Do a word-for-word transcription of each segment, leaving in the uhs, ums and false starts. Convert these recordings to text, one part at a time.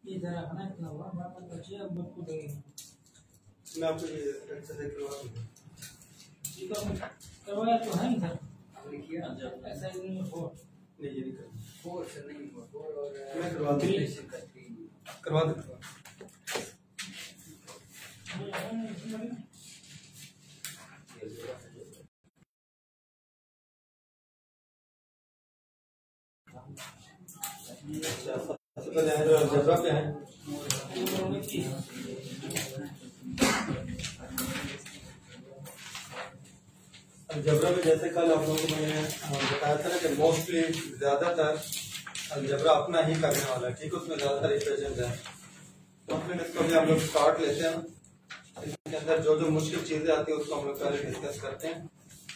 इधर रखना है इतना हुआ बात बची अब मुझ को मैं आपको ये अच्छे से करवा दूंगा। ठीक है करवाया तो है इधर आपने किया जब ऐसा ही नहीं हो नहीं ये नहीं करना फोर से नहीं हुआ फोर और मैं करवा दूंगा करवा दूंगा। सबसे पहले है जो अलजेब्रा पे है अलजेब्रा में जैसे कल आप लोगों को मैंने बताया था ना कि मोस्टली ज्यादातर अलजेब्रा अपना ही करने वाला है। ठीक है उसमें ज्यादातर इक्वेशंस है तो फिर इसको भी हम लोग स्टार्ट लेते हैं। इसके अंदर जो जो मुश्किल चीजें आती है उसको हम लोग पहले डिस्कस करते हैं।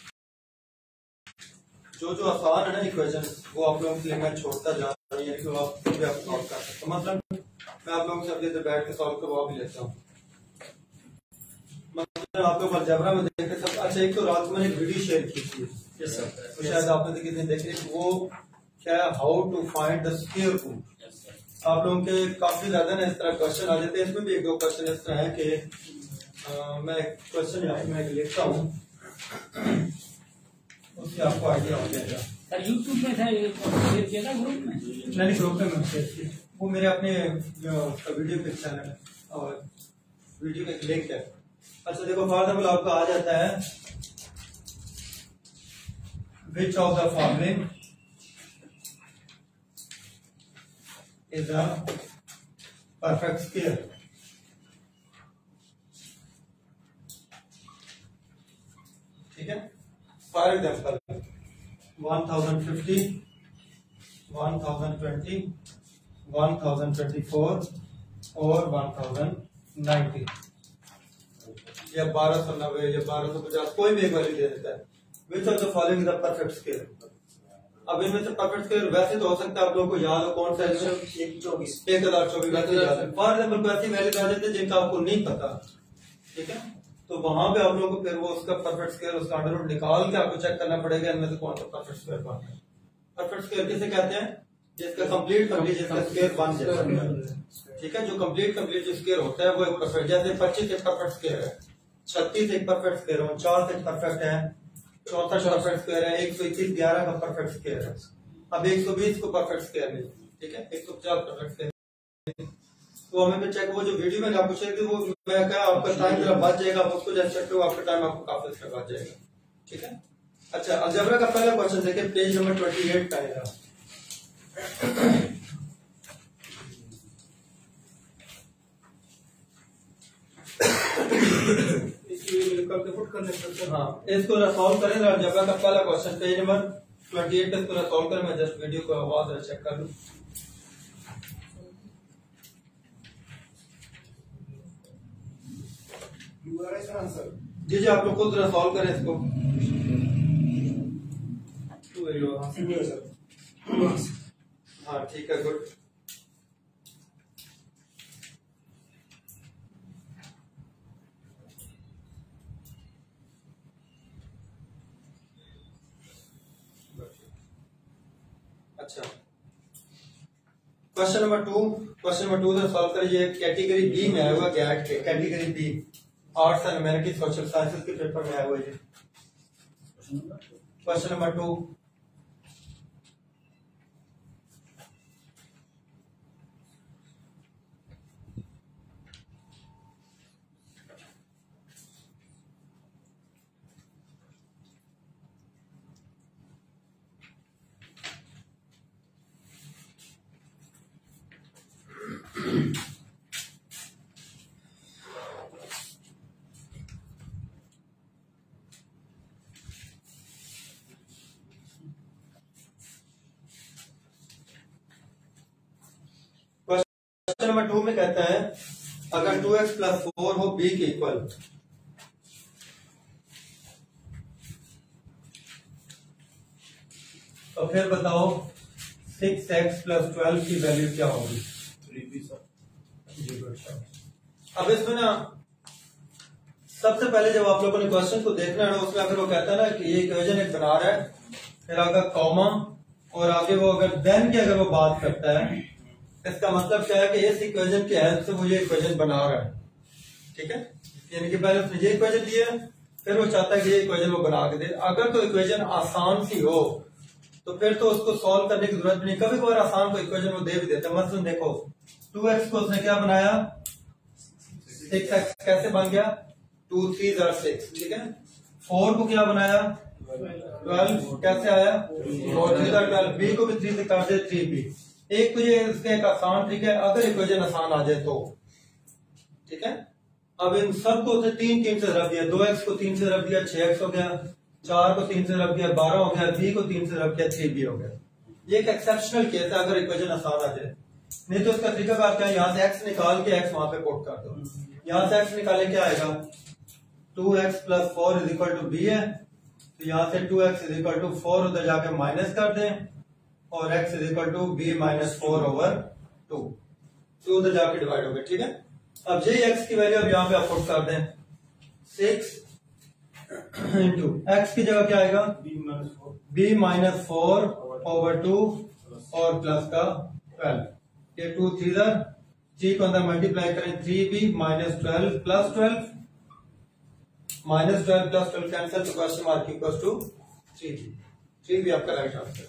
जो जो आसान है ना इक्वेशन वो आप लोगों के लिए मैं छोड़ता जा रहा हूँ यानी कि आप खुद भी आप सॉल्व कर सकते हो। मतलब मैं आप लोगों से अभी इधर बैठ के सॉल्व करवा भी लेता हूँ। मतलब आप लोग अलजेब्रा में देखे सब अच्छा एक तो रात में एक वीडियो शेयर की थी तो शायद आपने किसी ने देखी वो क्या है how to find the square root. आप लोगों के काफी ज्यादा ना इस तरह क्वेश्चन आ जाते हैं। इसमें भी एक दो क्वेश्चन इस तरह है कि मैं क्वेश्चन यहाँ पे मैं लिखता हूँ उससे आपको आइडिया हो जाएगा। सर यूट्यूब में था ये शेयर किया था ग्रुप में नहीं ग्रुप में मैं शेयर किया वो मेरे अपने वीडियो पे चैनल है और वीडियो में लिंक है। अच्छा देखो फॉर एग्जाम्पल आपका आ जाता है which of the following is a perfect square. ठीक है for example one thousand fifty one thousand twenty one thousand twenty four और वन थाउजेंड नाइन्टी या बारह सौ नब्बे या बारह सौ पचास कोई भी एक वैल्यू दे देता है। Which of the following is the perfect square. अब इनमें से परफेक्ट स्क्वायर वैसे तो हो सकता है आप लोगों को याद हो कौन सा एक चौबीस एक हजार चौबीस वैसे याद है। फॉर एग्जाम्पल वैसी वैल्यू आ जाते हैं जिनका आपको नहीं पता। ठीक है तो वहां पे आप लोगों को फिर वो उसका परफेक्ट स्क्वायर उसका अंडर रूट निकाल के आपको चेक करना पड़ेगा इनमें से कौन सा परफेक्ट स्क्वायर बनता है। परफेक्ट स्क्वायर किसे कहते हैं जिसका कंप्लीट कंप्लीट जिसका स्क्वायर बन जाता है। ठीक है जो कंप्लीट कंप्लीट जो स्क्वायर होता है वो एक परफेक्ट जैसे पच्चीस एक परफेक्ट स्क्वायर है छत्तीस एक परफेक्ट स्क्वायर है उनचास एक परफेक्ट है चौंसठ परफेक्ट स्क्वायर है एक सौ इक्कीस ग्यारह का परफेक्ट स्क्वायर है। अब एक सौ बीस को परफेक्ट स्क्वायर नहीं। ठीक है एक सौ पचास परफेक्ट स्क्वायर तो हमें चेक वो जो वीडियो में आपको शेयर की वो मैं क्या आपका टाइम जरा बच जाएगा उसको जैसे चेक करो आपका टाइम आपको काफी अच्छा बच जाएगा। ठीक है अच्छा अलजेब्रा का पहला क्वेश्चन देखिए पेज नंबर ट्वेंटी एट का है। हाँ इसको सॉल्व करें अलजेब्रा का पहला question page number twenty eight इसको सॉल्व करें। मैं जस्ट वीडियो को आवाज चेक कर लूं। जी जी आप लोग खुद सॉल्व करें इसको। हाँ ठीक है गुड। अच्छा question number two question number two से सॉल्व करें। ये कैटेगरी बी में आया हुआ गैट के category B arts and humanities social sciences के पेपर में आया हुआ है। Question number two question number two में कहता है अगर टू एक्स प्लस फोर हो बी के इक्वल तो फिर बताओ सिक्स एक्स प्लस ट्वेल्व की वैल्यू क्या होगी। अब इसमें ना सबसे पहले जब आप लोगों ने क्वेश्चन को देखना है उसमें अगर वो कहता है ना कि ये इक्वेशन एक बना रहा है फिर अगर कॉमा और आगे वो अगर देन की अगर वो बात करता है इसका मतलब क्या है कि इस इक्वेशन की हेल्प से वो ये इक्वेशन बना रहा है, ठीक है। यानी कि पहले उसने ये इक्वेशन दिया, फिर वो चाहता है कि ये इक्वेशन वो बना के दे। अगर तो इक्वेशन आसान सी हो तो फिर तो उसको सॉल्व करने की जरूरत नहीं। कभी कभार आसान को इक्वेशन वो दे भी देता है। मतलब देखो टू एक्स को उसने क्या बनाया, सिक्स एक्स कैसे बन गया, टू थ्री जार सिक्स, ठीक है। फोर को क्या बनाया, ट्वेल्व कैसे आया, फोर थ्री जार ट्वेल्व। बी को भी थ्री से काट दे, थ्री बी। एक तो ये इसका एक आसान ट्रिक है, अगर इक्वेशन आसान आ जाए तो, ठीक है। अब इन सबको से तीन तीन से रख दिया, दो एक्स को तीन से रख दिया, छह एक्स हो गया, चार को तीन से रख दिया, बारह हो गया, बी को तीन से रख दिया, थ्री बी हो गया। ये एक एक्सेप्शनल केस है अगर इक्वेशन आसान आ जाए। नहीं तो इसका तरीका क्या है, यहाँ से एक्स निकाल के एक्स वहां पे पुट कर दो। यहाँ से एक्स निकाले क्या आएगा, two x plus four is equal to B है, तो यहाँ से two x is equal to four उधर जाके माइनस कर दें और x is equal to B minus four over two, two उधर जाके डिवाइड हो गया, ठीक है। अब ये x की वैल्यू अब यहाँ पे आप पुट कर दें, सिक्स इंटू एक्स की जगह क्या आएगा, b minus four over two और प्लस का ट्वेल्व। ये टू थ्री दर थ्री को अंदर मल्टीप्लाई करें, three B minus twelve plus twelve, minus twelve plus twelve cancel, तो question mark equal to three B. Three B आपका राइट आंसर।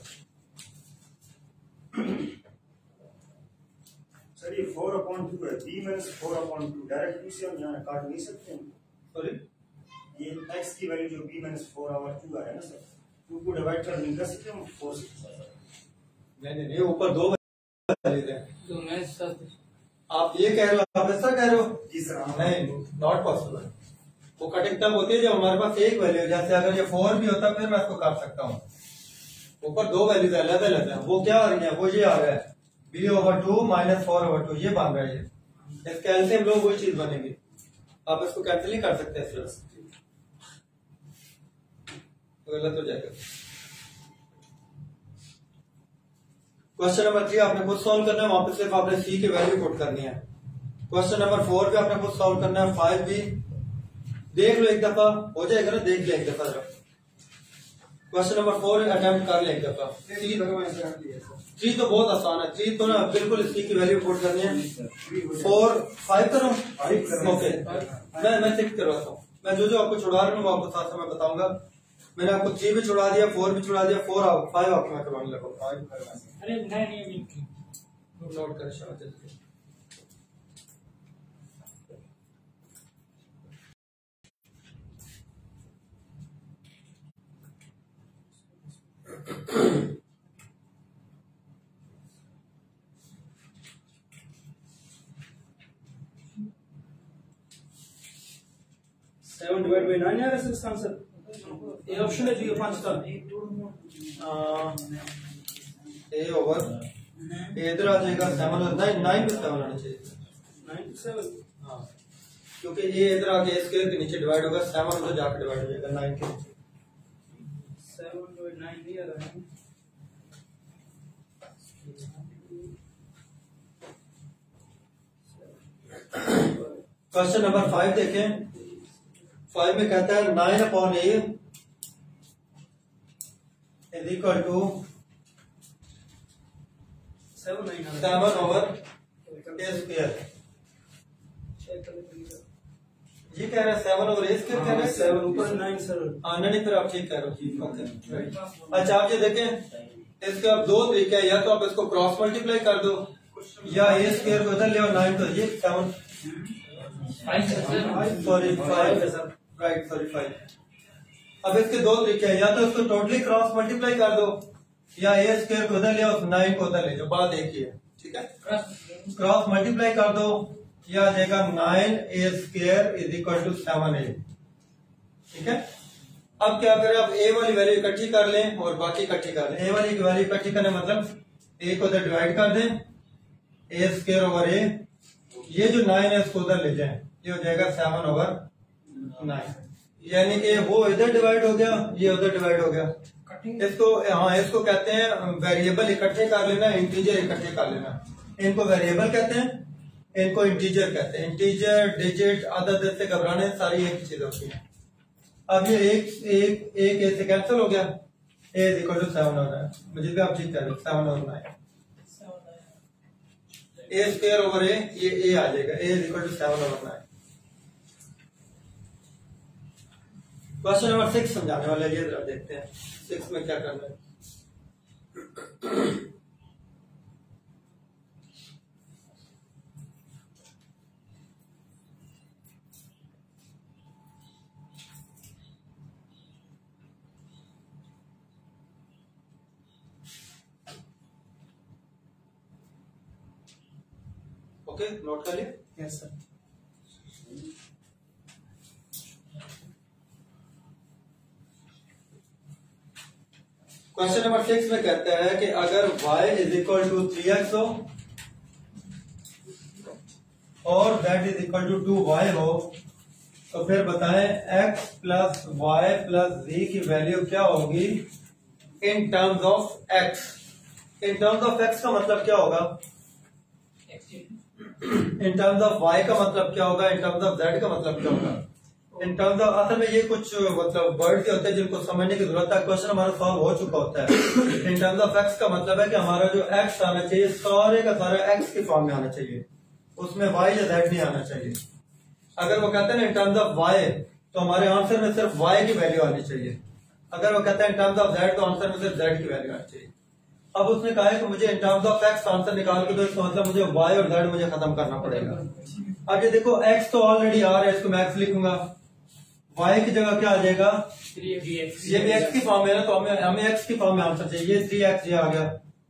सर ये फोर अपॉन टू है, B minus four upon two direct two से हम यहाँ काट नहीं सकते हैं। सॉरी, ये एक्स की वैल्यू जो B minus four over two है ना सर, टू को डिवाइड कर नहीं कर सकते हम फोर से। नहीं नहीं नहीं, ऊपर दो वैल्यूज हैं। तो मैं सब आप ये कह रहे हो, आप ऐसा कह रहे हो, जी सर। हाँ। नहीं नॉट पॉसिबल। वो कटिंग तब होती है जब हमारे पास एक वैल्यू है। जैसे अगर ये फोर भी होता फिर मैं इसको काट सकता हूँ। ऊपर दो वैल्यूज अलग अलग है, वो क्या आ रही है, वो ये आ रहा है B over two minus four over two, ये बन रहा है। ये इसके एलसीएम लो वही चीज बनेगी, आप इसको कैंसिल नहीं कर सकते इसलिए, तो गलत हो जाएगा। क्वेश्चन नंबर थ्री आपने खुद सॉल्व करना है, वहां पे सिर्फ आपने सी की वैल्यू पुट करनी है। क्वेश्चन नंबर फोर पे आपने खुद सॉल्व करना है। फाइव भी देख लो एक दफा, हो जाएगा ना, देख ले एक दफा जरा। क्वेश्चन नंबर फोर अटेम्प्ट कर ले एक दफा। थ्री तो बहुत आसान है, थ्री तो ना बिल्कुल सी की वैल्यू पुट करनी है। फोर फाइव करो, ओके मैं मैं सिक्स करवाता हूँ। मैं जो जो आपको छुड़ा रहा हूँ वो आपको साथ में बताऊंगा। मैंने आपको थ्री भी छुड़ा दिया, फोर भी छुड़ा दिया, फोर फाइव आपको मैं करवाने लगा। अरे नहीं नहीं नोट कर शाबाश। सेवन डिवाइड बाई नाइन आ रहा है इसका आंसर। ये ऑप्शन है जी पांच का ए ओवर इधर आ जाएगा सेवन और नाइन, नाइन पे सेवन आना चाहिए, नाइन टू सेवन। हाँ क्योंकि ये इधर आके स्केल के नीचे डिवाइड होगा, सेवन उधर जाकर डिवाइड हो जाएगा नाइन के नीचे। सेवन डिवाइड नाइन नहीं आ रहा है। क्वेश्चन नंबर फाइव देखें। फाइव में कहता है nine upon A is equal to seven nine seven over A square. ये कह रहा है सेवन ओवर ए स्क्वायर कह रहा है, सेवन ऊपर नाइन सर। हाँ नहीं फिर आप ठीक कह रहे हो। ओके अच्छा आप ये देखें, इसके अब दो तरीके हैं, या तो आप इसको क्रॉस मल्टीप्लाई कर दो या ए स्क्वायर को इधर ले और नाइन तो ये seven sorry five right sorry five. अब इसके दो तरीके हैं, या तो इसको टोटली क्रॉस मल्टीप्लाई कर दो या ए स्क्वायर को उधर ले और नाइन को उधर ले जाओ, बात एक ही है, ठीक है। क्रॉस मल्टीप्लाई कर दो या आ जाएगा nine A square is equal to seven A, ठीक है। अब क्या करें, अब ए वाली वैल्यू इकट्ठी कर लें और बाकी इकट्ठी कर लें। ए वाली वैल्यू इकट्ठी करने मतलब ए को उधर डिवाइड कर दें, ए स्क्वायर ओवर ए, ये जो नाइन है इसको उधर ले जाएं, ये हो जाएगा सेवन ओवर नाइन। यानी कि वो इधर डिवाइड हो गया, ये उधर डिवाइड हो गया। इसको हाँ इसको कहते हैं वेरिएबल इकट्ठे कर लेना, इंटीजर इकट्ठे कर लेना। इनको वेरिएबल कहते हैं, इनको इंटीजर कहते हैं। इंटीजर डिजिट अदद से घबराने सारी एक चीज होती है। अब ये एक एक एक ए से कैंसिल हो गया, A is equal to seven हो रहा है। मुझे भी आप ठीक कह रहे हो, सेवन और nine. A square over A, ये ए आ जाएगा, A is equal to seven over nine. Question number six समझाने वाले, ये जरा देखते हैं सिक्स में क्या करना है। ओके, नोट कर लिया? Yes sir. Question number six में कहता है कि अगर y is equal to three x हो और z is equal to two y हो, तो फिर बताएं x plus y plus z की वैल्यू क्या होगी in terms of x। In terms of x का मतलब क्या होगा, इन टर्म्स ऑफ y का मतलब क्या होगा, इन टर्म्स ऑफ z का मतलब क्या होगा, इन टर्म्स ऑफ, असल में ये कुछ मतलब वर्ड होते हैं जिनको समझने की जरूरत है। क्वेश्चन हमारा सॉल्व हो चुका होता है। इन टर्म्स ऑफ x का मतलब है कि हमारा जो x आना चाहिए सारे का सारा x की फॉर्म में आना चाहिए, उसमें y या z नहीं आना चाहिए। अगर वो कहते हैं इन टर्म्स ऑफ y तो हमारे आंसर में सिर्फ y की वैल्यू आनी चाहिए। अगर वो कहते हैं इन टर्म्स ऑफ z तो आंसर में सिर्फ z की वैल्यू आनी चाहिए। अब उसने कहा है कि मुझे in terms of x answer निकाल के दो, इसका मतलब मुझे y और z मुझे खत्म करना पड़ेगा। अब ये देखो x तो ऑलरेडी आ रहा है, इसको मैं x लिखूंगा, y की जगह क्या आ जाएगा, ये भी x की फॉर्म है ना, तो हमें हमें x की फॉर्म में आंसर चाहिए, थ्री एक्स ये आ गया।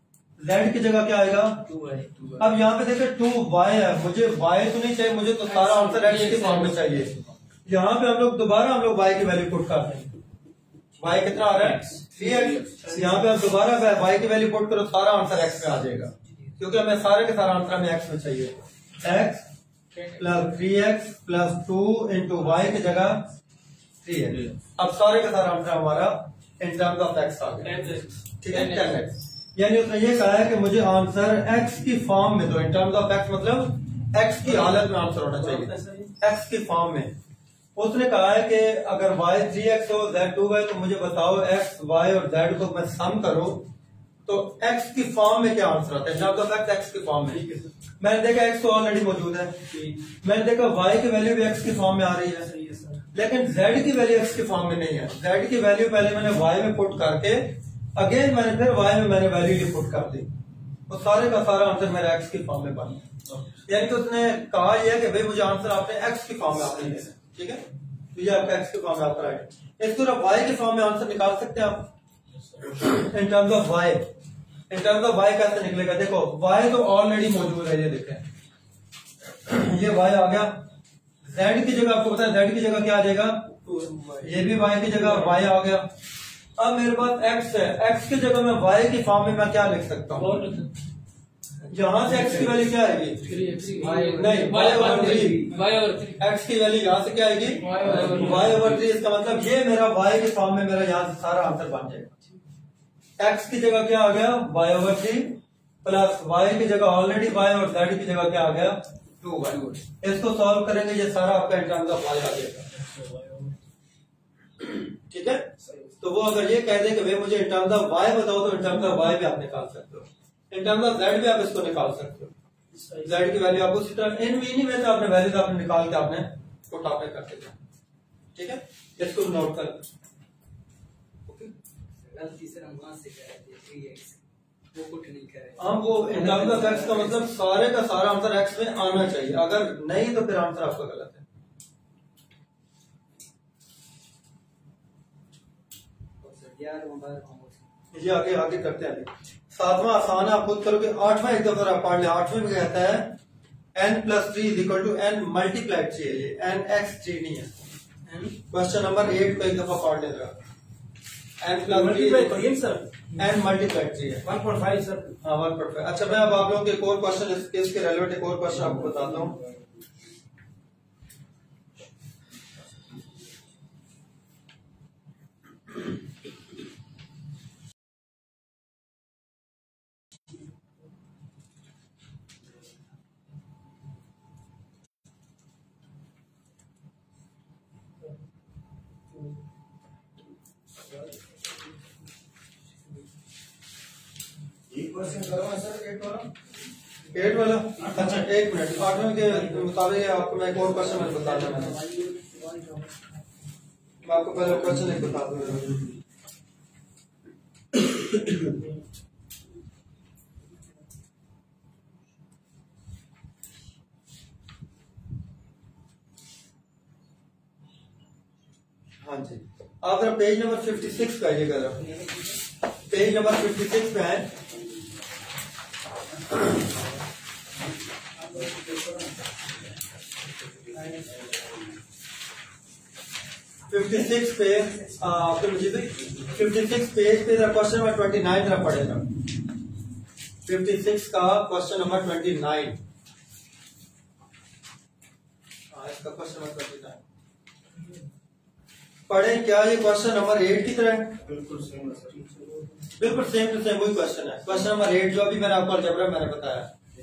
z की जगह क्या आएगा, टू वाई। अब यहाँ पे देखो टू वाई है, मुझे y तो नहीं चाहिए, मुझे तो सारा आंसर x की फॉर्म में चाहिए। यहाँ पे हम लोग दोबारा हम लोग y की वैल्यू पुट करते हैं, y कितना आ रहा है, थ्री एक्स। यहाँ पे हम दोबारा y की वैल्यू पुट करो, सारा आंसर x में आ जाएगा, क्योंकि हमें सारे के सारा आंसर हमें x में चाहिए। x plus three x plus two into y की जगह थ्री एक्स। अब सारे का सारा आंसर हमारा इन टर्म्स ऑफ x आ गया, ठीक है, टेन एक्स। यानी उसने ये कहा है कि मुझे आंसर x की फॉर्म में दो, इन टर्म्स ऑफ x मतलब x की हालत में आंसर होना चाहिए, x की फॉर्म में। उसने कहा है कि अगर y थ्री एक्स हो z टू वाई, तो मुझे बताओ x y और z को मैं सम करूं तो x की फॉर्म में क्या आंसर आता है, in terms of x x की फॉर्म में। मैंने देखा x तो ऑलरेडी मौजूद है, मैंने देखा y की वैल्यू भी x की फॉर्म में आ रही है, लेकिन z की वैल्यू x की फॉर्म में नहीं है। z की वैल्यू पहले मैंने y में पुट करके अगेन मैंने फिर y में मैंने वैल्यू ये पुट कर दी, तो सारे का सारा आंसर मेरा x की फॉर्म में बन गया। यानी कि उसने कहा यह कि भाई मुझे आंसर आपने x की फॉर्म में आपने दिया, ठीक है, तो ये आपका x की फॉर्म में आपका राइट। इस तरह y की फॉर्म में आंसर निकाल सकते हैं आप in terms of y। In terms of y कैसे निकलेगा, देखो y तो ऑलरेडी मौजूद है, ये देखें ये y आ गया, z की जगह आपको पता है z की जगह क्या आ जाएगा, ये भी y की जगह y आ गया। अब मेरे पास x है, x की जगह मैं y की फॉर्म में मैं क्या लिख सकता हूँ, यहाँ से x की वैल्यू क्या आएगी, थ्री एक्स नहीं y ओवर थ्री, वाई और थ्री, x की वैल्यू यहाँ से क्या आएगी, y ओवर थ्री। इसका मतलब ये मेरा y की फॉर्म में मेरा यहाँ से सारा आंसर बन जाएगा। x की जगह क्या आ गया, y over three plus y की जगह ऑलरेडी y और z की जगह क्या आ गया, टू वाई। इसको सॉल्व करेंगे, ये सारा आपका इन टर्म्स ऑफ y आ जाएगा, ठीक है। तो वो अगर ये कह दे कि भाई मुझे इन टर्म्स ऑफ y बताओ, तो इन टर्म्स ऑफ y भी आप निकाल सकते हो, इन टर्म्स ऑफ z भी आप इसको निकाल सकते हो। z की वैल्यू आपको उसी तरह इन इन्हीं में से आपने वैल्यूज आपने निकाल के आपने पुट आपने करके दिया, ठीक है, इसको नोट कर। गलती से हम वहां से कह रहे थे थ्री एक्स, वो पुट नहीं करे। हाँ, वो इन टर्म्स ऑफ x का मतलब सारे का सारा आंसर x में आना चाहिए, अगर नहीं तो फिर आंसर आपका गलत है। ये आगे आगे करते हैं। सातवां आसान है, आप खुद करोगे। आठवां एक दफा आप पढ़ ले, आठवें में कहता है n plus three is equal to N multiply three है, ये एन एक्स थ्री नहीं है। क्वेश्चन नंबर एट को एक दफा पढ़ ले जरा, n plus three sir n multiply three है वन पॉइंट फाइव सर। हाँ वन पॉइंट फाइव। अच्छा, मैं अब आप लोगों के एक और क्वेश्चन इसके रेलेवेंट एक और क्वेश्चन आपको बताता हूँ। एक क्वेश्चन करो ना सर, एट वाला एट वाला अच्छा एक मिनट आठवें के मुताबिक आपको मैं एक और क्वेश्चन मैंने बता देना मैं आपको पहले क्वेश्चन एक बता दूंगा। हाँ जी आप जरा पेज नंबर फिफ्टी सिक्स पे आइएगा जरा पेज नंबर फिफ्टी सिक्स पे है फिफ्टी सिक्स पे आपके मुझे फिफ्टी सिक्स पेज पे जरा क्वेश्चन नंबर ट्वेंटी नाइन जरा पढ़ेगा फिफ्टी सिक्स का क्वेश्चन नंबर ट्वेंटी नाइन इसका क्वेश्चन नंबर ट्वेंटी नाइन पढ़े क्या ये क्वेश्चन नंबर एट की तरह बिल्कुल सेम है सर। बिल्कुल सेम टू सेम वही क्वेश्चन है क्वेश्चन नंबर एट जो अभी मैंने आपको अलजेब्रा मैंने बताया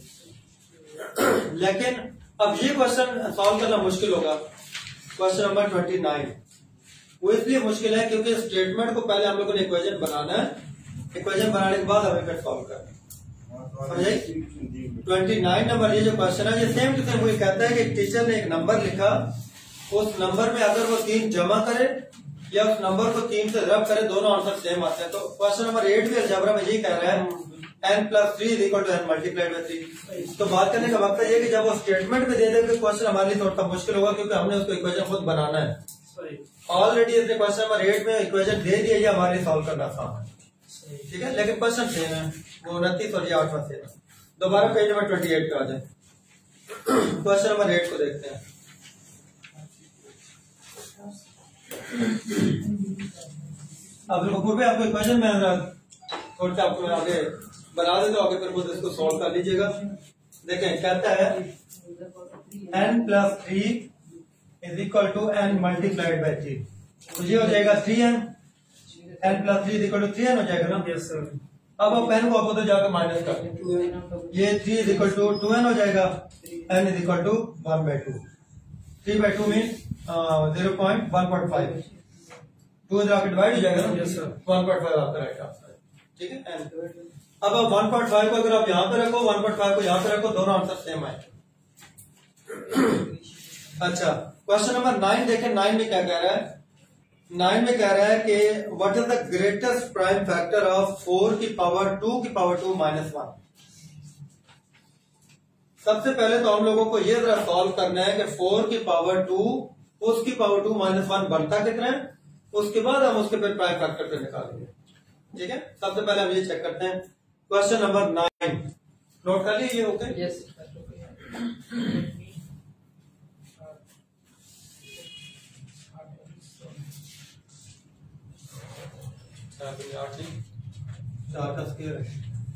लेकिन अब ये क्वेश्चन सॉल्व करना मुश्किल होगा क्वेश्चन नंबर ट्वेंटी नाइन वो इसलिए मुश्किल है क्योंकि स्टेटमेंट को पहले हम लोगों ने इक्वेशन बनाना है इक्वेशन बनाने के बाद हमें फिर सॉल्व करना है ट्वेंटी नाइन नंबर ये जो क्वेश्चन है ये सेम टू सेम वही कहता है कि टीचर ने एक नंबर लिखा उस नंबर में अगर वो तीन जमा करे या उस नंबर को तीन से रब करे दोनों आंसर सेम आते हैं। तो क्वेश्चन नंबर एट भी अलजेब्रा में यही कह रहा है n plus three is equal to n multiplied by three. तो बात करने का मकसद ये कि जब वो स्टेटमेंट में दे दे क्वेश्चन हमारे लिए थोड़ा मुश्किल होगा क्योंकि हमने उसको इक्वेशन खुद बनाना है। ऑलरेडी इसने क्वेश्चन नंबर एट में इक्वेशन दे दिया ये हमारे लिए सॉल्व करना आसान है ठीक है लेकिन क्वेश्चन सेम है वो उनतीस और ये आठवां सेम है। दोबारा पेज नंबर ट्वेंटी एट पे आ जाए क्वेश्चन नंबर एट को देखते हैं। अब बखूबी आपको इक्वेशन में थोड़ा सा आपको आगे बना देता हूँ आगे फिर मुझे इसको सॉल्व कर लीजिएगा। देखें कहता है n plus three is equal to n multiplied by three तो ये हो जाएगा three n n plus three is equal to three n हो जाएगा ना। Yes sir. अब आप एन को आपको तो जाकर माइनस कर ये three is equal to two n हो जाएगा n is equal to one by two three by two mean zero point one point five two जाकर डिवाइड हो जाएगा ना। Yes sir. One point five आपका राइट आंसर है ठीक है। अब आप वन पॉइंट फाइव को अगर आप यहाँ पे रखो वन पॉइंट फाइव को यहाँ पे रखो दोनों आंसर सेम आए। अच्छा क्वेश्चन नंबर नाइन देखें नाइन में क्या कह रहा है नाइन में कह रहा है कि what is the greatest prime factor of four की पावर टू की पावर टू माइनस वन। सबसे पहले तो हम लोगों को ये जरा सॉल्व करना है कि फोर की पावर टू उसकी पावर टू माइनस वन बनता कितना है उसके बाद हम उसके फिर प्राइम फैक्टर पे निकालेंगे ठीक है। सबसे पहले हम ये चेक करते हैं क्वेश्चन नंबर नाइन नोट कर लीजिए ओके। यस चार का स्क्वायर है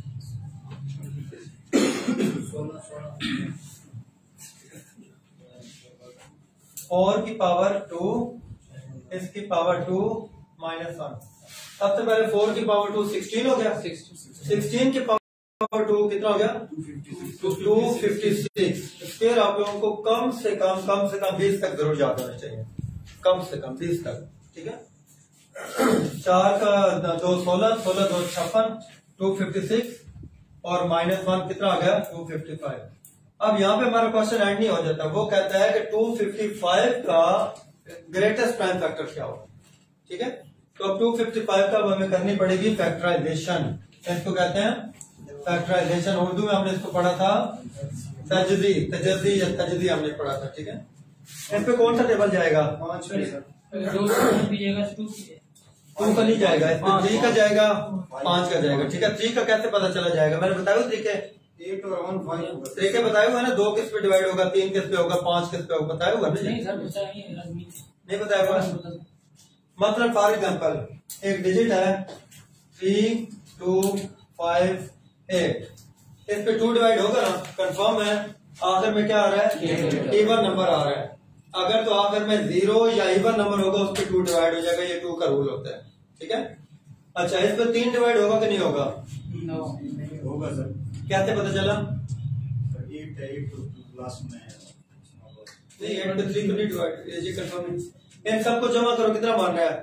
फोर की पावर टू इसकी पावर टू माइनस वन। सबसे पहले फोर की पावर टू सिक्सटीन हो गया सिक्सटीन की पावर टू कितना हो गया टू फिफ्टी सिक्स। फिर आप लोगों को कम से कम कम से कम बीस तक जरूर याद होना चाहिए कम से कम बीस तक ठीक है। चार का दो सोलह सोलह दो छप्पन टू फिफ्टी सिक्स और माइनस वन कितना आ गया टू फिफ्टी फाइव। अब यहाँ पे हमारा क्वेश्चन एंड नहीं हो जाता वो कहता है कि टू फिफ्टी फाइव का ग्रेटेस्ट प्राइम फैक्टर क्या होगा ठीक है। तो अब टू फिफ्टी फाइव का हमें करनी पड़ेगी फैक्टराइजेशन इसको कहते हैं फैक्टराइजेशन उर्दू में हमने इसको पढ़ा था तजदी तजदी या तजदी हमने पढ़ा था ठीक है। इस पे कौन सा टेबल जाएगा पांच पे सर दो कीजिएगा टू टू का नहीं जाएगा इस पे थ्री का जाएगा पांच का जाएगा ठीक है। थ्री का कैसे पता चला जाएगा मैंने बताया तरीके एट और वन फाइव तरीके बताए हुआ ना दो किस पे डिवाइड होगा तीन किस पे होगा पांच किस पे होगा बताया हुआ नहीं सर बताइए आदमी नहीं बताया हुआ मतलब फॉर एग्जाम्पल एक डिजिट है थ्री टू फाइव एट इस पे टू डिवाइड होगा ना कंफर्म है आखिर में क्या आ रहा है इवन नंबर आ रहा है। अगर तो आखिर में जीरो या इवन नंबर होगा उस पर टू डिवाइड हो जाएगा ये टू का रूल होता है ठीक है। अच्छा इस पर तीन डिवाइड होगा कि नहीं होगा होगा सर कैसे पता चला एट एट लास्ट में नहीं एट पे थ्री को नहीं डिवाइड ये कंफर्म इन सबको जमा करो कितना मान रहा है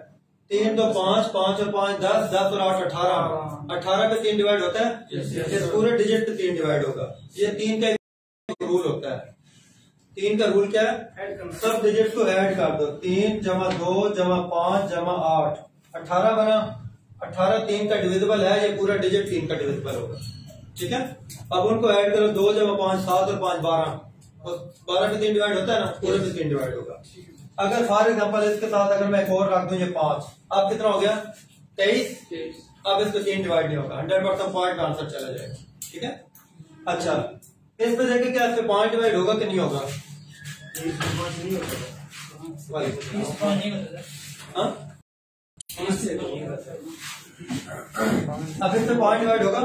तीन तो पाँच, पाँच और पाँच दस, दस और आठ अठारह, अठारह पे तीन डिवाइड होता है, इस पूरे डिजिट पे तीन डिवाइड होगा। ये तीन का एक रूल होता है। तीन का रूल क्या है? सब डिजिट को ऐड कर दो। तीन जमा दो जमा पाँच जमा आठ, अठारह बना। अठारह तीन का डिविजिबल है, ये पूरा डिजिट तीन का डिविजिबल होगा। ठीक है, अब उनको ऐड करो। दो जमा पाँच सात और पाँच बारह, बारह पे तीन डिवाइड होता है ना, पूरे पे तीन डिवाइड होगा। अगर फॉर एग्जाम्पल इसके साथ अगर मैं एक और रख दूं, ये पांच, अब कितना हो गया? तेईस। अब इसको तीन डिवाइड नहीं होगा, हंड्रेड परसेंट पॉइंट का आंसर चला जाएगा। ठीक है, अच्छा इस पे देखिए क्या इससे पांच डिवाइड होगा कि नहीं होगा? नहीं होता। हाँ? अब इससे पांच डिवाइड होगा।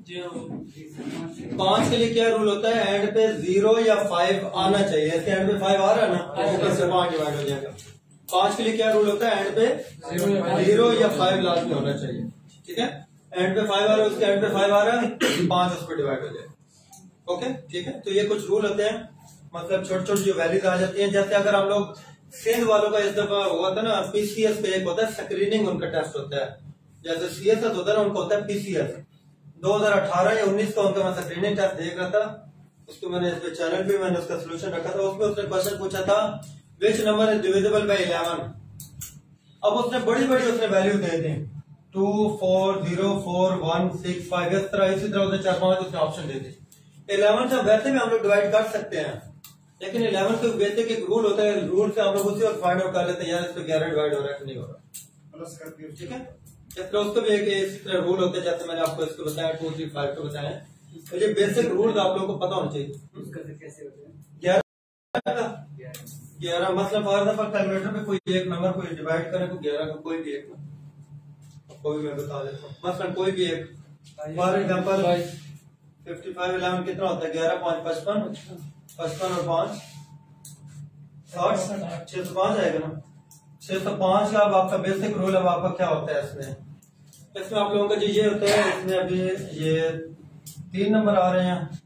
पांच के लिए क्या रूल होता है? एंड पे जीरो या फाइव आना चाहिए। इसके एंड पे फाइव आ रहा है ना, ऊपर से पांच डिवाइड हो जाएगा। पांच के लिए क्या रूल होता है? एंड पे जीरो या फाइव लास्ट में होना चाहिए। ठीक है, एंड पे फाइव आ रहा है, उसके एंड पे फाइव आ रहा है, पांच उस पर डिवाइड हो जाएगा। ओके, ठीक है, तो ये कुछ रूल होते हैं, मतलब छोटी छोटी जो वैल्यूज आ जाती हैं। जैसे अगर हम लोग सिंध वालों का इस दफा हुआ था ना, पीसीएस पे एक होता है स्क्रीनिंग, उनका टेस्ट होता है। जैसे सीएसएस होता है ना, उनका होता है पीसीएस। दो हज़ार अठारह या उन्नीस का उनका मैं स्क्रीनिंग टेस्ट देख रहा था, उसको मैंने इस पे चैनल पे मैंने उसका सोल्यूशन रखा था। उसमें उसने क्वेश्चन पूछा था which number is divisible by eleven. अब उसने बड़ी बड़ी उसने वैल्यू दे दी, two four zero four one six five, इस तरह इसी तरह उसने चार पांच उसने ऑप्शन दे दी। इलेवन से वैसे भी हम लोग डिवाइड कर सकते हैं, लेकिन इलेवन के बेसिक एक रूल होता है, रूल से हम लोग उसी वक्त फाइंड आउट कर लेते हैं यार इस पे ग्यारह डिवाइड हो रहा है कि नहीं हो रहा। प्लस करके, ठीक है, इस तरह उसको भी एक इसी तरह रूल होते हैं जैसे मैंने आपको इसको बताया, टू थ्री फाइव को बताया। तो ये बेसिक रूल आप लोगों को पता होना चाहिए। कैसे होते हैं? ग्यारह ग्यारह मतलब फॉर एग्जाम्पल कैलकुलेटर में कोई एक नंबर को डिवाइड करे तो ग्यारह का कोई भी एक, कोई मैं बता देता हूँ, मतलब कोई भी एक। For example fifty five eleven कितना होता है? ग्यारह पाँच पचपन, पचपन और पाँच साठ, छह सौ पाँच आएगा ना। छह सौ पाँच का अब आपका बेसिक रूल अब आपका क्या होता है इसमें? इसमें आप लोगों का जो ये होता है, इसमें अभी ये तीन नंबर आ रहे हैं,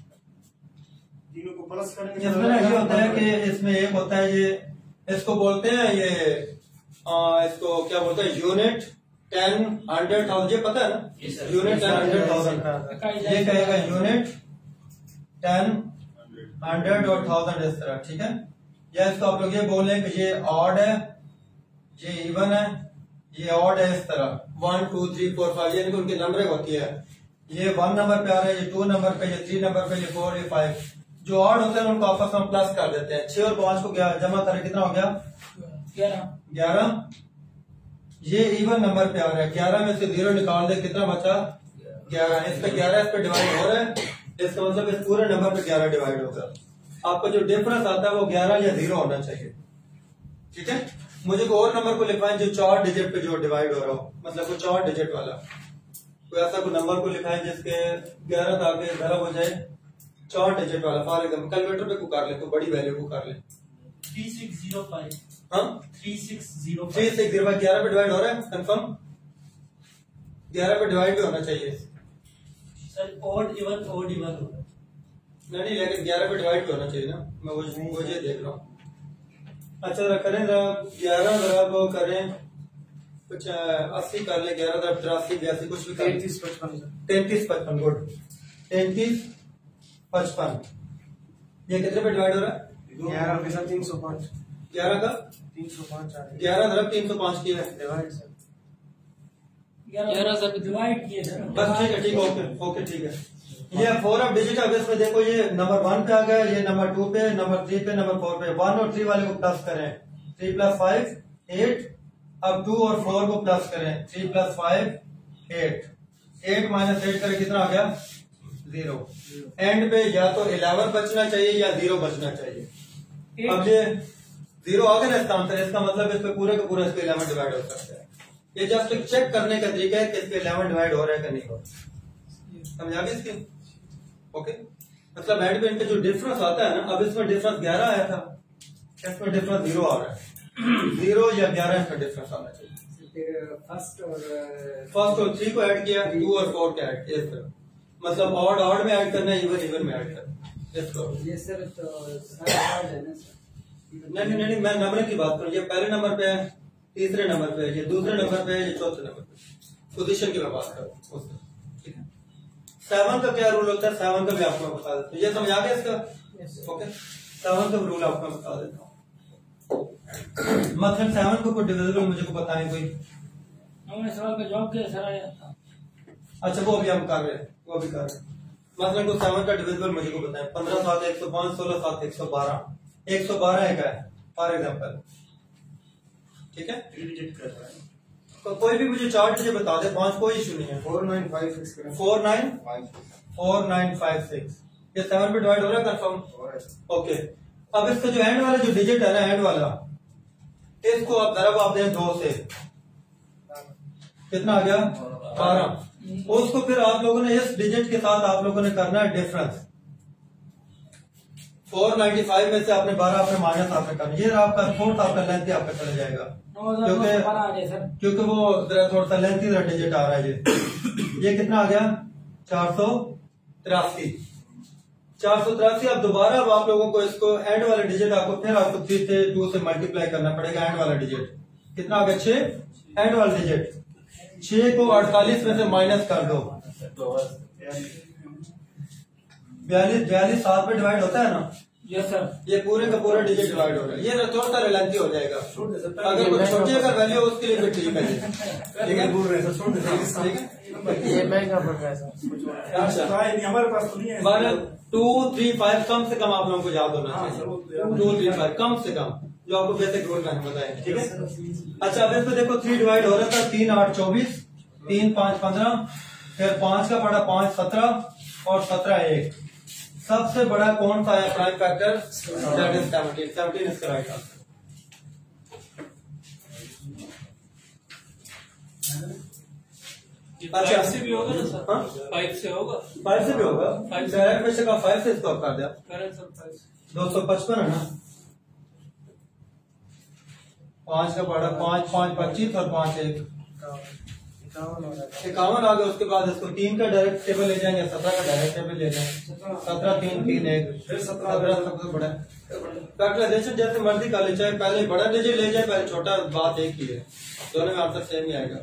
तीनों को प्लस करेंगे। इसमें ना ये होता है कि इसमें एक होता है ये, इसको बोलते हैं ये आ, इसको क्या बोलते हैं? यूनिट, टेन, हंड्रेड, थाउजेंड, ये पता है ना? Unit ten, hundred, thousand. ये कहेगा यूनिट, टेन, हंड्रेड और थाउजेंड, इस तरह। ठीक है, या इसको आप लोग ये बोले कि ये ऑड है, ये इवन है, ये ऑड है, इस तरह one two three four five, यानी कि उनकी नंबरिंग होती है। ये वन नंबर पे आ रहा है, ये टू नंबर पे, ये थ्री नंबर पे, ये फोर, ये फाइव। जो ऑड होते हैं उनको आपस में प्लस कर देते हैं। छह और पांच को जमा करें कितना हो गया? ग्यारह। ग्यारह। ये इवन नंबर पे आ रहा है, ग्यारह में से जीरो निकाल दे, कितना बचा? ग्यारह। इस पे ग्यारह इस पे डिवाइड हो रहा है, इसका मतलब इस पूरे नंबर पे ग्यारह डिवाइड होगा। आपका जो डिफरेंस आता है वो ग्यारह या जीरो होना चाहिए। ठीक है, मुझे कोई और नंबर को लिखवाएं जो चार डिजिट पे जो डिवाइड हो रहा हो, मतलब वो चार डिजिट वाला कोई ऐसा कोई नंबर को लिखाएं जिसके ग्यारह का आगे धरा हो जाए, चार डिजिट वाला। फॉर एग्जाम्पल कैलकुलेटर पे को कर ले, तो बड़ी वैल्यू को कर ले। Three six zero five. हाँ, three six zero three six zero five ग्यारह पे डिवाइड हो रहा है कंफर्म? ग्यारह पे डिवाइड भी होना चाहिए sir, odd even odd even होगा। नहीं नहीं, लेकिन ग्यारह पे डिवाइड भी होना चाहिए ना, मैं वो मुझे देख रहा हूँ। अच्छा जरा करें, जरा ग्यारह जरा वो करें, कुछ अस्सी कर ले, ग्यारह जरा तिरासी बयासी कुछ भी। तैंतीस पचपन, तैंतीस पचपन, गुड। तैंतीस पचपन, ये कितने पे डिवाइड हो रहा है? ग्यारह के साथ तीन सौ पाँच, ग्यारह का तीन सौ पाँच आ रहा है। ग्यारह तरफ तीन सौ पाँच की है डिवाइड सर, ग्यारह सर डिवाइड किए सर। बस ठीक है, ठीक है, ओके ओके, ठीक है। ये फोर ऑफ डिजिट अब इसमें देखो, ये नंबर वन पे आ गया, ये नंबर टू पे, नंबर थ्री पे, नंबर फोर पे। वन और थ्री वाले को प्लस करें, थ्री प्लस फाइव एट। अब टू और फोर को प्लस करें, three plus five eight. Eight minus eight करें कितना आ गया? जीरो। एंड पे या तो इलेवन बचना चाहिए या जीरो बचना चाहिए। अब ये जीरो आ गया ना इसका आंसर, इसका मतलब इस पे पूरे का पूरा इस पे इलेवन डिवाइड हो सकता है। ये जस्ट एक चेक करने का तरीका है कि इस पे इलेवन डिवाइड हो रहा है कि नहीं हो रहा। समझा गया इसकी? ओके, मतलब एंड पे इनका जो डिफरेंस आता है ना, अब इसमें डिफरेंस ग्यारह आया था, इसमें डिफरेंस जीरो आ रहा है। जीरो या ग्यारह इसका डिफरेंस आना चाहिए। फर्स्ट और फर्स्ट और थ्री को ऐड किया, टू और फोर को ऐड किया, इस तरह। मतलब ऑड ऑड में ऐड करना है, इवन इवन में ऐड करना। इसको ये सर तो सारा है ना सर? नहीं नहीं नहीं, मैं नंबर की बात करूँ। ये पहले नंबर पे है, तीसरे नंबर पे है ये, दूसरे नंबर पे है ये, चौथे नंबर पे पोजीशन की मैं बात कर रहा हूँ। ठीक है, सेवन का क्या रूल होता है, सेवन का भी आपको मैं बता देता हूँ। ये समझ आ गया इसका? ओके, सेवन का रूल आपको मैं बता देता हूँ। मतलब सेवन को कोई डिविजिबल मुझे को बताएं कोई। हमने सवाल का जवाब दिया सर आया था। अच्छा वो भी हम कर रहे हैं, वो भी कर रहे हैं। मतलब को सेवन का डिविजिबल मुझे को बताएं। पंद्रह सात एक सौ पाँच, सोलह सात एक सौ बारह, एक सौ बारह है क्या है फॉर एग्जाम्पल। ठीक है, डिजिट कर रहा है। तो कोई भी मुझे चार डिजिट बता दे, पांच कोई इशू नहीं है। फोर नाइन फाइव सिक्स करें। Four nine four nine five six, ये सेवन पे डिवाइड हो रहा है कंफर्म। ओके, अब इसका जो एंड वाला जो डिजिट है ना, एंड वाला, इसको आप धरब आप दें दो से, कितना आ गया बारह। उसको फिर आप लोगों ने इस डिजिट के साथ आप लोगों ने करना है डिफरेंस। फोर नाइन्टी फाइव में से आपने बारह आपने माइनस आपने करना, ये आपका फोर्थ आपका लेंथ आपका चला जाएगा, क्योंकि क्योंकि वो थोड़ा सा लेंथी डिजिट आ रहा है। ये ये कितना आ गया चार सौ तिरासी, चार सौ तिरासी। अब दोबारा अब आप लोगों को इसको एंड वाले डिजिट आपको फिर आपको थ्री से टू से मल्टीप्लाई करना पड़ेगा। एंड वाला डिजिट कितना आ गया छह, एंड वाला डिजिट छह को अड़तालीस में से माइनस कर दो, बयालीस बयालीस सात में डिवाइड होता है ना। यस सर, ये पूरे का पूरा डिजिट डिवाइड हो रहा है, ये थोड़ा सा लेंथी हो जाएगा। अगर कोई छोटी अगर वैल्यू हो उसके लिए फिर ठीक है, ठीक है बोल रहे हैं सर, ठीक है। ये महंगा पड़ रहा है सर। हमारे पास तो नहीं है। बारह टू थ्री फाइव कम से कम आप लोगों को याद होना चाहिए, टू थ्री फाइव कम से कम, जो आपको बेसिक रूल मैंने बताया। ठीक है, अच्छा अब इसको देखो, थ्री डिवाइड हो रहा था, तीन आठ चौबीस, तीन पाँच पंद्रह, फिर पांच का पड़ा पांच सत्रह और सत्रह एक। सबसे बड़ा कौन सा है prime factor? That is seventeen. Seventeen इसका राइट आंसर। अच्छा से भी होगा ना सर? हाँ? फाइव से होगा, फाइव से भी होगा। फाइव से। डायरेक्ट में से का फाइव से इसको आप कर दिया, करें सर फाइव से। दो सौ पचपन है ना, पांच का पड़ा पांच पांच पच्चीस और पांच एक इक्यावन आ गया। उसके बाद इसको तीन का डायरेक्ट टेबल ले जाएंगे, सत्रह का डायरेक्ट टेबल ले जाएंगे, सत्रह तीन तीन एक, फिर सत्रह सबसे बड़ा फैक्टराइजेशन जैसे मर्जी कर ले, चाहे पहले बड़ा डिजिट ले जाए पहले छोटा, बात एक ही है, दोनों में आंसर सेम ही आएगा।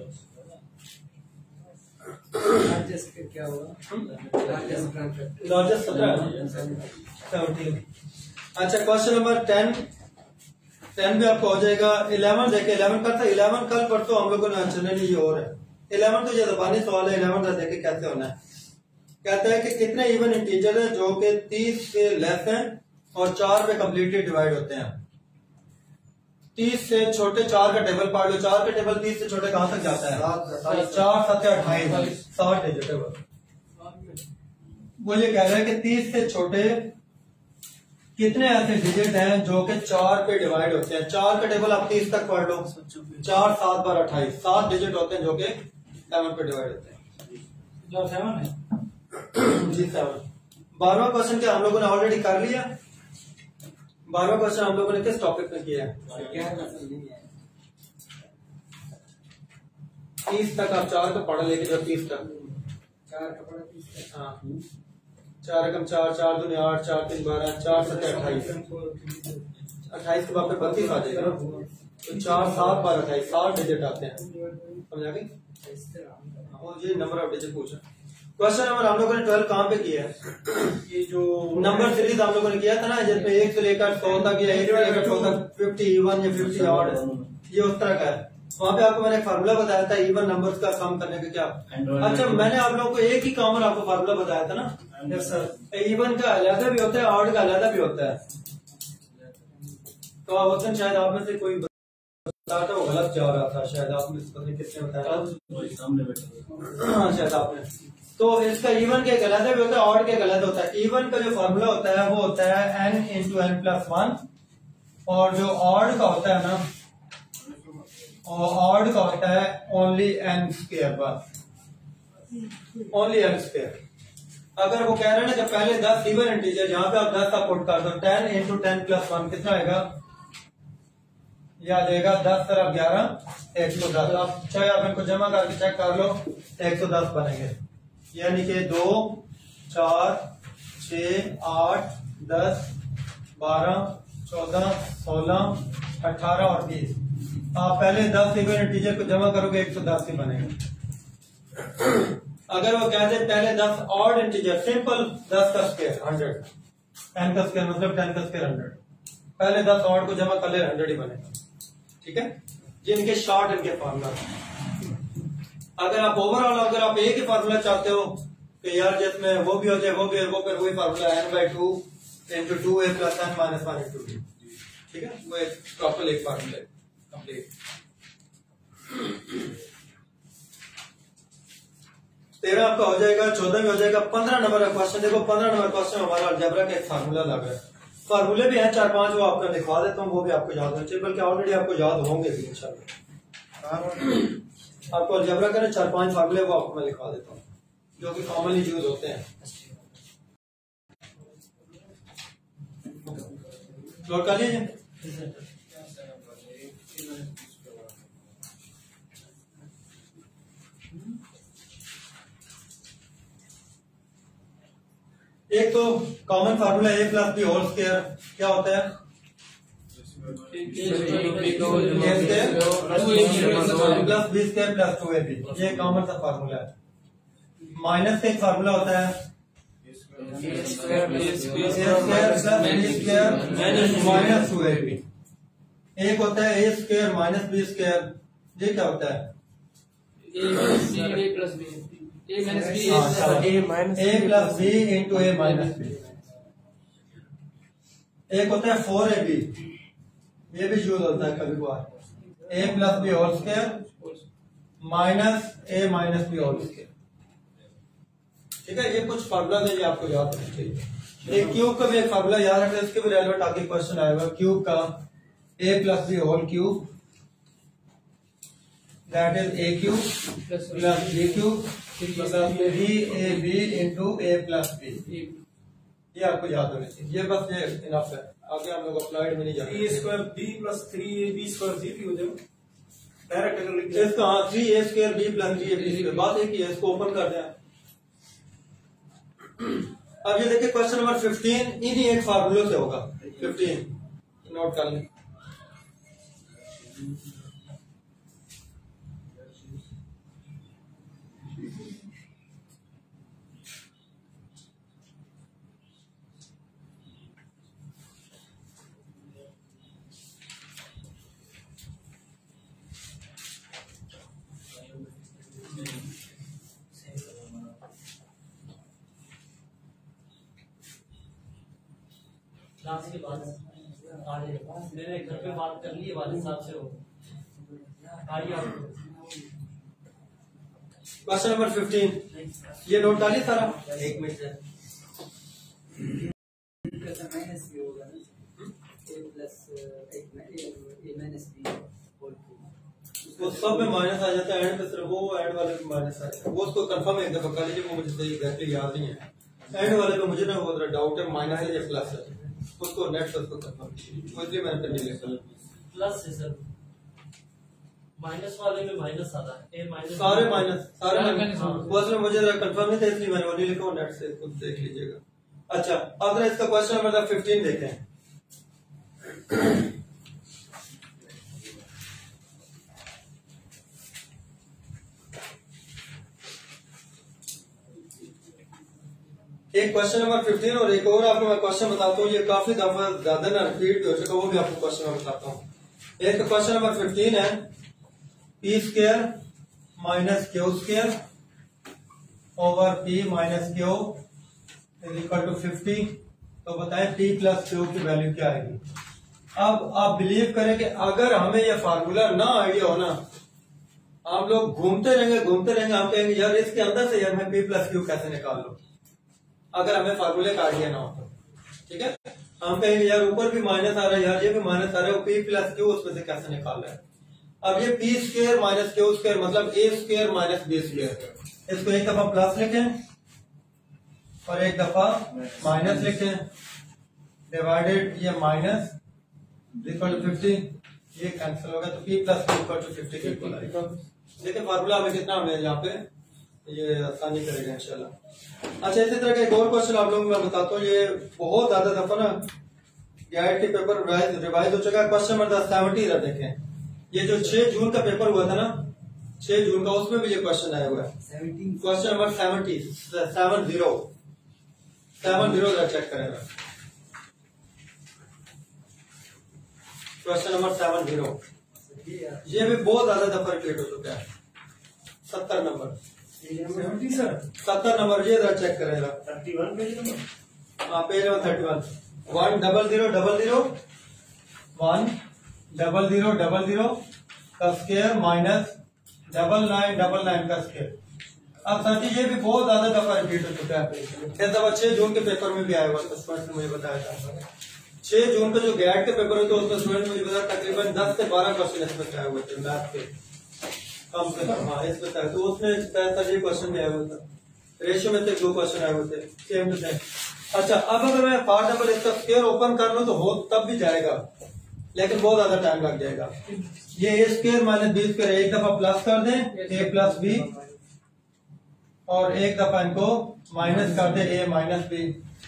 क्या होगा लार्जेस्ट सत्रह सेवनटीन। अच्छा क्वेश्चन नंबर टेन, टेन भी आपको हो जाएगा। इलेवन देखे, इलेवन का था, इलेवन कल परसों हम लोगों ने अच्छा नहीं ये और है। इलेवन तो ये जबानी सवाल है, इलेवन का देखे कैसे होना है। कहता है कि कितने इवन इंटीजर है जो कि तीस से लेस हैं और चार पे कम्प्लीटली डिवाइड होते हैं। तीस से छोटे चार का टेबल पढ़ लो, चार का टेबल तीस से छोटे कहां तक जाता है? चार सत्य अट्ठाईस, साठ डिजिट टेबल। वो ये कह रहा है कि तीस से छोटे कितने ऐसे डिजिट हैं जो कि चार पे डिवाइड होते हैं। चार का टेबल आप तीस तक पढ़ लो, चार सात बार अट्ठाईस, सात डिजिट होते हैं जो कि सेवन पे डिवाइड होते हैं। जो सेवन है जी सेवन। बारहवां क्वेश्चन क्या हम लोगों ने ऑलरेडी कर लिया? बारहवां क्वेश्चन हम लोगों ने किस टॉपिक में किया है? तीस तक आप चार का पढ़ लेके जो तीस तक, चार कपड़ा तीस। हाँ चार एकम चार, चार दूनी आठ, चार तीन बारह, चार सत्तर अट्ठाईस, अट्ठाईस के बाद में बत्तीस आ जाएगा, तो चार सात बार अट्ठाईस, सात डिजिट आते हैं। समझ आ गई? और ये नंबर ऑफ डिजिट पूछा। क्वेश्चन नंबर हम लोगों ने ट्वेल्व कहाँ पे किया है? ये जो नंबर सीरीज हम लोगों ने किया था ना, जिसमें एक से लेकर सौ तक या एक से लेकर सौ तक फिफ्टी इवन या फिफ्टी ऑड, ये उस तरह का है। वहाँ पे आपको मैंने एक फार्मूला बताया था इवन नंबर्स का कम करने का क्या। अच्छा मैंने आप लोगों को एक ही कॉमन आपको फार्मूला बताया था ना सर, इवन का अलग भी होता है, ऑड का अलग भी होता है। तो वतन शायद आप में से कोई बताया था, वो गलत जा रहा था, शायद आप में से पता नहीं किसने बताया सामने बैठा, हाँ शायद आपने। तो इसका इवन के गलत भी होता है, ऑड के गलत होता है। इवन का जो फार्मूला होता है वो होता है n into n plus one, और जो ऑड का होता है ना, और ऑड का होता है ओनली एन स्क्वायर, बस ओनली एन स्क्वायर। अगर वो कह रहे हैं ना कि पहले दस इवन इंटीजर, यहाँ पे आप दस का पुट कर दो, ten into ten plus one कितना आएगा? यह आ जाएगा दस तरफ ग्यारह, एक सौ दस। आप चाहे आप इनको जमा करके चेक कर लो, एक सौ दस बनेंगे। यानी कि दो चार छ आठ दस बारह चौदह सोलह अठारह और बीस, आप पहले दस इवन इंटीजर को जमा करोगे एक सौ दस ही बनेगा। अगर वो कहते हैं पहले दस ऑड इंटीजर, सिंपल दस का स्क्वायर हंड्रेड, टेन का स्क्वायर मतलब टेन का स्क्वायर हंड्रेड, पहले दस ऑड को जमा कर ले हंड्रेड ही बनेगा। ठीक है, जिनके शॉर्ट इनके फार्मूला। अगर आप ओवरऑल अगर आप एक ही फार्मूला चाहते हो कि यार जिसमें वो भी हो जाए वो भी हो, वो फिर वही formula n by two into two a plus n minus one into d. ठीक है, वो एक प्रॉपर एक फार्मूला कंप्लीट। तेरह आपका हो जाएगा, चौदह में हो जाएगा। पंद्रह नंबर का क्वेश्चन देखो, पंद्रह नंबर क्वेश्चन हमारा अलजेब्रा का एक फार्मूला लग रहा है। फार्मूले भी हैं चार पांच, वो आपको लिखवा देता हूँ, वो भी आपको याद होने चाहिए, बल्कि ऑलरेडी आपको याद होंगे भी इंशाल्लाह। आपको अलजेब्रा का चार पांच फार्मूले वो आपको मैं लिखवा देता हूँ जो कि कॉमनली यूज होते हैं। नोट कर लीजिए। एक तो common formula a plus b whole square क्या होता है? Plus b square plus two a b, ये कॉमन सा फार्मूला है। माइनस का एक फार्मूला होता है a square plus b square minus two a b. एक होता है a square minus b square, ये क्या होता है? ए plus b a plus b into a minus b. एक होता है फोर ए बी, ये भी यूज होता है कभी कभार, a plus b whole square minus a minus b whole square. ठीक है, ये कुछ फार्मूला है, ये आपको याद रखना चाहिए। एक क्यूब का भी एक फार्मूला याद रखना, इसके भी रेलेवेंट आगे क्वेश्चन आएगा। क्यूब का a plus b whole cube that is a cube plus b cube plus b a b into A plus b, ये आपको याद होना चाहिए। ये बस ये इनफ है, आगे हम लोग अप्लाइड में नहीं जाएंगे। A square b plus three a b square जी भी हो जाएगा डायरेक्ट अगर लिख दिया इसका। हाँ, three a square b plus three a b square, बात एक ही है। इसको ओपन कर दें। अब ये देखिए क्वेश्चन नंबर फिफ्टीन इन्हीं एक फार्मूले से होगा। फिफ्टीन नोट कर लें। क्लास के बाद आगे मैंने घर पे बात कर ली है वालिद साहब से, हो आइए आपको क्वेश्चन नंबर फिफ्टीन, ये नोट डालिए सारा। एक मिनट है माइनस बी होगा ना, a plus a minus b whole cube, वो सब में माइनस आ जाता है, एंड पे सिर्फ वो एंड वाले में माइनस आ जाता है। वो उसको कंफर्म एक दफा कर लीजिए, वो मुझे सही एग्जैक्टली याद नहीं है। एंड वाले पे मुझे ना वो डाउट है, माइनस है या प्लस है, उसको नेक्स्ट उसको कंफर्म कीजिए, वो इसलिए मैंने पेन लिखा। प्लस है सर, माइनस वाले में माइनस आता है, ए माइनस सारे माइनस सारे माइनस, हाँ। वो असली मुझे कंफर्म नहीं था इसलिए मैंने वो नहीं लिखा, वो नेट से खुद देख लीजिएगा। अच्छा, अब इसका क्वेश्चन नंबर फिफ्टीन देखें। एक क्वेश्चन नंबर फिफ्टीन और एक और आपको मैं क्वेश्चन बताता हूँ, ये काफी दफा ज्यादा ना रिपीट हो चुका, वो भी आपको क्वेश्चन मैं बताता हूँ। एक क्वेश्चन नंबर फिफ्टीन है p square minus q square over p minus q is equal to fifty. तो बताएं पी प्लस क्यू की वैल्यू क्या आएगी। अब आप बिलीव करें कि अगर हमें यह फार्मूला ना आइडिया हो ना, आप लोग घूमते रहेंगे घूमते रहेंगे, हम कहेंगे यार इसके अंदर से यार मैं पी प्लस क्यू कैसे निकाल लूं, अगर हमें फार्मूले का आइडिया ना हो तो। ठीक है, हम कहेंगे यार ऊपर भी माइनस आ रहा है, यार ये भी माइनस आ रहा है, पी प्लस क्यू उसमें से कैसे निकाल रहा है। अब ये p square minus q square मतलब a square minus b square, इसको एक दफा प्लस लिखें और एक दफा माइनस लिखें, डिवाइडेड ये माइनस इक्वल टू फिफ्टी, ये कैंसिल होगा, तो p plus q equal to fifty के इक्वल आएगा। देखिए फार्मूला हमें कितना हमें यहाँ पे ये आसानी करेगा इंशाल्लाह। अच्छा, इसी तरह का एक और क्वेश्चन आप लोगों को मैं बताता हूँ, ये बहुत ज्यादा दफा ना I I T paper revise revise हो चुका है। क्वेश्चन नंबर सेवेंटी इधर देखें, ये जो छह जून का पेपर हुआ था ना, छह जून का, उसमें भी ये क्वेश्चन आया हुआ है। Question number seventy seven zero seven zero check करेगा। क्वेश्चन नंबर सेवन जीरो ये भी बहुत ज्यादा दफा रिपीट हो चुका है। सत्तर नंबर सर सत्तर नंबर ये जरा चेक करेगा। Thirty one page number. हाँ page number thirty one one double zero double zero one double zero double zero का square minus double nine double nine का स्क्वायर। अब सर जी ये भी बहुत ज्यादा दफा रिपीट हो चुका है। इस दफा छह जून के पेपर में भी आया हुआ था, स्टूडेंट ने मुझे बताया था। छह जून का जो गैट के पेपर होते उसमें स्टूडेंट मुझे बताया तकरीबन दस से बारह क्वेश्चन इसमें आए हुए थे मैथ के, कम से कम। हाँ इसमें था, तो उसमें सर ये क्वेश्चन भी आया हुआ था। रेशियो में से दो क्वेश्चन आए हुए थे सेम टू सेम। अच्छा अब अगर मैं पार्ट नंबर इसका स्क्वायर ओपन कर लूं तो हो तब भी जाएगा, लेकिन बहुत ज्यादा टाइम लग जाएगा। ये a square minus b square एक दफा प्लस कर दें, ए प्लस बी, और एक दफा इनको माइनस कर दें, ए माइनस बी।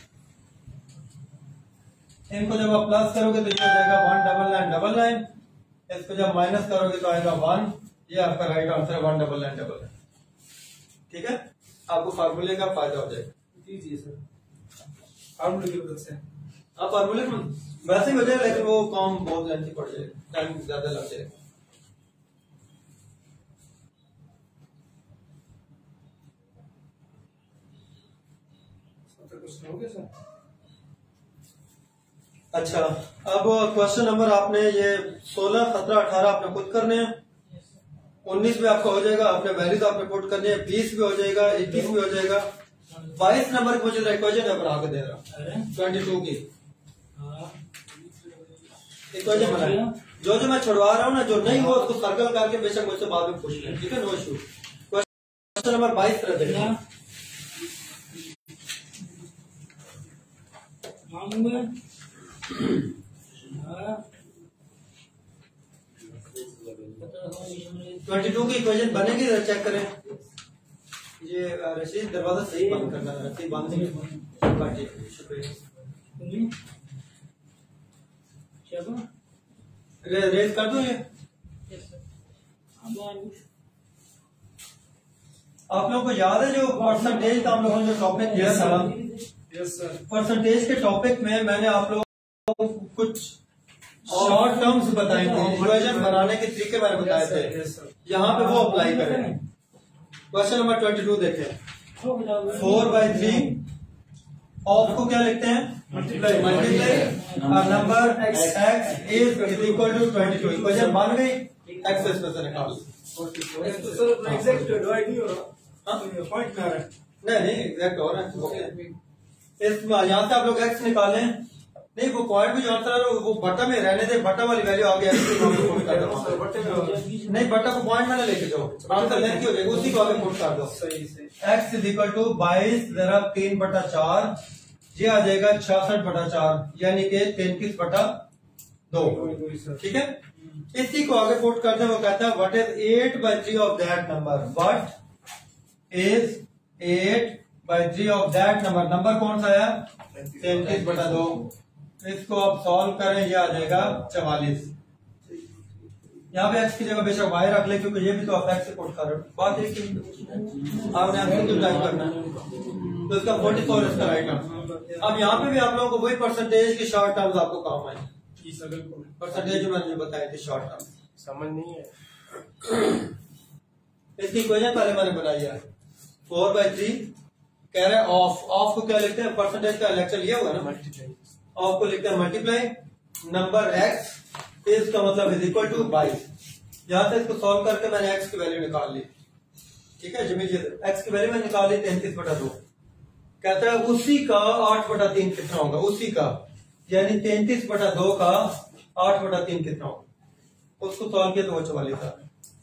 इनको जब आप प्लस करोगे तो ये हो जाएगा one double nine double nine, इसको जब माइनस करोगे तो आएगा वन। ये आपका राइट आंसर है one double nine double nine. ठीक है, आपको फार्मूले का फायदा हो जाएगा। जी जी सर फार्मूले की मदद से आप फार्मूले वैसे ही हो जाएगा, लेकिन वो काम बहुत लेंथी पड़ जाएगा, टाइम ज्यादा लग जाएगा। सत्तर क्वेश्चन हो गया सर। अच्छा अब क्वेश्चन नंबर आपने ये सोलह सत्रह अठारह आपने खुद करने हैं, उन्नीस भी आपका हो जाएगा, आपने वैल्यू तो आपने पुट करनी है, बीस भी हो जाएगा, इक्कीस भी हो जाएगा। बाईस नंबर की मुझे इक्वेशन है बना के दे रहा ट्वेंटी टू की इक्वेशन बनाए। जो जो मैं छुड़वा रहा हूँ ना, जो नहीं हो उसको सर्कल करके बेशक मुझसे बाद में पूछ लें, ठीक है, नो इशू। क्वेश्चन नंबर बाईस तरह देखिए। ट्वेंटी टू की इक्वेशन बनेगी, चेक करें। ये रशीद दरवाजा सही बंद करना है, रशीद बंद नहीं। शुक्रिया, रे, रेज कर दो ये। आप लोगों को याद है जो परसेंटेज का हम लोगों ने जो टॉपिक किया था, यस सर। परसेंटेज के टॉपिक में मैंने आप लोगों को कुछ शॉर्ट टर्म्स बताए थे, इक्वेशन बनाने के तरीके मैंने बताए थे, यहाँ पे वो अप्लाई करें। क्वेश्चन नंबर ट्वेंटी टू देखें। फोर बाई थ्री ऑफ को क्या लिखते हैं, multiply multiply number x is equal to twenty two. Equation बन गई, एक्स इसमें से निकाल। तो सर एग्जैक्ट डिवाइड नहीं हो रहा, पॉइंट में आ रहा है। नहीं नहीं एग्जैक्ट हो रहा है। इस यहाँ से आप लोग एक्स निकालें, नहीं वो पॉइंट भी जो आंसर है वो बटा में रहने दे, बटा वाली वैल्यू आ गया। नहीं बटा को पॉइंट में लेके जाओ, आंसर लेंथ हो जाएगा, उसी को आगे पुट कर दो। सही सही। एक्स इज इक्वल टू बाईस जरा तीन बटा चार, ये आ जाएगा छियासठ बटा चार, यानी कि तैंतीस बटा दो। ठीक है, इसी को आगे पुट करते हैं। वो कहता है what is eight by three of that number, what is eight by three of that number. Number कौन सा आया, तैंतीस बटा दो। इसको आप सॉल्व करें, ये आ जाएगा चवालीस। यहाँ पे एक्स की जगह बेशक वाई रख ले, क्योंकि ये भी तो आप एक्स से पुट कर रहे हो। बात एक आपने आंसर क्यों टाइप करना है, तो इसका फोर्टी फोर इसका राइट आंसर। अब यहाँ पे भी आप लोगों को वही परसेंटेज की शॉर्ट टर्म्स आपको काम आए, परसेंटेज मैंने बताए थे शॉर्ट टर्म, समझ नहीं है। इसकी इक्वेशन पहले मैंने बनाई है। फोर बाई थ्री कह रहे हैं ऑफ, ऑफ को क्या लिखते हैं, परसेंटेज का लेक्चर लिया हुआ ना, ऑफ को लिखते हैं मल्टीप्लाई नंबर एक्स इज का मतलब इज इक्वल टू बाईस। यहां से इसको सॉल्व करके मैंने एक्स की वैल्यू निकाल ली। ठीक है, जमीन एक्स की वैल्यू मैंने निकाल ली तैंतीस बटा दो। कहता है उसी का आठ बटा तीन कितना होगा, उसी का यानी तैंतीस बटा दो का आठ बटा तीन कितना होगा, उसको सॉल्व किया तो वो चवालीस था।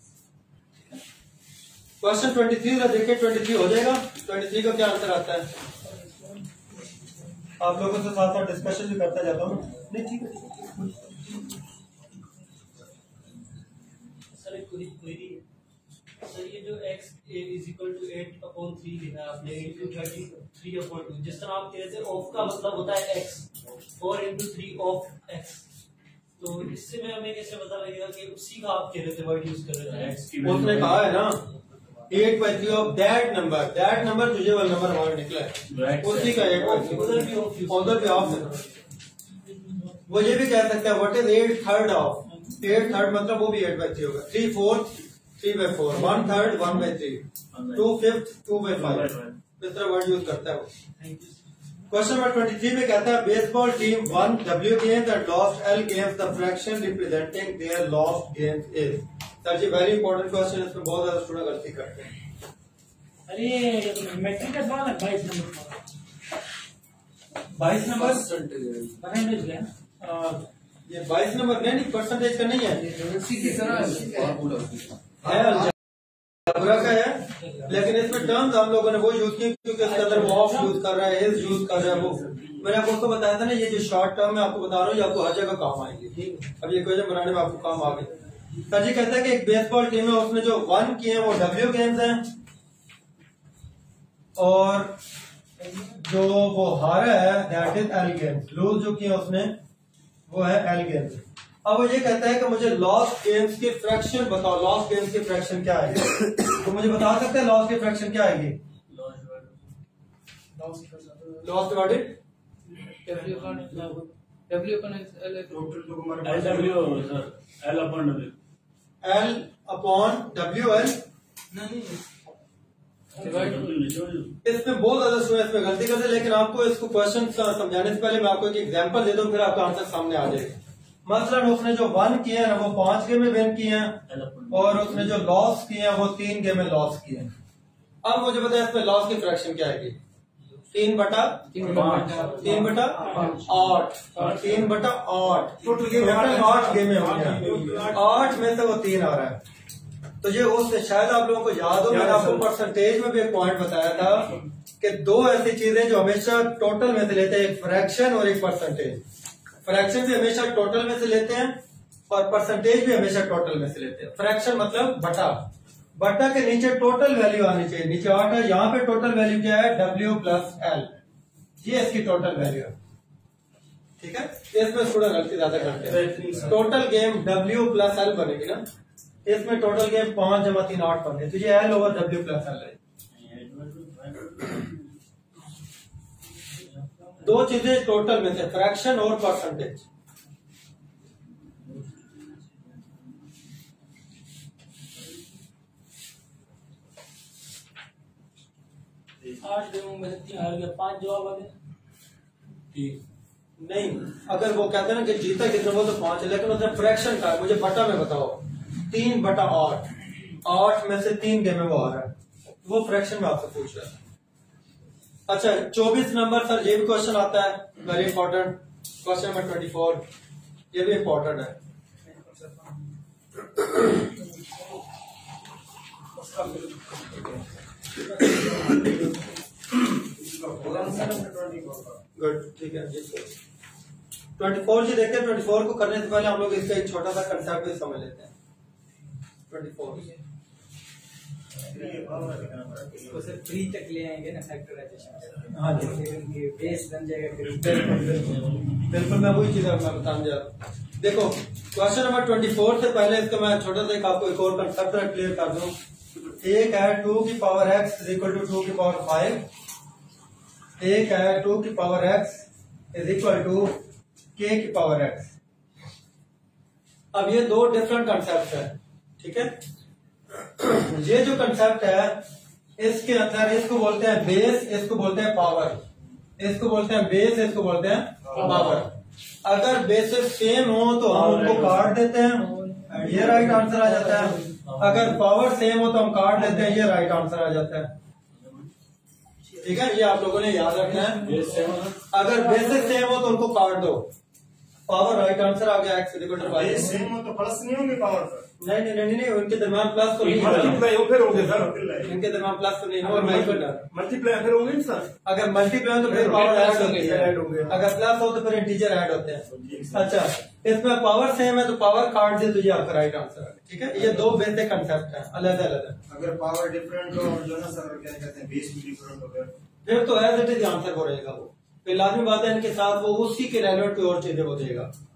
क्वेश्चन ट्वेंटी थ्री का देखिए, ट्वेंटी थ्री हो जाएगा। ट्वेंटी थ्री का क्या आंसर आता है, आप लोगों से साथ साथ डिस्कशन भी करता जाता हूँ। नहीं ठीक है सर, एक क्वेरी क्वेरी है सर, ये जो x is equal to eight upon three लिखा है आपने, into thirty three upon two, जिस तरह आप कह रहे थे ऑफ का मतलब होता है x, four into three of x, तो इससे में हमें कैसे पता लगेगा कि उसी का आप कह रहे थे वर्ड यूज कर रहे थे? उसने कहा है ना eight by three of that number, that number तुझे वाला नंबर हमारा निकला है उसी का एट बाई थ्री, उधर भी ऑफ यूज उधर भी ऑफ है। वो ये भी कह सकता है what is eight third of, eight third मतलब वो भी एट बाई थ्री होगा, three fourth three by four, one third one by three, two fifth two by five, इस तरह वर्ड यूज करता है वो। Thank you. Question number twenty three में कहता है बेसबॉल टीम वन डब्ल्यू games and lost l games, the fraction representing their lost games is. Sir ji very important question, इसमें बहुत ज्यादा स्टूडेंट गलती करते हैं। अरे मैट्रिक का सवाल है बाईस नंबर, बाईस नंबर परसेंटेज का है। ये बाईस नंबर नहीं, परसेंटेज का नहीं है, अलजेब्रा का है, लेकिन इसमें टर्म्स हम लोगों ने वो यूज की क्योंकि इसके अंदर वो ऑफ यूज कर रहा है, इज यूज कर रहा है। वो मैंने आपको बताया था ना, ये जो शॉर्ट टर्म है आपको बता रहा हूँ, ये आपको हर जगह काम आएंगे। अब ये क्वेश्चन बनाने में आपको काम आ गए। सर जी कहता है कि एक बेसबॉल टीम है, उसमें जो वन किए हैं वो डब्ल्यू गेम्स हैं और जो वो हारा है that is l games, lose जो किया उसने वो है एल गेम्स। अब वो ये कहता है कि मुझे लॉस्ट गेम्स की फ्रैक्शन बताओ, लॉस्ट गेम्स की फ्रैक्शन क्या आएगी? तो मुझे बता सकते हैं लॉस्ट की फ्रैक्शन क्या आएगी? Lost divided W upon W upon L, total तो हमारे एल पास W sir, L upon W, L upon W L. इसमें बहुत ज्यादा स्टूडेंट इसमें गलती करते हैं, लेकिन आपको इसको क्वेश्चन समझाने से पहले मैं आपको एक एग्जांपल दे दूं, फिर आपका आंसर सामने आ जाएगा। मसलन उसने जो वन किए हैं वो पांच गेम में विन किए हैं और उसने जो लॉस किए हैं वो तीन गेम में लॉस किए हैं। अब मुझे बताया इसमें लॉस की फ्रैक्शन क्या आएगी? तीन बटा पाँच, तीन बटा आठ, तीन बटा आठ, टोटल गेम आठ गेम में हो गया, आठ में से वो तीन आ रहा है। तो ये उससे शायद आप लोगों को याद हो, मैंने आपको परसेंटेज में भी एक पॉइंट बताया था कि दो ऐसी चीजें जो हमेशा टोटल में से लेते हैं, एक फ्रैक्शन और एक परसेंटेज। फ्रैक्शन भी हमेशा टोटल में से लेते हैं और परसेंटेज भी हमेशा टोटल में से लेते हैं। फ्रैक्शन मतलब बटा, बटा के नीचे टोटल वैल्यू आनी चाहिए, नीचे आठ है, यहाँ पे टोटल वैल्यू क्या है? डब्ल्यू प्लस एल, ये इसकी टोटल वैल्यू है। ठीक है, इसमें थोड़ा गलती ज्यादा करते हैं। Total game W plus L बनेगी ना, इसमें टोटल गेम पांच जमा तीन आठ बने, तो ये L over W plus L है। दो चीजें टोटल में से, फ्रैक्शन और परसेंटेज। आठ गेमों में से तीन हार गया, पांच जवाब आ गए। नहीं, अगर वो कहते हैं ना कि जीता कितना वो तो पांच है, लेकिन उसने फ्रैक्शन का मुझे बटा में बताओ, तीन बटा आठ, आठ में से तीन गेम में वो आ रहा है, वो फ्रैक्शन में आपसे पूछ रहा है। अच्छा चौबीस नंबर सर, ये भी क्वेश्चन आता है, very important question number twenty four, ये भी इंपॉर्टेंट है। गुड, ठीक है जी। ट्वेंटी फोर जी देखते हैं। ट्वेंटी फोर को करने से पहले हम लोग इसका एक छोटा सा कंसेप्ट भी समझ लेते हैं। ट्वेंटी फोर इसको सर थ्री तक ले आएंगे ना फैक्टराइजेशन। हाँ जी, फिर उनकी बेस बन जाएगा। बिल्कुल बिल्कुल बिल्कुल, मैं वही चीज मैं बताने जा रहा हूँ। देखो क्वेश्चन नंबर ट्वेंटी फोर से पहले इसका मैं छोटा सा एक आपको एक और कंसेप्ट क्लियर कर दूं। एक है टू की power x is equal to two की पावर फाइव, एक है टू की power x is equal to के की पावर एक्स। अब ये दो डिफरेंट कंसेप्ट है, ठीक है। ये जो कंसेप्ट है इसके अंदर इसको बोलते हैं बेस, इसको बोलते हैं पावर, इसको बोलते हैं बेस, इसको बोलते हैं पावर। अगर बेसिस सेम हो तो हम उनको काट देते हैं, ये राइट आंसर आ जाता है। अगर पावर सेम हो तो हम काट लेते हैं, ये राइट आंसर आ जाता है। ठीक है, ये आप लोगों ने याद रखना है। अगर बेसिस सेम हो तो उनको काट दो, पावर राइट आंसर आ गया। X equal to Y. Same हो तो प्लस नहीं होंगे पावर पर। नहीं नहीं नहीं नहीं, उनके दरम्यान प्लस तो नहीं मल्टीप्लाई हो फिर होंगे सर, इनके दरम्यान प्लस तो नहीं होगा। मल्टीप्लाई फिर होंगे सर। अगर मल्टीप्लाई तो फिर पावर ऐड होती है, ऐड होंगे। अगर प्लस हो तो फिर इंटीजर ऐड होते हैं। अच्छा, इसमें पावर सेम है तो पावर काट दे तो ये आपका राइट आंसर है। ठीक है, ये दो बेसिक कंसेप्ट है, अलग अलग। अगर पावर डिफरेंट हो और जो ना सर क्या कहते हैं बेस भी डिफरेंट हो गया, फिर तो एज इट इज आंसर हो रहेगा वो। फिर लाजमी बात है इनके साथ वो उसी के रेलेवेंट कोई और चीजें हो जाएगा।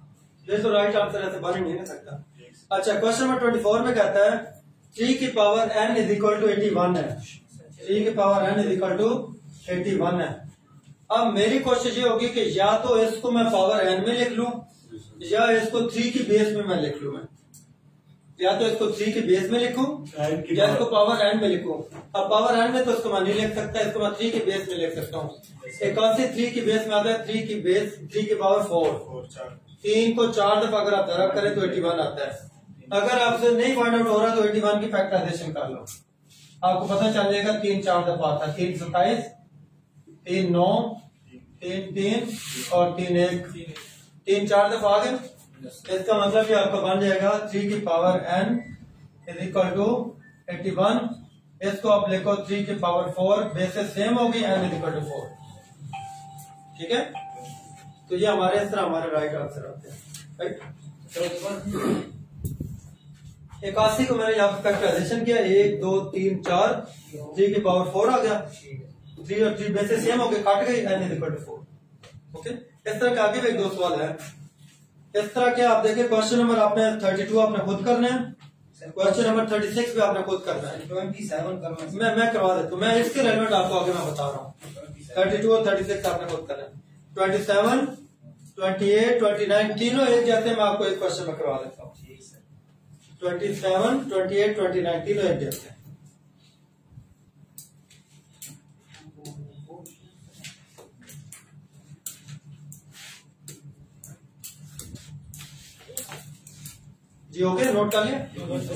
ये तो राइट आंसर ऐसे बन नहीं सकता। अच्छा क्वेश्चन नंबर ट्वेंटी फोर में कहता है थ्री की power N is equal to eighty one है। थ्री की power N is equal to eighty one है। अब मेरी कोशिश ये होगी कि या तो इसको मैं पावर एन में लिख लूं या इसको थ्री की बेस में मैं लिख लूं। मैं या तो इसको थ्री की बेस में लिखूं या इसको पावर एन में लिखूं। अब पावर एन में तो इसको मैं नहीं लिख सकता, इसको मैं थ्री की बेस में लिख सकता हूँ। इक्यासी थ्री की बेस में आता है, थ्री की बेस थ्री की पावर फोर। तीन को चार दफा अगर आप दरब करें तो एटी वन आता है। अगर आपसे नहीं फाइंड आउट हो रहा तो एटी वन की फैक्टराइजेशन कर लो, आपको पता चल जाएगा। तीन चार दफा आता है, तीन सत्ताईस, तीन नौ, तीन तीन और तीन एक, तीन चार दफा आ गए। इसका मतलब कि आपका बन जाएगा थ्री की power N is equal to eighty one. इसको आप लिखो थ्री की पावर फोर, बेसिस सेम होगी, N is equal to four. ठीक है, तो ये हमारे इस तरह हमारे राइट आंसर आते हैं। राइट, इक्यासी को मैंने यहाँ पे फैक्टराइजेशन किया, एक दो तीन चार, थ्री की पावर फोर आ गया, थ्री और थ्री बेसिस सेम हो गए, काट गई, N is equal to four. Okay, इस तरह के आगे भी एक दो सवाल है इस तरह के। आप देखिए क्वेश्चन नंबर आपने थर्टी टू आपने खुद करना है, क्वेश्चन नंबर थर्टी सिक्स भी आपने खुद करना है। ट्वेंटी सेवन करना है। मैं मैं करवा देता हूँ, मैं इसके रेलेवेंट आपको आगे मैं बता रहा हूँ। थर्टी टू और थर्टी सिक्स आपने खुद करना है। Twenty seven, twenty eight, twenty nine तीनों एक जैसे मैं आपको एक क्वेश्चन में करवा देता हूँ। Twenty seven, twenty eight, twenty nine तीनों एक जैसे। जी ओके, नोट कर लिया।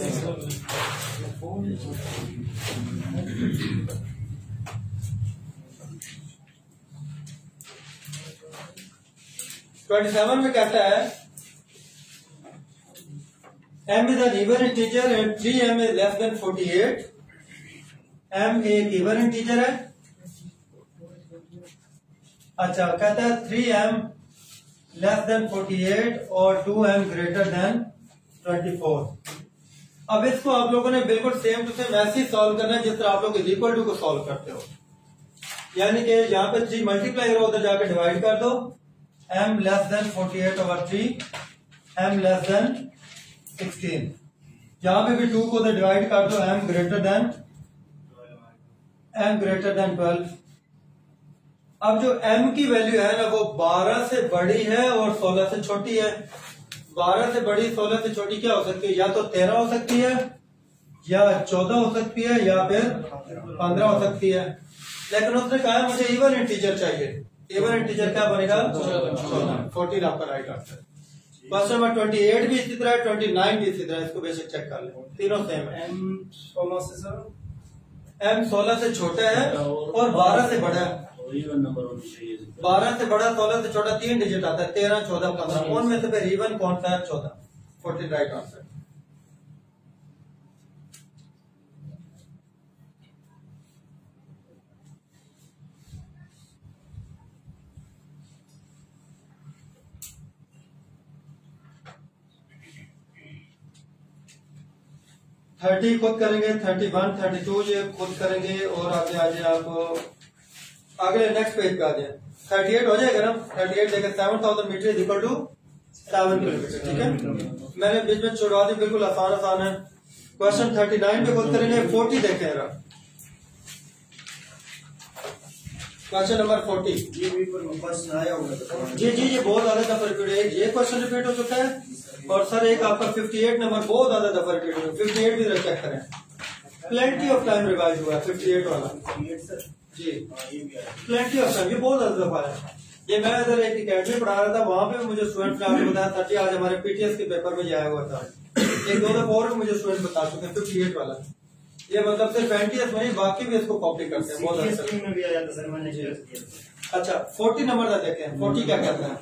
ट्वेंटी सेवन में कहता है m is an even integer and three m is less than forty eight. m एक even integer है। अच्छा, कहता है three m less than forty eight और two m greater than twenty four. अब इसको आप लोगों ने बिल्कुल सेम टू सेम ऐसे ही सॉल्व करना है जिस तरह आप लोग इज इक्वल टू को सॉल्व करते हो। यानी कि यहाँ पे थ्री मल्टीप्लाई करो, उधर जाकर डिवाइड कर दो। m less than forty eight over three, m less than sixteen. यहाँ पे भी टू को उधर डिवाइड कर दो, m greater than m greater than twelve. अब जो m की वैल्यू है ना वो बारह से बड़ी है और सोलह से छोटी है। बारह से बड़ी सोलह से छोटी क्या हो सकती है? या तो तेरह हो सकती है, या चौदह हो सकती है, या फिर पंद्रह हो सकती है। लेकिन उसने कहा मुझे इवन इंटीजर चाहिए। इवन इंटीजर क्या बनेगा? चौदह। फोर्टीन आपका right answer. Question number twenty eight भी इसी तरह, ट्वेंटी नाइन भी इसी तरह। इसको बेसिक चेक कर ले, तीनों सेम है। एम सोलह से सर एम सोलह से छोटा है और बारह से बड़ा है। इवन नंबर होनी चाहिए। बारह से बड़ा, सोलह से छोटा तीन डिजिट आता है, तेरह, चौदह, पंद्रह। उनमें से फिर इवन कौन सा है? चौदह। Fourteen right answer. थर्टी खुद करेंगे, थर्टी वन, थर्टी टू ये खुद करेंगे और आगे आ जाए आप आगे नेक्स्ट पेज पे आ जाए। थर्टी एट हो जाएगा ना? थर्टी एट देखिए, seven thousand metre is equal to seven kilometre. ठीक है, मैंने बीच में छुड़वा दी, बिल्कुल आसान आसान है। क्वेश्चन थर्टी नाइन पे खुद करेंगे। फोर्टी देखें जरा, क्वेश्चन नंबर फोर्टी। ये भी क्वेश्चन आया होगा। जी जी ये बहुत ज्यादा दफा रिपीट है। ये क्वेश्चन रिपीट हो चुका है और सर एक आपका फिफ्टी एट नंबर बहुत ज्यादा दफा रिपीट हो। फिफ्टी एट भी जरा चेक करें, प्लेंटी ऑफ टाइम रिवाइज हुआ है फिफ्टी एट वाला। जी प्लेंटी ऑफ टाइम, ये बहुत ज्यादा दफा है। ये मैं इधर एक अकेडमी पढ़ा रहा था, वहां पे मुझे स्टूडेंट ने आगे बताया सर जी आज हमारे पीटीएस के पेपर में ये आया हुआ था। एक दो दफा और भी मुझे स्टूडेंट बता चुके हैं फिफ्टी एट वाला। ये मतलब सिर्फ एनटीएस में नहीं, बाकी भी इसको कॉपी करते हैं बहुत अच्छा। में भी आया था सर, मैंने चेक किया। अच्छा फोर्टी नंबर का देखें, फोर्टी क्या कहता है?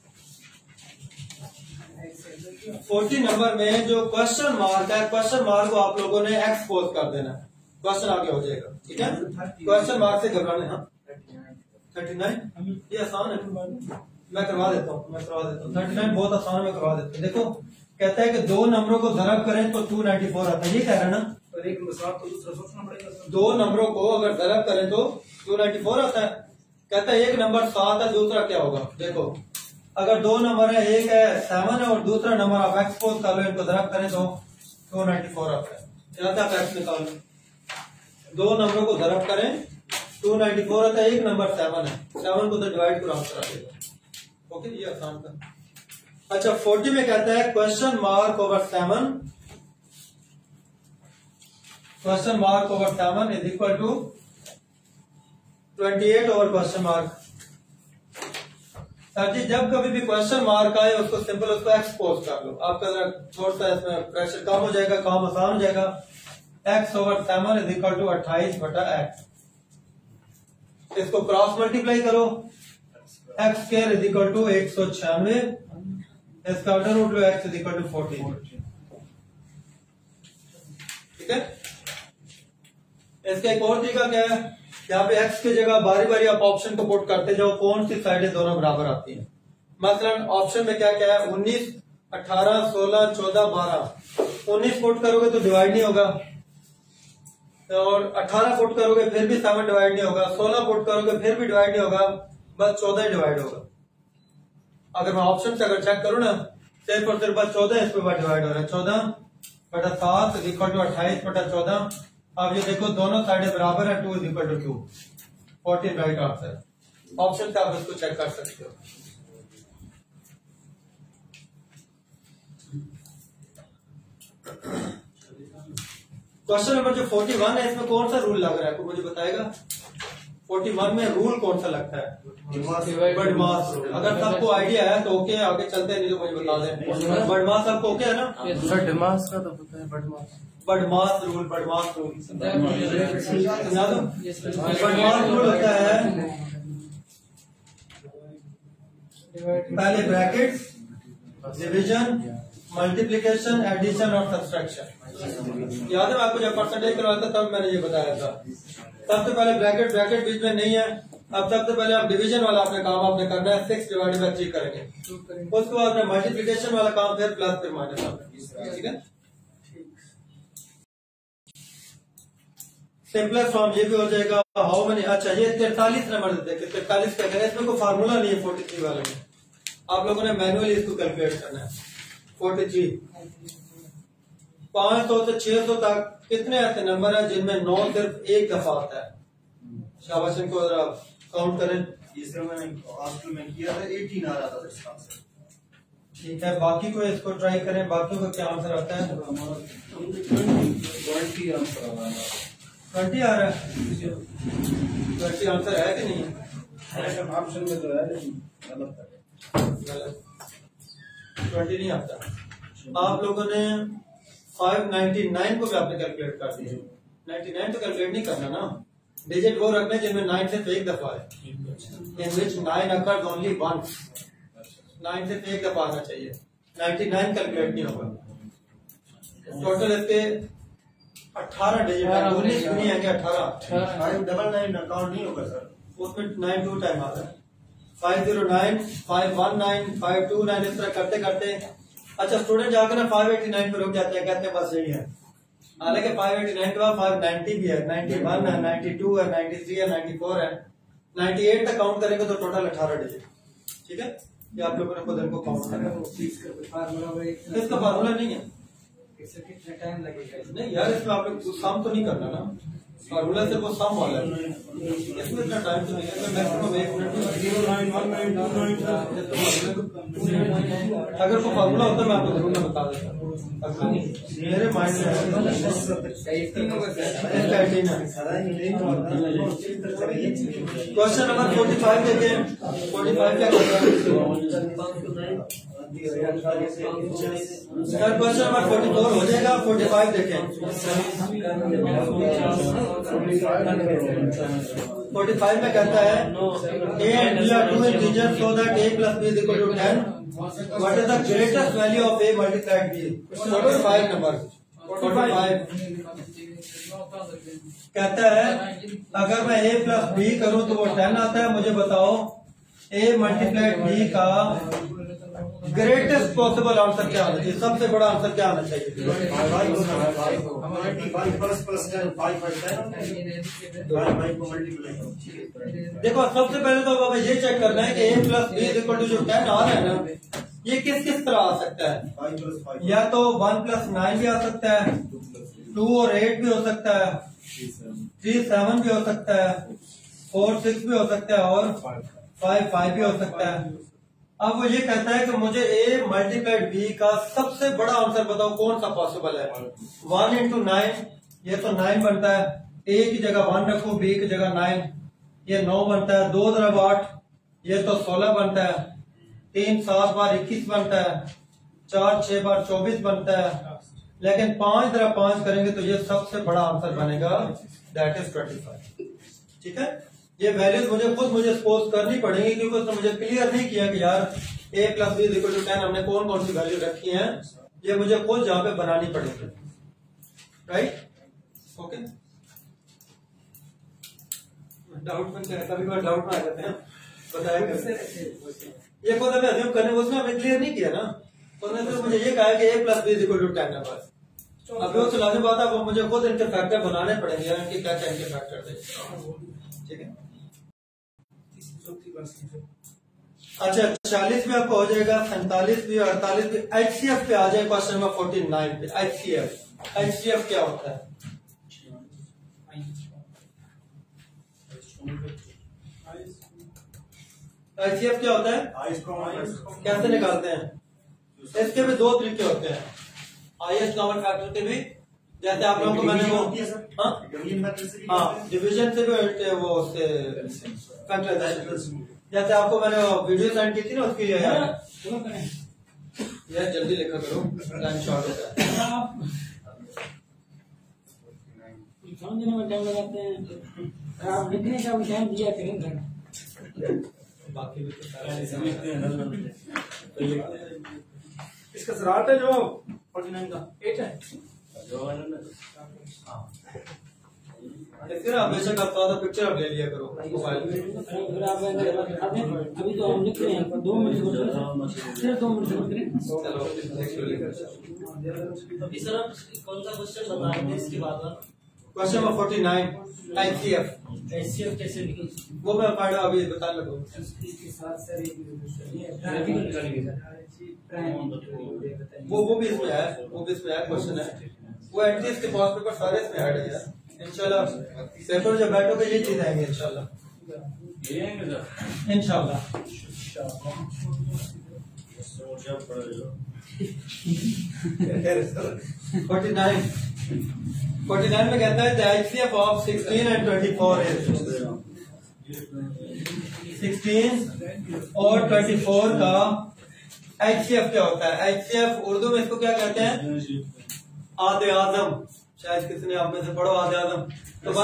फोर्टी नंबर में जो क्वेश्चन मार्क है, क्वेश्चन मार्क को आप लोगों ने एक्सपोज कर देना, क्वेश्चन आगे हो जाएगा। ठीक है, क्वेश्चन मार्क से घबराने। हाँ थर्टी नाइन ये आसान है, मैं करवा देता हूँ मैं करवा देता हूँ थर्टी नाइन बहुत आसान है, मैं करवा देता हूँ। देखो कहता है कि दो नंबरों को ज़रब करें तो टू नाइन्टी फोर आता है, ये कह रहा है ना। और एक नंबर सात तो दूसरा सोचना पड़ेगा सर। दो नंबरों को अगर ज़रब करें तो टू नाइन्टी फोर आता है। कहता है एक नंबर सात है, दूसरा क्या होगा? देखो अगर दो नंबर है, एक है सेवन है और दूसरा नंबर आप एक्स पोज कर लो, इनको दरब करें तो टू नाइनटी फोर आता है। यहाँ से आप एक्स निकाल लो, दो नंबरों को दरब करें टू नाइनटी फोर आता है, एक नंबर सेवन है, सेवन को तो डिवाइड करो आंसर आ जाएगा। ओके, ये आसान था। अच्छा, फोर्टी में कहता है question mark over seven, question mark over seven is equal to twenty eight over question mark. Sir ji जब कभी भी क्वेश्चन मार्क आए उसको सिंपल उसको एक्सपोज कर लो, आपका जरा थोड़ा सा इसमें प्रेशर कम हो जाएगा, काम आसान हो जाएगा। X over seven is equal to अट्ठाईस बटा एक्स, इसको क्रॉस मल्टीप्लाई करो, X square is equal to एक सौ छियानवे, इसका अंडर रूट लो, X is equal to fourteen. ठीक है, इसका एक और तरीका क्या है, यहाँ पे x की जगह बारी बारी आप ऑप्शन को पुट करते जाओ, कौन सी साइडें दोनों बराबर आती हैं। मसलन ऑप्शन में क्या क्या है, उन्नीस, अठारह, सोलह, चौदह, बारह। उन्नीस पुट करोगे तो डिवाइड नहीं होगा, और अठारह पुट करोगे फिर भी सेवन डिवाइड नहीं होगा, सोलह पुट करोगे फिर भी डिवाइड नहीं होगा, बस चौदह ही डिवाइड होगा। अगर मैं ऑप्शन से अगर चेक करूं ना, सिर्फ और सिर्फ बस चौदह इस पर डिवाइड हो रहा है, चौदह बटा सात इज इक्वल टू अट्ठाईस बटा चौदह। अब ये देखो दोनों साइडें बराबर है, two is equal to two, fourteen right answer. Option से आप इसको चेक कर सकते हो। क्वेश्चन नंबर जो फोर्टी वन है, इसमें कौन सा रूल लग रहा है, आपको मुझे बताएगा। फोर्टी वन में रूल कौन सा लगता है, बडमास रूल। अगर सबको आइडिया है तो ओके, आगे चलते हैं, नहीं तो मुझे बता दें। बडमास सबको ओके है ना? बडमास का तो पता है, BODMAS BODMAS rule, BODMAS rule BODMAS rule होता है, पहले ब्रैकेट, डिवीजन, मल्टीप्लिकेशन, एडिशन और सब्सट्रैक्शन। याद है आपको जब परसेंटेज करवाया था तब मैंने ये बताया था। सबसे पहले ब्रैकेट, ब्रैकेट बीच में नहीं है। अब सबसे पहले आप डिवीजन वाला अपने काम आपने करना है, सिक्स डिवाइडेड बाय थ्री करेंगे। उसके बाद में मल्टीप्लिकेशन वाला काम फिर प्लस फिर माइनस। ठीक है, सिंपलेस्ट फॉर्म ये भी हो जाएगा। हाउ मेनी, अच्छा ये तैतालीस नंबर देते हैं, तैतालीस का करें, इसमें कोई फार्मूला नहीं है फोर्टी थ्री वाले में, आप लोगों ने मैनुअली इसको कैलकुलेट करना है। फोर्टी थ्री पांच सौ से छह सौ तक कितने ऐसे नंबर है जिनमें नौ सिर्फ एक दफा आता है। शाबाश, इनको जरा काउंट करें। तीसरे मैंने हॉस्टल में किया था, एटीन आ रहा था इसका आंसर। ठीक है, बाकी को इसको ट्राई करें, बाकियों का क्या आंसर आता है। ट्वेंटी आंसर आ रहा है, ट्वेंटी आ रहा है, ट्वेंटी आंसर है कि नहीं। ऑप्शन में तो है लेकिन गलत है, ट्वेंटी नहीं आता। आप लोगों ने फाइव नाइनटी नाइन को भी आपने कैलकुलेट कर दिया, नाइनटी नाइन तो कैलकुलेट नहीं करना ना, डिजिट वो रखने जिनमें नाइन सिर्फ एक दफा है, in which nine occurs only once, नाइन सिर्फ एक दफा आना चाहिए, नाइनटी नाइन कैलकुलेट नहीं होगा। टोटल इसके अठारह डिजिट है, उन्नीस नहीं है क्या, अठारह। फाइव डबल नाइन अकाउंट नहीं होगा सर, उसमें नाइन टू टाइम आता है, five zero nine, five one nine, five two nine, इस तरह करते करते। अच्छा, स्टूडेंट जाकर ना फाइव एटी नाइन पे रुक जाते हैं, कहते हैं बस यही है। हालांकि फाइव एटी नाइन के बाद फाइव नाइनटी भी है, नाइनटी वन है, नाइनटी टू है, नाइनटी थ्री है, नाइनटी फोर है, नाइनटी एट तक काउंट करेंगे तो टोटल अठारह डिजिट। ठीक है, ये आप लोगों ने खुद इनको काउंट करना है, इसका फार्मूला नहीं है। कितना टाइम लगेगा? नहीं यार, इसमें आप लोग सम तो नहीं करना ना, फार्मूला सिर्फ वो सम वाला है, इसमें इतना टाइम तो नहीं है, मैक्सिमम एक minute. Zero nine one nine two nine अगर वो फार्मूला होता मैं आपको जरूर मैं बता देता, मेरे माइंड में क्वेश्चन नंबर फोर्टी फाइव देखें। फोर्टी फाइव क्या कहता है sir, question number forty four हो जाएगा, फोर्टी फाइव देखें। फोर्टी फाइव में कहता है A and B are two integers so that A plus B is equal to ten, what is the greatest value of A multiplied B. Forty five number forty five कहता है अगर मैं ए plus B करूं तो वो ten आता है, मुझे बताओ ए मल्टीप्लाइड बी का ग्रेटेस्ट पॉसिबल आंसर क्या होना चाहिए, सबसे बड़ा आंसर क्या होना चाहिए? देखो सबसे पहले तो बाबा ये चेक करना है कि A plus B equal to जो टेन आ रहा है ना, ये किस किस तरह आ सकता है। या तो वन प्लस नाइन भी आ सकता है, टू और एट भी हो सकता है, थ्री सेवन भी हो सकता है, फोर सिक्स भी हो सकता है और फाइव फाइव भी हो सकता है। अब वो ये कहता है कि मुझे ए मल्टीप्लाइड बी का सबसे बड़ा आंसर बताओ कौन सा पॉसिबल है। वन इंटू नाइन, ये तो नाइन बनता है, ए की जगह वन रखो, बी की जगह नाइन, ये नौ बनता है। दो दरब आठ, ये तो सोलह बनता है। तीन सात बार इक्कीस बनता है, चार छह बार चौबीस बनता है। लेकिन पांच दरब पांच करेंगे तो ये सबसे बड़ा आंसर बनेगा, दैट इज ट्वेंटी फाइव। ठीक है, ये वैल्यूज मुझे खुद मुझे सपोज करनी पड़ेगी क्योंकि उसने मुझे क्लियर नहीं किया कि यार A plus B equal to ten हमने कौन कौन सी वैल्यू रखी है, ये मुझे खुद जहां पे बनानी पड़ेगी। Right, okay. डाउट में क्या, कभी कभी डाउट में आ जाते हैं, बताया ये खुद हमें अज्यूम करने, उसने हमें क्लियर नहीं किया ना, उसने सिर्फ मुझे ये कहा कि A plus B equal to ten है बस। अभी वो लाजिम बात है, वो मुझे खुद इनके फैक्टर बनाने पड़ेंगे, इनके क्या क्या इनके फैक्टर थे। ठीक है, अच्छा चालीस में आपको हो जाएगा, सैंतालीस भी, अड़तालीस भी। एच सी एफ पे आ जाए क्वेश्चन नंबर फोर्टी नाइन पे। H C F, H C F क्या होता है? एच सी एफ क्या होता है, कैसे निकालते हैं? इसके भी दो तरीके होते हैं, आई एस कॉमन फैक्टर के भी, जैसे आप लोगों को मैंने वो हाँ डिवीजन से भी वो उससे फैक्टर, जैसे आपको मैंने वीडियो सेंड की थी ना उसकी यार यार जल्दी लिखा करो, टाइम शॉर्ट होता है। समझने में टाइम लगाते हैं, आप लिखने का भी टाइम दिया करेंगे, बाकी भी तो सारे समझते हैं। इसका सराहत है जो फोर्टी नाइन का एट है, फिर आप बेशक आप तो पिक्चर आप ले लिया करो मोबाइल में। अभी तो हम लिख रहे हैं, दो मिनट सिर्फ दो मिनट। चलो अभी सर आप कौन सा क्वेश्चन बता रहे थे इसके बाद? Question number forty nine, H C F. H C F कैसे निकल, वो मैं पढ़ा अभी बता लगो। इसके साथ सर वो वो भी इसमें है, वो भी इसमें है, क्वेश्चन है वो एंट्री इसके पास पेपर सारे इसमें ऐड है यार। इंशाल्लाह पेपर जब बैठोगे ये चीज आएंगे इंशाल्लाह, इंशाल्लाह। फोर्टी नाइन फोर्टी नाइन में कहता है the H C F of sixteen and twenty four is sixteen और ट्वेंटी फोर का एच सी एफ क्या होता है? एच सी एफ उर्दू में इसको क्या कहते हैं? आदे आजम। शायद किसी ने आप में से पढ़ो आदे आजम। तो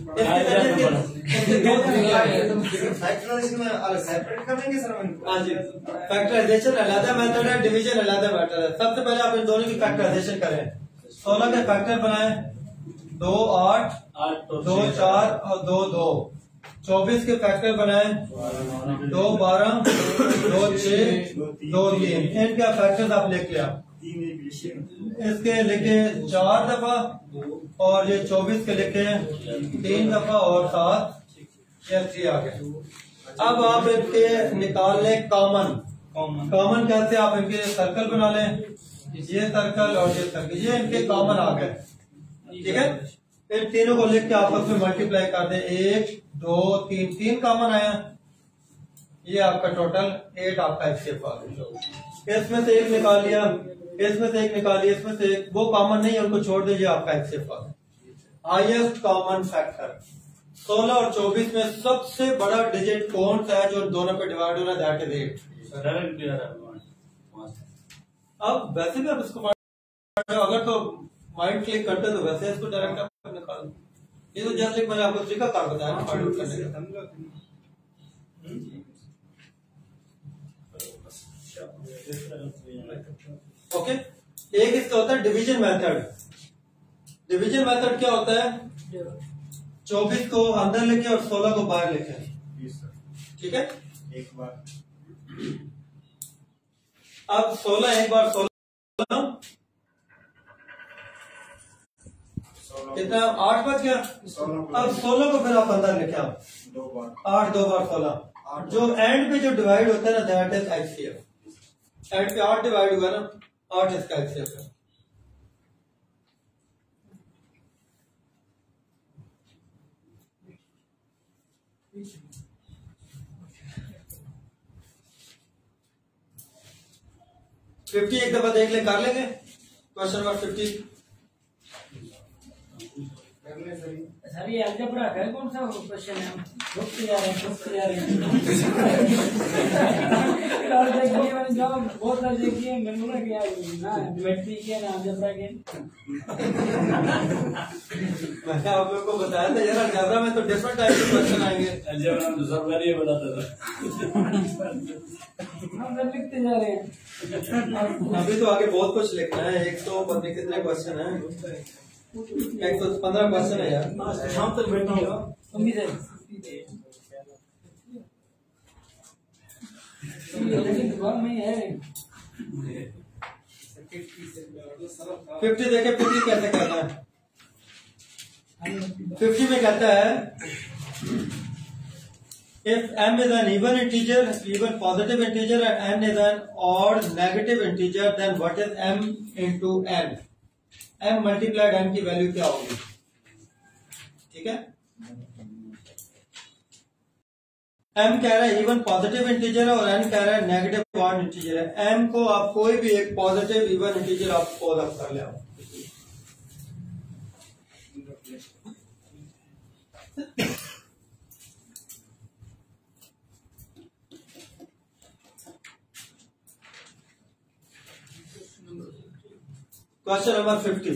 हाँ जी, फैक्टराइजेशन अलग मेथड है, डिवीजन अलग मेथड है। सबसे पहले आप इन दोनों की फैक्टराइजेशन करें। सोलह के फैक्टर बनाए, दो आठ, दो चार और दो दो। चौबीस के फैक्टर बनाए, दो बारह, दो छह, दो तीन। इनका फैक्टर आप लिख लिया, इसके लिखे चार दफा और ये चौबीस के लिखे तीन दफा और सात, ये थ्री आ गए। अब आप इनके निकाल लें कॉमन। कॉमन कैसे? आप इनके सर्कल बना लें, ये सर्कल और ये सर्कल, ये इनके कॉमन आ गए। ठीक है, इन तीनों को लिख के आपस में मल्टीप्लाई कर दें, एक दो तीन, तीन कॉमन आया, ये आपका टोटल एट आपका एक्सेप आ गया। इसमें से एक निकाल लिया, इसमें से एक निकाल लिया, इसमें से एक, वो कॉमन नहीं है उनको छोड़ दीजिए, आपका एक्सेप आ गया। हाईएस्ट कॉमन फैक्टर सोलह और चौबीस में सबसे बड़ा डिजिट कौन सा है जो दोनों पे डिवाइड हो रहा है? That is eight. अब वैसे भी आप इसको अगर तो माइंड क्लिक करते तो वैसे इसको डायरेक्ट आप निकाल दो। ये तो जैसे मैंने आपको तरीका कार बताया ना फाइंड आउट करने का। ओके, एक इसका होता है डिवीजन मेथड। डिवीजन मेथड क्या होता है? चौबीस को अंदर लिखे और सोलह को बाहर लिखे। ठीक है, एक बार अब सोलह एक बार सोलह कितना, आठ बच गया। अब सोलह को फिर आप अंदर लेके आओ, दो बार आठ दो बार सोलह, जो एंड पे जो डिवाइड होता है ना दैट इज एचसीएफ। एंड पे आठ डिवाइड हुआ ना, आठ इसका एचसीएफ है। फिफ्टी एक दफा देख ले, कर लेंगे क्वेश्चन नंबर फिफ्टी। सर ये अलजेब्रा है, कौन सा क्वेश्चन है? हम रुकते जा रहे हैं रुकते जा रहे हैं और देखिए मैंने जवाब बहुत सारे देखिए, मैंने बोला कि यार ना ज्योमेट्री के ना अलजेब्रा के। मैंने आप लोगों को बताया था यार, अलजेब्रा में तो डिफरेंट टाइप के क्वेश्चन आएंगे। अलजेब्रा में तो सब मैंने ये बताता था। हम सब लिखते जा रहे हैं। अभी तो आगे बहुत कुछ लिखना है, एक सौ पता नहीं कितने क्वेश्चन है, एक सौ पंद्रह क्वेश्चन है यार। शाम तक बैठा होगा उम्मीद है में है। फिफ्टी देखे, फिफ्टी कैसे करना है। फिफ्टी में कहता है if m is an even integer, even positive integer, and n is an odd negative integer, then what is m into n? m multiplied n की वैल्यू क्या होगी? ठीक है, m कह रहा है इवन पॉजिटिव इंटीजर है और n कह रहा है नेगेटिव ऑड इंटीजर है। m को आप कोई भी एक पॉजिटिव इवन इंटीजर आप पोल अप कर ले आओ। क्वेश्चन नंबर फिफ्टी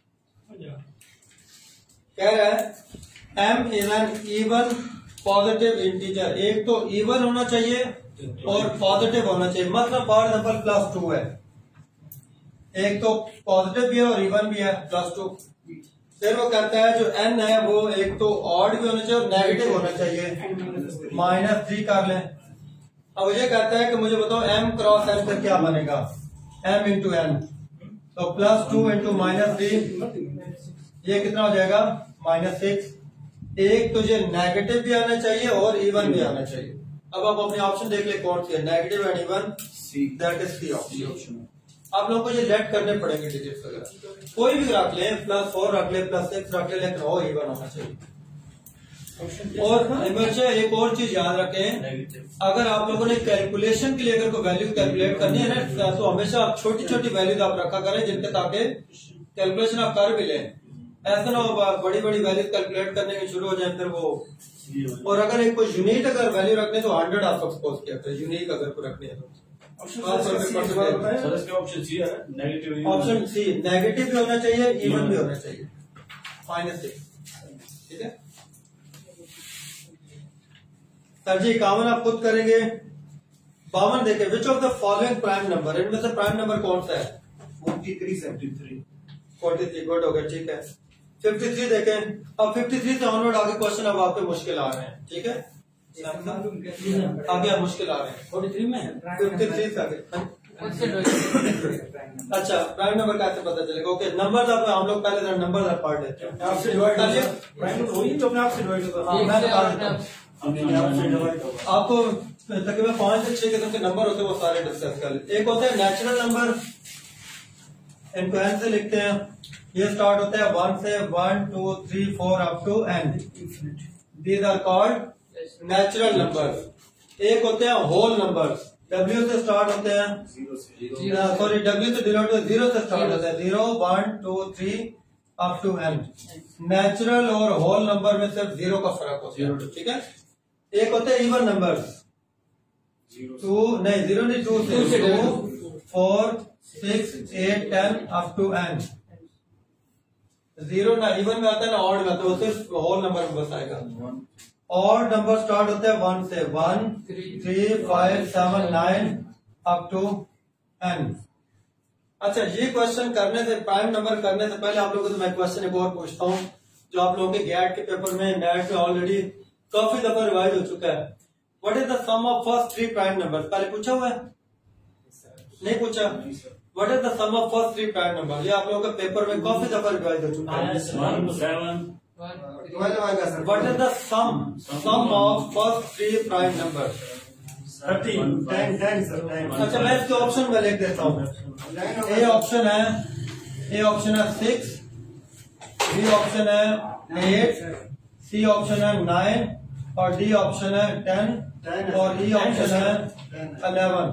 कह रहा है m is an even positive integer. एक तो इवन होना चाहिए और पॉजिटिव होना चाहिए, मतलब फॉर एग्जाम्पल प्लस टू है, एक तो पॉजिटिव भी है और इवन भी है प्लस टू। फिर वो कहता है जो n है वो एक तो ऑड भी होना चाहिए और नेगेटिव होना चाहिए, माइनस थ्री कर लें। अब ये कहता है कि मुझे बताओ m क्रॉस n फिर क्या बनेगा, m इंटू एन, तो plus two into minus three, ये कितना हो जाएगा माइनस सिक्स। एक तो ये नेगेटिव भी आना चाहिए और इवन भी आना चाहिए। अब आप अपने ऑप्शन देख ले कौन सी है, negative and even, that is C option. आप लोगों को ये लेट करने पड़ेंगे डिजिट्स वगैरह, कोई भी रख ले, प्लस फोर रख ले, प्लस सिक्स रख ले, लेकिन हो इवन होना चाहिए। और हमेशा एक और चीज याद रखें, अगर आप लोगों ने कैलकुलेशन के लिए अगर कोई वैल्यू कैलकुलेट करनी है ना, तो हमेशा आप छोटी छोटी वैल्यूज आप रखा करें जिनके ताकि कैलकुलेशन आप कर भी लें। ऐसा ना हो बड़ी बड़ी वैल्यूज कैलकुलेट करने की शुरू हो जाए फिर वो। और अगर एक कोई यूनिक अगर वैल्यू रखने तो हंड्रेड आप सपोज किया करें, यूनिक अगर कोई रखनी है तो। ऑप्शन सी है, नेगेटिव ऑप्शन सी नेगेटिव भी होना चाहिए, इवन भी होना चाहिए, माइनस सिक्स। ठीक है सर जी, इक्यावन आप खुद करेंगे। बावन देखे, which of the following prime number, इनमें से प्राइम नंबर कौन सा है? Forty three seventy three forty three, good हो गया, ठीक है। फिफ्टी थ्री देखें, अब फिफ्टी थ्री से ऑनवर्ड आगे क्वेश्चन अब आपके मुश्किल आ रहे हैं। ठीक है, आगे मुश्किल आ रहे हैं फोर्टी थ्री में फिफ्टी थ्री से आगे। अच्छा, प्राइम नंबर कैसे पता चलेगा? ओके, नंबर आप हम लोग पहले नंबर पढ़ लेते हैं, आपसे डिवाइड कर लिया, प्राइम तो वही जो अपने आप से डिवाइड होता है। मैं बता देता हूँ आपको, तकरीबन पांच से छह किस्म के नंबर होते हैं, वो सारे डिस्कस कर लेते हैं। एक होता है नेचुरल नंबर, इनको एन से लिखते हैं, ये स्टार्ट होता है वन से, one two three four up to N, these are called natural number. एक होते हैं होल नंबर, डब्ल्यू से स्टार्ट होते हैं, सॉरी डब्ल्यू से डिनोट होते हैं, जीरो से स्टार्ट होते हैं, zero one two three up to N. Natural और होल नंबर में सिर्फ जीरो का फर्क होता है। ठीक है, एक होते हैं इवन नंबर, टू नहीं जीरो नहीं, टू से two four six eight ten up to N. Zero ना इवन में आता है ना ऑड में आता है, वो सिर्फ होल नंबर में बस आएगा। ऑड नंबर स्टार्ट होते हैं वन से, one three five seven nine up to N. अच्छा, ये क्वेश्चन करने से, प्राइम नंबर करने से पहले आप लोगों से मैं क्वेश्चन एक और पूछता हूँ जो आप लोगों के गैट के पेपर में, नेट में ऑलरेडी काफी दफा रिवाइज हो चुका है। What is the sum of first three prime number? पहले पूछा हुआ है, नहीं पूछा। What is the sum of first three prime number? ये आप लोगों का पेपर में काफी दफा रिवाइज हो चुका है। ट्वेल्व आएगा sir. What is the sum sum of first three prime number? Thirteen ten ten sir ten. अच्छा मैं इसके ऑप्शन में लिख देता हूँ। ए ऑप्शन है ए ऑप्शन है सिक्स, बी ऑप्शन है एट, सी ऑप्शन है नाइन और डी ऑप्शन है टेन और ई ऑप्शन है अलेवन।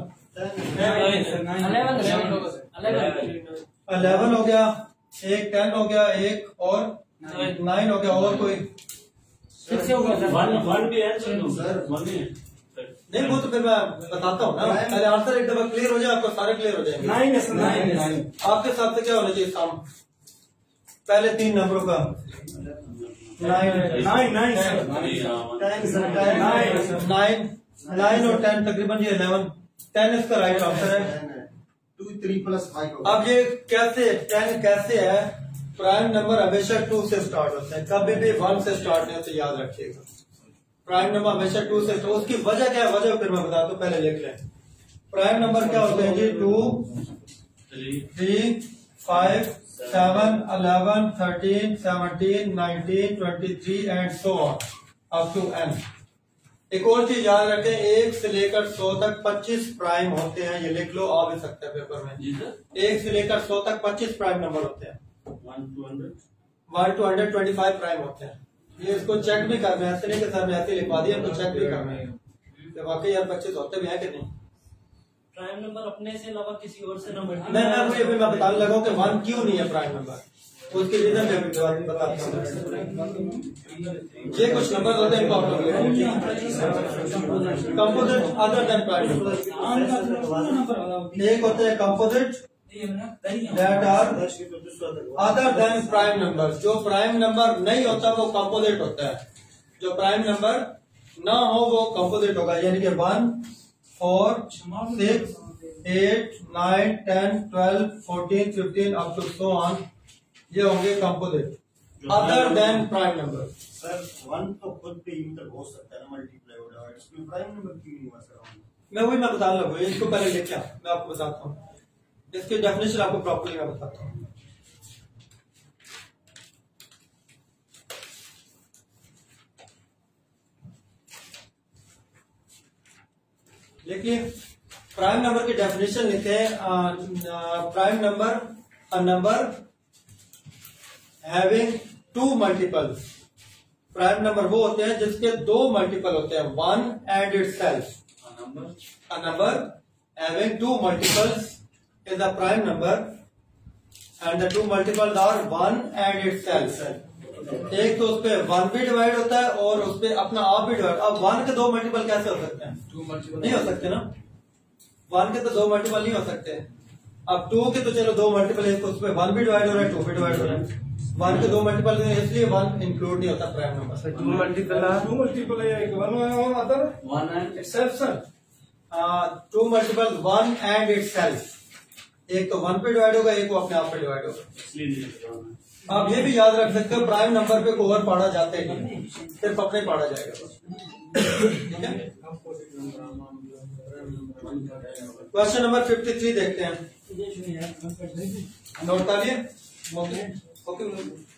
अलेवन हो गया, एक टेन हो गया, एक और नाइन हो गया, और कोई सिक्स हो गया वन वन भी है सर, सर। वन ही है। नहीं? वो तो फिर मैं बताता हूँ ना, पहले आंसर एक दफा क्लियर हो जाए, आपको सारे क्लियर हो जाएंगे। नाइन है सर, नाइन है। नाइन आपके हिसाब से क्या होना चाहिए सम? पहले तीन नंबरों का nine nine nine sir, ten sir ten nine nine nine और टेन तकरीबन ये इलेवन। टेन इसका राइट आंसर है। Two three plus five. अब ये कैसे टेन कैसे है? प्राइम नंबर हमेशा टू से स्टार्ट होते हैं, कभी भी वन से स्टार्ट नहीं होते, याद रखिएगा। प्राइम नंबर हमेशा टू से, तो उसकी वजह क्या है? वजह फिर मैं बताता हूँ, पहले लिख लें। प्राइम नंबर क्या होते हैं जी? Two, three, five, seven, eleven, thirteen, seventeen, nineteen, twenty three and so on up to N. एक और चीज याद रखें, एक से लेकर सौ तक पच्चीस प्राइम होते हैं। ये लिख लो, आ भी सकता है पेपर में। एक से लेकर सौ तक पच्चीस प्राइम नंबर होते हैं। One two hundred one two hundred twenty five prime होते हैं। ये इसको चेक भी करना है, ऐसे नहीं कि सर ने ऐसे लिखवा दिया, इनको चेक भी करना है कि वाकई यार पच्चीस होते भी हैं कि नहीं। प्राइम नंबर अपने से अलावा किसी और से नंबर मैं मैं अभी अभी मैं बताने लगा हूँ कि वन क्यों नहीं है प्राइम नंबर, उसकी रीजन मैं अभी बताता हूँ। ये कुछ नंबर होते हैं, इनको आप लोग composite other than prime number. एक होते हैं composite that are other than prime number. जो प्राइम नंबर नहीं होता वो कंपोजिट होता है। जो प्राइम नंबर ना हो वो कंपोजिट होगा, यानी कि one, four, six, eight, nine, ten, twelve, fourteen, fifteen up to so on, ये होंगे composite other than prime number. Sir one तो खुद पे इंटर हो सकता है ना, मल्टीप्लाई हो जाएगा, इसमें प्राइम नंबर क्यों नहीं हुआ सर? मैं वही मैं बताने लगा, इसको पहले लिखा, मैं आपको बताता हूँ, इसकी डेफिनेशन आपको प्रॉपर्ली मैं बताता हूँ। देखिए प्राइम नंबर की डेफिनेशन लिखे हैं। Prime number a number having two multiples. Prime number वो होते हैं जिसके दो मल्टीपल होते हैं, one and itself. A number having two multiples is a prime number and the two multiples are one and itself। एक तो उसपे वन भी डिवाइड होता है और उसपे अपना आप भी डिवाइड। अब वन के दो मल्टीपल कैसे हो सकते हैं? टू मल्टीपल नहीं हो सकते ना, वन के तो दो मल्टीपल नहीं हो सकते। अब टू के तो चलो दो मल्टीपल है, तो उसपे वन भी डिवाइड हो रहा है, टू भी डिवाइड हो रहा है। वन के दो मल्टीपल इसलिए वन इंक्लूड नहीं होता prime number. Two multiple two multiple है, one other one and itself sir. Two multiple one and itself, एक तो वन पे डिवाइड होगा, एक वो अपने आप पे डिवाइड होगा। आप ये भी याद रख सकते हो प्राइम नंबर पे ओवर पढ़ा जाता है नहीं, सिर्फ अपने पढ़ा जाएगा। ठीक है, क्वेश्चन नंबर फिफ्टी थ्री देखते हैं, नोट कर लिए? ओके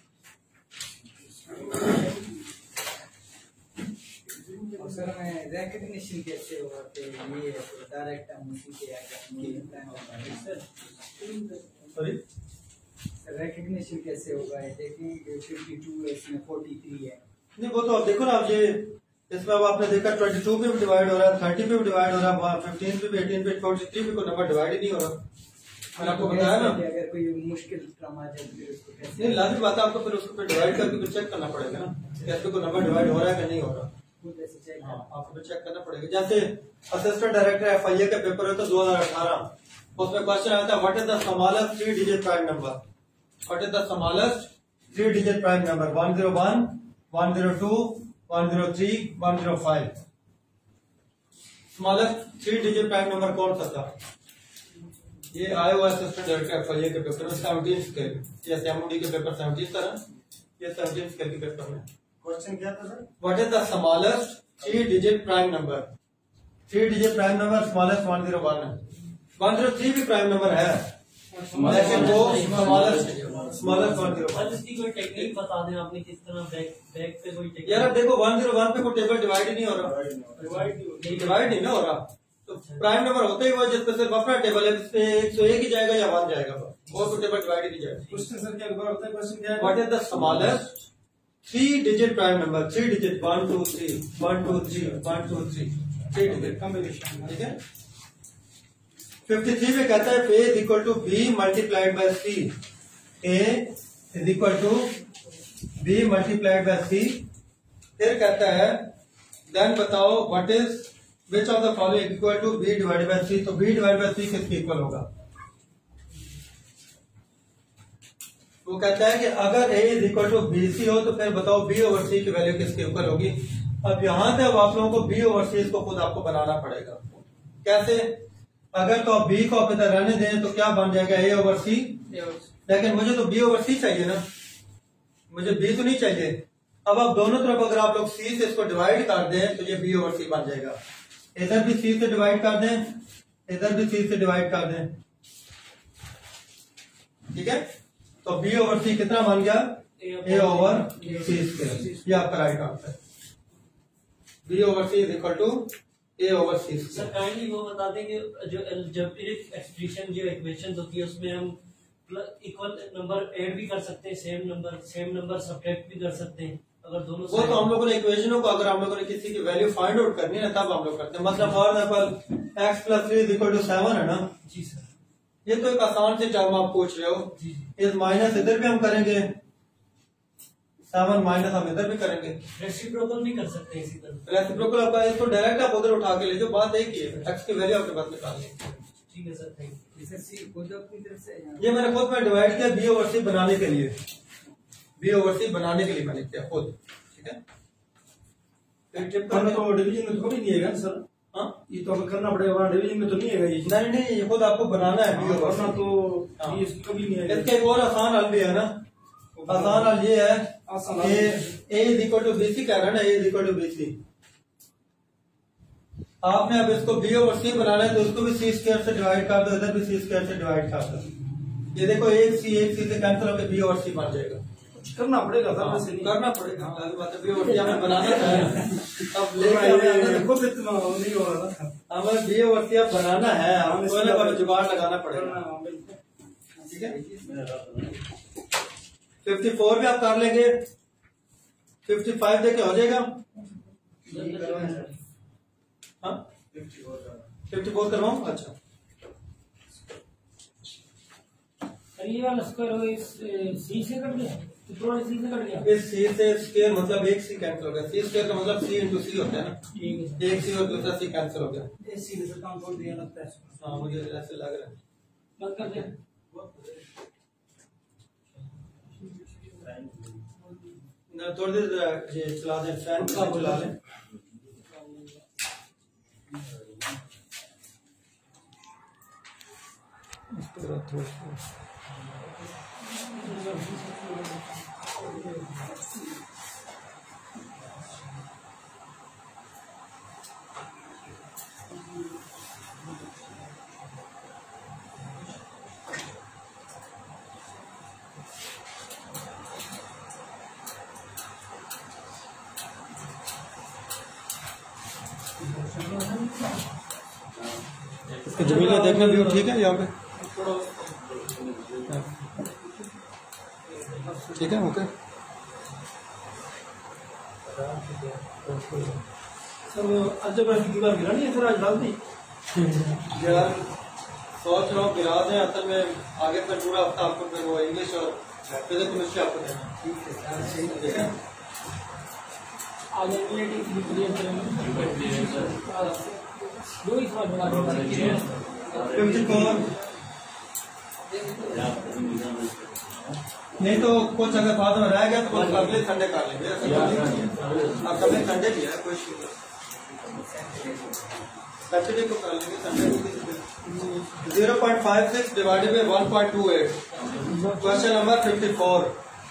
सर मैं रिकॉग्निशन कैसे होगा कि ये डायरेक्ट हम उसी के आगे सर सॉरी रिकॉग्निशन कैसे होगा? देखें कि फिफ्टी टू है, इसमें फोर्टी थ्री है। नहीं वो तो आप देखो ना, आप ये इसमें अब आपने देखा ट्वेंटी टू पे भी डिवाइड हो रहा है, थर्टी पे भी डिवाइड हो रहा है, फिफ्टीन पे भी, एटीन पे, फोर्टी थ्री पे कोई नंबर डिवाइड ही नहीं हो रहा। मैंने आपको बताया ना, अगर कोई मुश्किल काम आ जाए तो उसको कैसे? नहीं लाजिम बात है, आपको फिर उसको फिर डिवाइड करके फिर चेक करना पड़ेगा ना, कैसे कोई नंबर डिवाइड हो रहा है कि नहीं हो रहा। हाँ आपको चेक करना पड़ेगा। जैसे assistant director F I A का पेपर है तो दो हजार अठारह, उसमें क्वेश्चन आता है what is the smallest three digit prime number? What is the smallest three digit prime number? One zero one, one zero two, one zero three, one zero five. Smallest three digit prime number कौन सा था? ये आया हुआ assistant director F I A के paper में seventeen scale, या MOD के पेपर सेवनटीन था ना, ये सेवनटीन स्केल के पेपर में क्वेश्चन क्या था sir? What is the smallest three digit prime number? Three digit prime number smallest one zero one है। वन जीरो थ्री भी प्राइम नंबर है, लेकिन वो smaller smaller one zero one. इसकी कोई टेक्निक बता दें आपने किस तरह बैक बैक से कोई टेक्निक। यार अब देखो वन जीरो वन पे कोई टेबल डिवाइड ही नहीं हो रहा, डिवाइड नहीं ना हो रहा, तो प्राइम नंबर होता ही वो जिसपे सिर्फ अपना टेबल है, जिसपे एक सौ एक ही जाएगा या वन जाएगा, वो तो टेबल डिवाइड ही नहीं जाएगा। क्वेश्चन सर क्या होता है? क्वेश्चन क्या है? What is the smallest three digit prime number? Three digit, one two three, one two three, one two three, three digit combination, ठीक है। फिफ्टी थ्री में कहता है A is equal to B multiplied by C, A is equal to B multiplied by C. फिर कहता है then बताओ what is which of the following equal to B divided by C. तो B divide by सी किसके equal होगा? वो कहता है कि अगर A is equal to B C हो तो फिर बताओ बी ओवर सी की वैल्यू किसके इक्वल होगी। अब यहां से अब आप लोगों को बी ओवर सी को खुद आपको बनाना पड़ेगा। कैसे? अगर तो आप बी को आप इधर रहने दें तो क्या बन जाएगा? ए ओवर सी, लेकिन मुझे तो बी ओवर सी चाहिए ना, मुझे बी तो नहीं चाहिए। अब आप दोनों तरफ अगर आप लोग सी से इसको डिवाइड कर दें तो ये बी ओवर सी बन जाएगा। इधर भी सी से डिवाइड कर दें, इधर भी सी से डिवाइड कर दें, ठीक है। तो बी ओवर सी कितना बन गया? A over C square. ये आपका राइट आंसर है। B over C is equal to A over C sir square. Kindly वो बता दें कि जो अलजेब्रिक एक्सप्रेशन जो इक्वेशन होती है उसमें हम इक्वल नंबर ऐड भी कर सकते हैं, same number same number subtract भी कर सकते हैं अगर दोनों। वो तो हम लोगों ने इक्वेशनों को अगर हम लोगों ने किसी की वैल्यू फाइंड आउट करनी है तब हम लोग करते हैं। मतलब for example X plus three is equal to seven है ना जी सर। ये तो एक आसान से टर्म आप पूछ रहे हो। जी इस माइनस इधर भी हम करेंगे, सेवन माइनस हम इधर भी करेंगे, रेसिप्रोकल भी कर सकते हैं इसी तरह। रेसिप्रोकल आपका इसको डायरेक्ट आप उधर उठा के ले जाओ, बात एक ही है, एक्स की वैल्यू आपके पास निकालनी है। ठीक है सर, थैंक यू। जैसे सी खुद अपनी तरफ से ये मैंने खुद में डिवाइड किया बी ओवर सी बनाने के लिए, बी ओवर सी बनाने के लिए मैंने किया खुद, ठीक है। फिर टिप हमें तो डिवीजन में तो कभी नहीं है सर। हाँ ये तो हमें करना पड़ेगा, वहाँ डिवीजन में तो नहीं है ये। नहीं नहीं ये खुद आपको बनाना है बी ओवर वरना सी। तो हाँ। ये इसकी कभी नहीं है। इसका एक और आसान हल भी है ना, आसान हल ये है आसान कि A is equal to B C कह रहा है ना, A is equal to B C. आपने अब इसको बी ओवर सी बनाना है तो इसको भी सी स्क्वायर से डिवाइड कर दो, इधर भी सी स्क्वायर से डिवाइड कर दो। ये देखो एक सी एक सी से कैंसिल होकर बी ओवर सी बन जाएगा। कुछ करना पड़ेगा सर, वैसे नहीं करना पड़ेगा, मतलब बी ओवर सी हमें बनाना है। अब लेके ये- हमें ये खुद इतना नहीं हो रहा था। हमें बी ओवर सी अब बनाना है, हमें कोई ना कोई जुगाड़ लगाना पड़ेगा, करना बिल्कुल। ठीक है। फिफ्टी फोर भी आप कर लेंगे, फिफ्टी फाइव देके हो जाएगा। हाँ फिफ्टी फोर करवाऊँ? अच्छा अरे ये वाला स्क्वायर हो इस सी से कट गया, थोड़ा सी से कट गया। इस सी से स्क्वायर मतलब एक सी कैंसिल हो गया, सी स्क्वायर का मतलब सी इंटू सी होता है ना, ठीक है सर। एक सी और दूसरा सी कैंसिल हो गया। ये सीधे से काम छोड़ दिया लगता है। हाँ मुझे ऐसे लग रहा है। बंद कर दे। ना थोड़ी देर ये चला दें, फैन का चला लें। इसका जमीला देखना व्यू ठीक है यहाँ पे, ठीक है ओके। सर वो अलजेब्रा की दीवार गिरानी है सर, आज डाल दी। यार सोच रहा हूँ गिरा दें, असल में आगे पर पूरा हफ्ता आपको फिर वो इंग्लिश और फिजिक्स केमिस्ट्री आपको देना, ठीक है। आज एनालिटिक्स भी क्लियर करेंगे। दो ही सवाल बड़ा फिफ्टी फोर नहीं तो कुछ अगर बाद में रह गया तो कुछ अगले संडे कर लेंगे, अब अगले संडे भी है कोई सैटरडे को कर लेंगे, संडे को। Zero point five six divided by one point two eight, question number fifty four.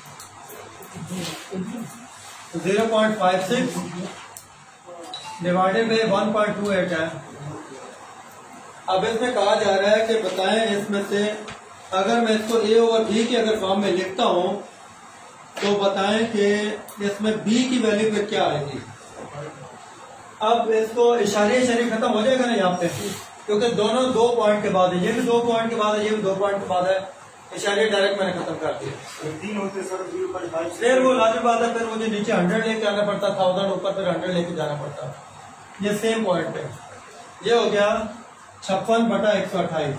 Zero point five six divided by one point two eight है, अब इसमें कहा जा रहा है कि बताएं इसमें से अगर मैं इसको ए ओवर बी के अगर फॉर्म में लिखता हूं तो बताएं कि इसमें बी की वैल्यू पे क्या आएगी। अब इसको इशारे इशारे खत्म हो जाएगा ना यहाँ पे, क्योंकि दोनों दो पॉइंट के बाद है, ये भी दो पॉइंट के बाद है, ये भी दो पॉइंट के बाद है। इशारे डायरेक्ट मैंने खत्म कर दिया। तीन होते सर जीरो पॉइंट फाइव फिर वो लाजमी बात है, फिर मुझे नीचे हंड्रेड लेके आना पड़ता, थाउजेंड ऊपर फिर हंड्रेड लेके जाना पड़ता। ये सेम पॉइंट है। ये हो गया छप्पन बटा एक सौ अट्ठाईस।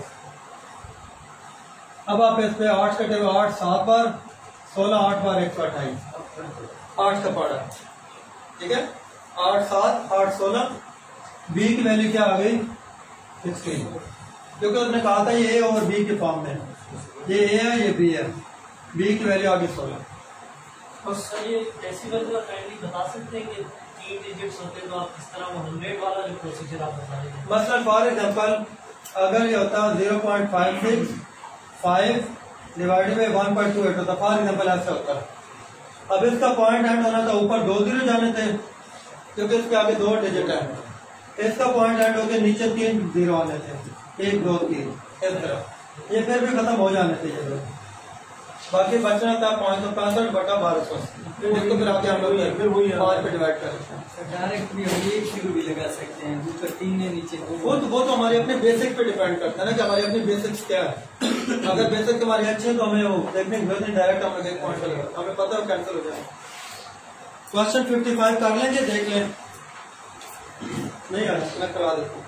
अब आप इस पे आठ कटे हुए, आठ सात बार, सोलह आठ बार एक सौ अट्ठाईस, आठ का पड़ा, ठीक है। आठ सात आठ सोलह, बी की वैल्यू क्या आ गई सिक्सटीन, क्योंकि उसने कहा था ये ए और बी के फॉर्म में, ये ए है ये बी है, बी की वैल्यू आ गई सोलह। और सर ये डेसिमल का काइंडली बता सकते हैं कि तीन डिजिट्स होते हैं तो आप किस तरह वो हंड्रेड वाला जो प्रोसीजर आप बता रहे हैं। मसलन फॉर एग्जाम्पल अगर ये होता zero point five six five divided by one point two eight होता, फॉर एग्जाम्पल ऐसा होता। अब इसका पॉइंट एंड होना था, ऊपर दो जीरो जाने थे क्योंकि इसके आगे दो डिजिट है, इसका पॉइंट एंड होकर नीचे तीन जीरो आने थे, एक दो तीन इस तरह, ये फिर भी खत्म हो जाने थे ये दो, बाकी बचना था पाँच सौ पैंसठ बटा बारह सौ, इसको फिर आके हम लोग पाँच पे डिवाइड कर सकते हैं। डायरेक्ट भी हम एक शुरू भी लगा सकते हैं, ऊपर तीन है नीचे दो। वो तो वो तो हमारे अपने बेसिक पे डिपेंड करता है ना कि हमारे अपने बेसिक्स क्या है। अगर बेसिक हमारे अच्छे तो हमें वो देखने के डायरेक्ट हम लोग एक पॉइंट लगता, हमें पता है कैंसिल हो जाए। क्वेश्चन फिफ्टी फाइव कर लेंगे, देख लें। नहीं आ रहा, मैं करवा देता हूँ।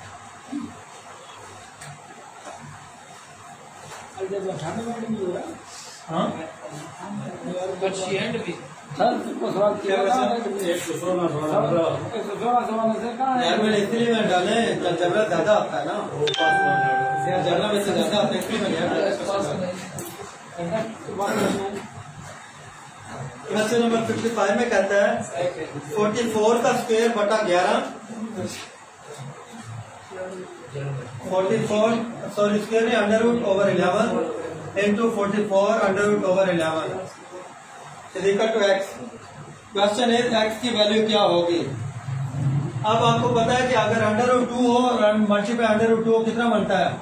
हाँ सर तुमको सवाल किया था एक सौ सोलह सोलह एक सौ सोलह सवाल में से कहाँ यार है? मैंने इसलिए मैं डाले जब जबरा ज्यादा आता है ना, जबरा में से ज्यादा आता है इसलिए मैंने डाला। क्वेश्चन नंबर फिफ्टी फाइव में कहता है फोर्टी फोर का स्क्वायर बटा ग्यारह, forty four sorry square under root over eleven into forty four under root over eleven is equal to X. Question is X की वैल्यू क्या होगी। अब आपको पता है कि अगर अंडर रूट टू हो और मल्टीप्लाई अंडर रूट टू हो कितना बनता है,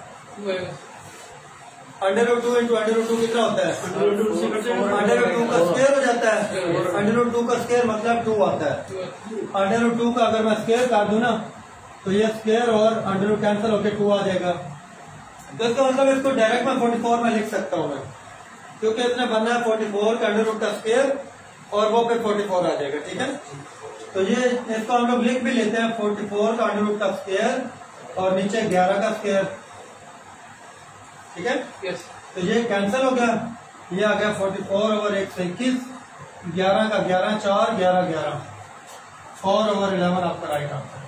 under root two into under root two कितना होता है, अंडर रूट टू का स्क्वायर हो जाता है। अंडर रूट टू का स्क्वायर मतलब टू आता है। अंडर रूट टू का अगर मैं स्क्वायर कर दूं ना तो ये स्क्वायर और अंडर रूट कैंसिल होकर टू आ जाएगा। तो इसका मतलब इसको डायरेक्ट मैं फोर्टी फोर में लिख सकता हूँ मैं, क्योंकि इसने बनना है फोर्टी फोर का अंडर रूट का स्क्वायर और वो पे फोर्टी फोर आ जाएगा, ठीक है। तो ये इसको हम लोग लिख भी लेते हैं, फोर्टी फोर का अंडर रूट का स्क्वायर और नीचे ग्यारह का स्क्वायर, ठीक है। यस तो ये कैंसिल हो गया, ये आ गया फोर्टी फोर ओवर एक सौ इक्कीस, ग्यारह का ग्यारह चार ग्यारह ग्यारह, फोर ओवर इलेवन आपका राइट आंसर,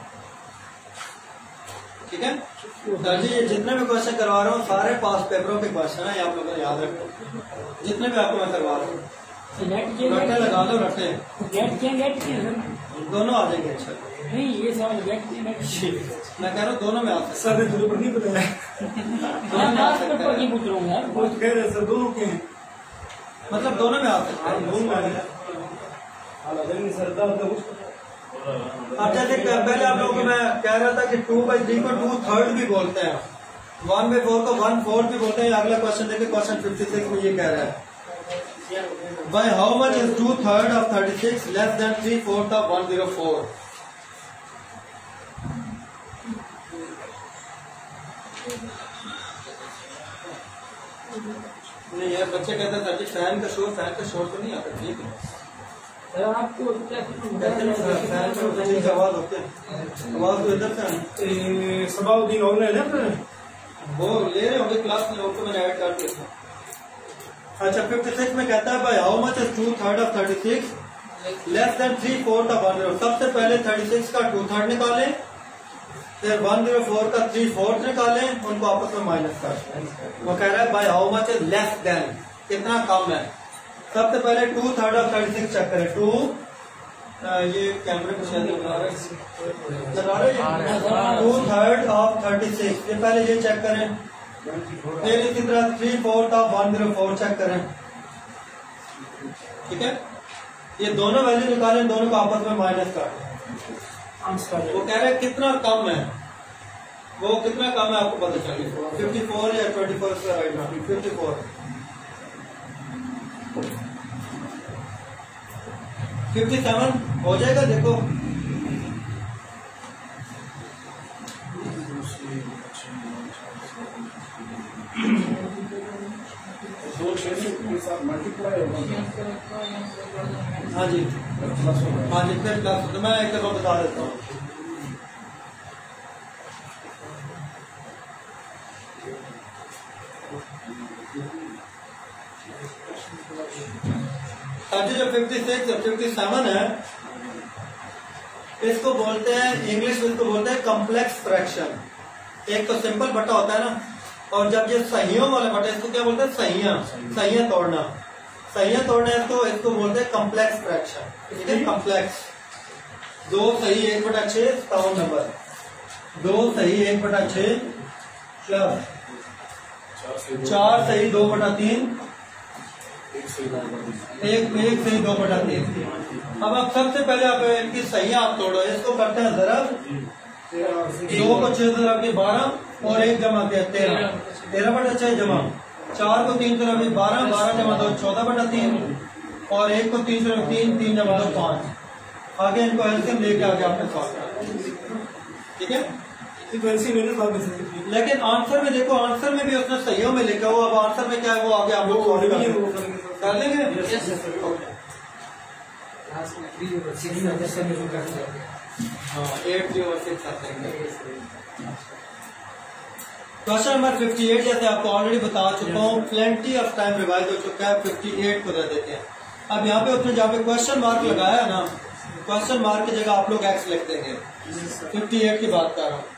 ठीक है। सर जी ये जितने भी क्वेश्चन करवा रहा हूँ सारे पास पेपरों के क्वेश्चन है, आप लोगों ने याद रखो, जितने भी आपको मैं करवा रहा हूँ। नेट के रट्टे लगा लो, रट्टे नेट के नेट के दोनों आ जाएंगे। अच्छा नहीं ये सवाल नेट के नेट मैं कह रहा हूँ दोनों में आ सकते सर ने पर नहीं बताया, मैं बात पर पर नहीं पूछ रहा हूँ यार। वो तो कह रहे सर दोनों के हैं, मतलब दोनों में आ सकते हैं। दोनों में हालांकि सर दाद का कुछ अच्छा देख पहले आप लोगों को मैं कह रहा था कि टू बाई थ्री को टू थर्ड भी बोलते हैं, वन बाई फोर को वन फोर्थ भी बोलते हैं। अगला क्वेश्चन देखिए, क्वेश्चन फिफ्टी सिक्स में ये कह रहा है by how much is two third of thirty six less than three fourth of one zero four. नहीं यार बच्चे कहते हैं सर फैन का शोर, फैन का शोर तो नहीं आता, ठीक है। सर आपको क्या फैन का आवाज होते हैं, आवाज तो इधर से आनी। सबाउद्दीन ऑनलाइन है अपने वो ले रहे होंगे क्लास में, उनको मैंने ऐड कर दिया था। अच्छा फिफ्टी सिक्स में कहता है भाई how much is two third of thirty six less than three fourth of one zero. सबसे पहले थर्टी सिक्स का टू थर्ड निकालें, फिर वन जीरो फोर का थ्री फोर्थ निकालें, उनको आपस में माइनस कर। वो कह रहा है भाई how much is less than, कितना कम है। सबसे पहले two third of thirty six check करें। टू ये कैमरे को शायद बता रहे two third of thirty six, ये पहले ये चेक करें। फिर इसी तरह three fourth of one zero four check करें, ठीक है। ये दोनों वैल्यू निकालें, दोनों को आपस में माइनस कर। वो कह रहे हैं कितना कम है, वो कितना कम है आपको पता चले, फिफ्टी फोर या ट्वेंटी फोर का right answer fifty four. Fifty seven हो जाएगा, देखो दो छह के साथ मल्टीप्लाई होगा। हाँ जी हाँ जी फिर प्लस, तो मैं एक दफा बता देता हूँ। अच्छा जो फिफ्टी सिक्स और फिफ्टी सेवन है, इसको बोलते हैं इंग्लिश में, इसको बोलते हैं कॉम्प्लेक्स फ्रैक्शन। एक तो सिंपल बटा होता है ना, और जब ये सहियों वाला बटा, इसको क्या बोलते हैं, सहियां, सहियां तोड़ना, सहियां तोड़ना इसको इसको बोलते हैं कॉम्प्लेक्स फ्रैक्शन। ठीक है, कॉम्प्लेक्स। दो सही एक बटा छह सतावन नंबर, दो सही एक बटा छह प्लस चार सही दो बटा तीन, एक एक सही दो बटा तीन। अब आप सबसे पहले आप इनकी सहियां आप तोड़ो, इसको करते हैं जरब, दो को छह से रख के बारह और एक जमा किया तेरह, तेरह बटा छह जमा, चार को तीन से रख के बारह, बारह जमा दो चौदह बटा तीन, और एक को तीन से रख तीन, तीन जमा दो पांच। आगे इनको एलसीएम लेके आगे आपने सॉल्व करना। ठीक है, लेकिन आंसर में देखो, आंसर में भी उसने सहियों में लिखा हुआ, अब आंसर में क्या है वो आगे आप लोग कर लेंगे। हाँ eight zero six question number fifty eight, जैसे आपको ऑलरेडी बता चुका हूँ, प्लेंटी ऑफ टाइम रिवाइज हो चुका है, फिफ्टी एट को दे देते हैं। अब यहाँ पे उसने जहाँ पे क्वेश्चन मार्क लगाया ना, क्वेश्चन मार्क की जगह आप लोग एक्स लिख देंगे। फिफ्टी एट की बात कर रहा हूँ।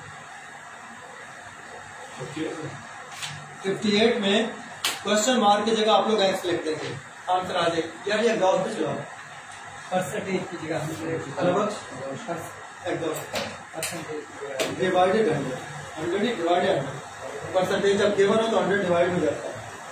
फिफ्टी एट में क्वेश्चन मार्क की जगह आप लोग एक्स लिख देंगे, आंसर आ जाएगा। यार ये गाँव पे चलाओ, परसेंटेज की जगह डिवाइडेड हंड्रेड, हंड्रेड ही डिवाइडेड हंड्रेड, परसेंटेज जब गिवन हो तो हंड्रेड डिवाइड हो जाता है।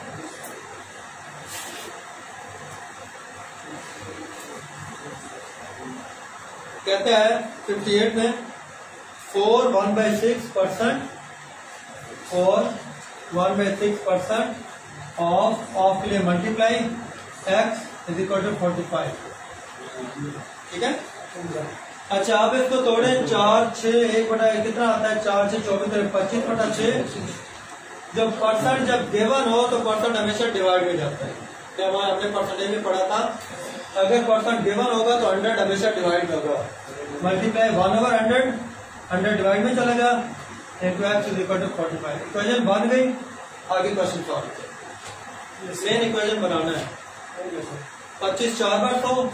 कहते हैं फिफ्टी एट में four one by six percent, four one by six percent of of के लिए multiply X is equal to forty five. ठीक है, अच्छा अब इसको तोड़े, चार छह एक बटा कितना आता है, चार छह चौबीस पच्चीस बटा छह। जब परसेंट जब गिवन हो तो परसेंट हमेशा डिवाइड में जाता है। क्या हमारे हमने परसेंटेज में पढ़ा था, अगर परसेंट गिवन होगा तो हंड्रेड हमेशा डिवाइड में होगा। Multiply one over hundred, hundred divide में चलेगा, into X is equal to forty five. Equation बन गई, आगे क्वेश्चन सॉल्व। मेन इक्वेशन बनाना है, पच्चीस चार बार सौ,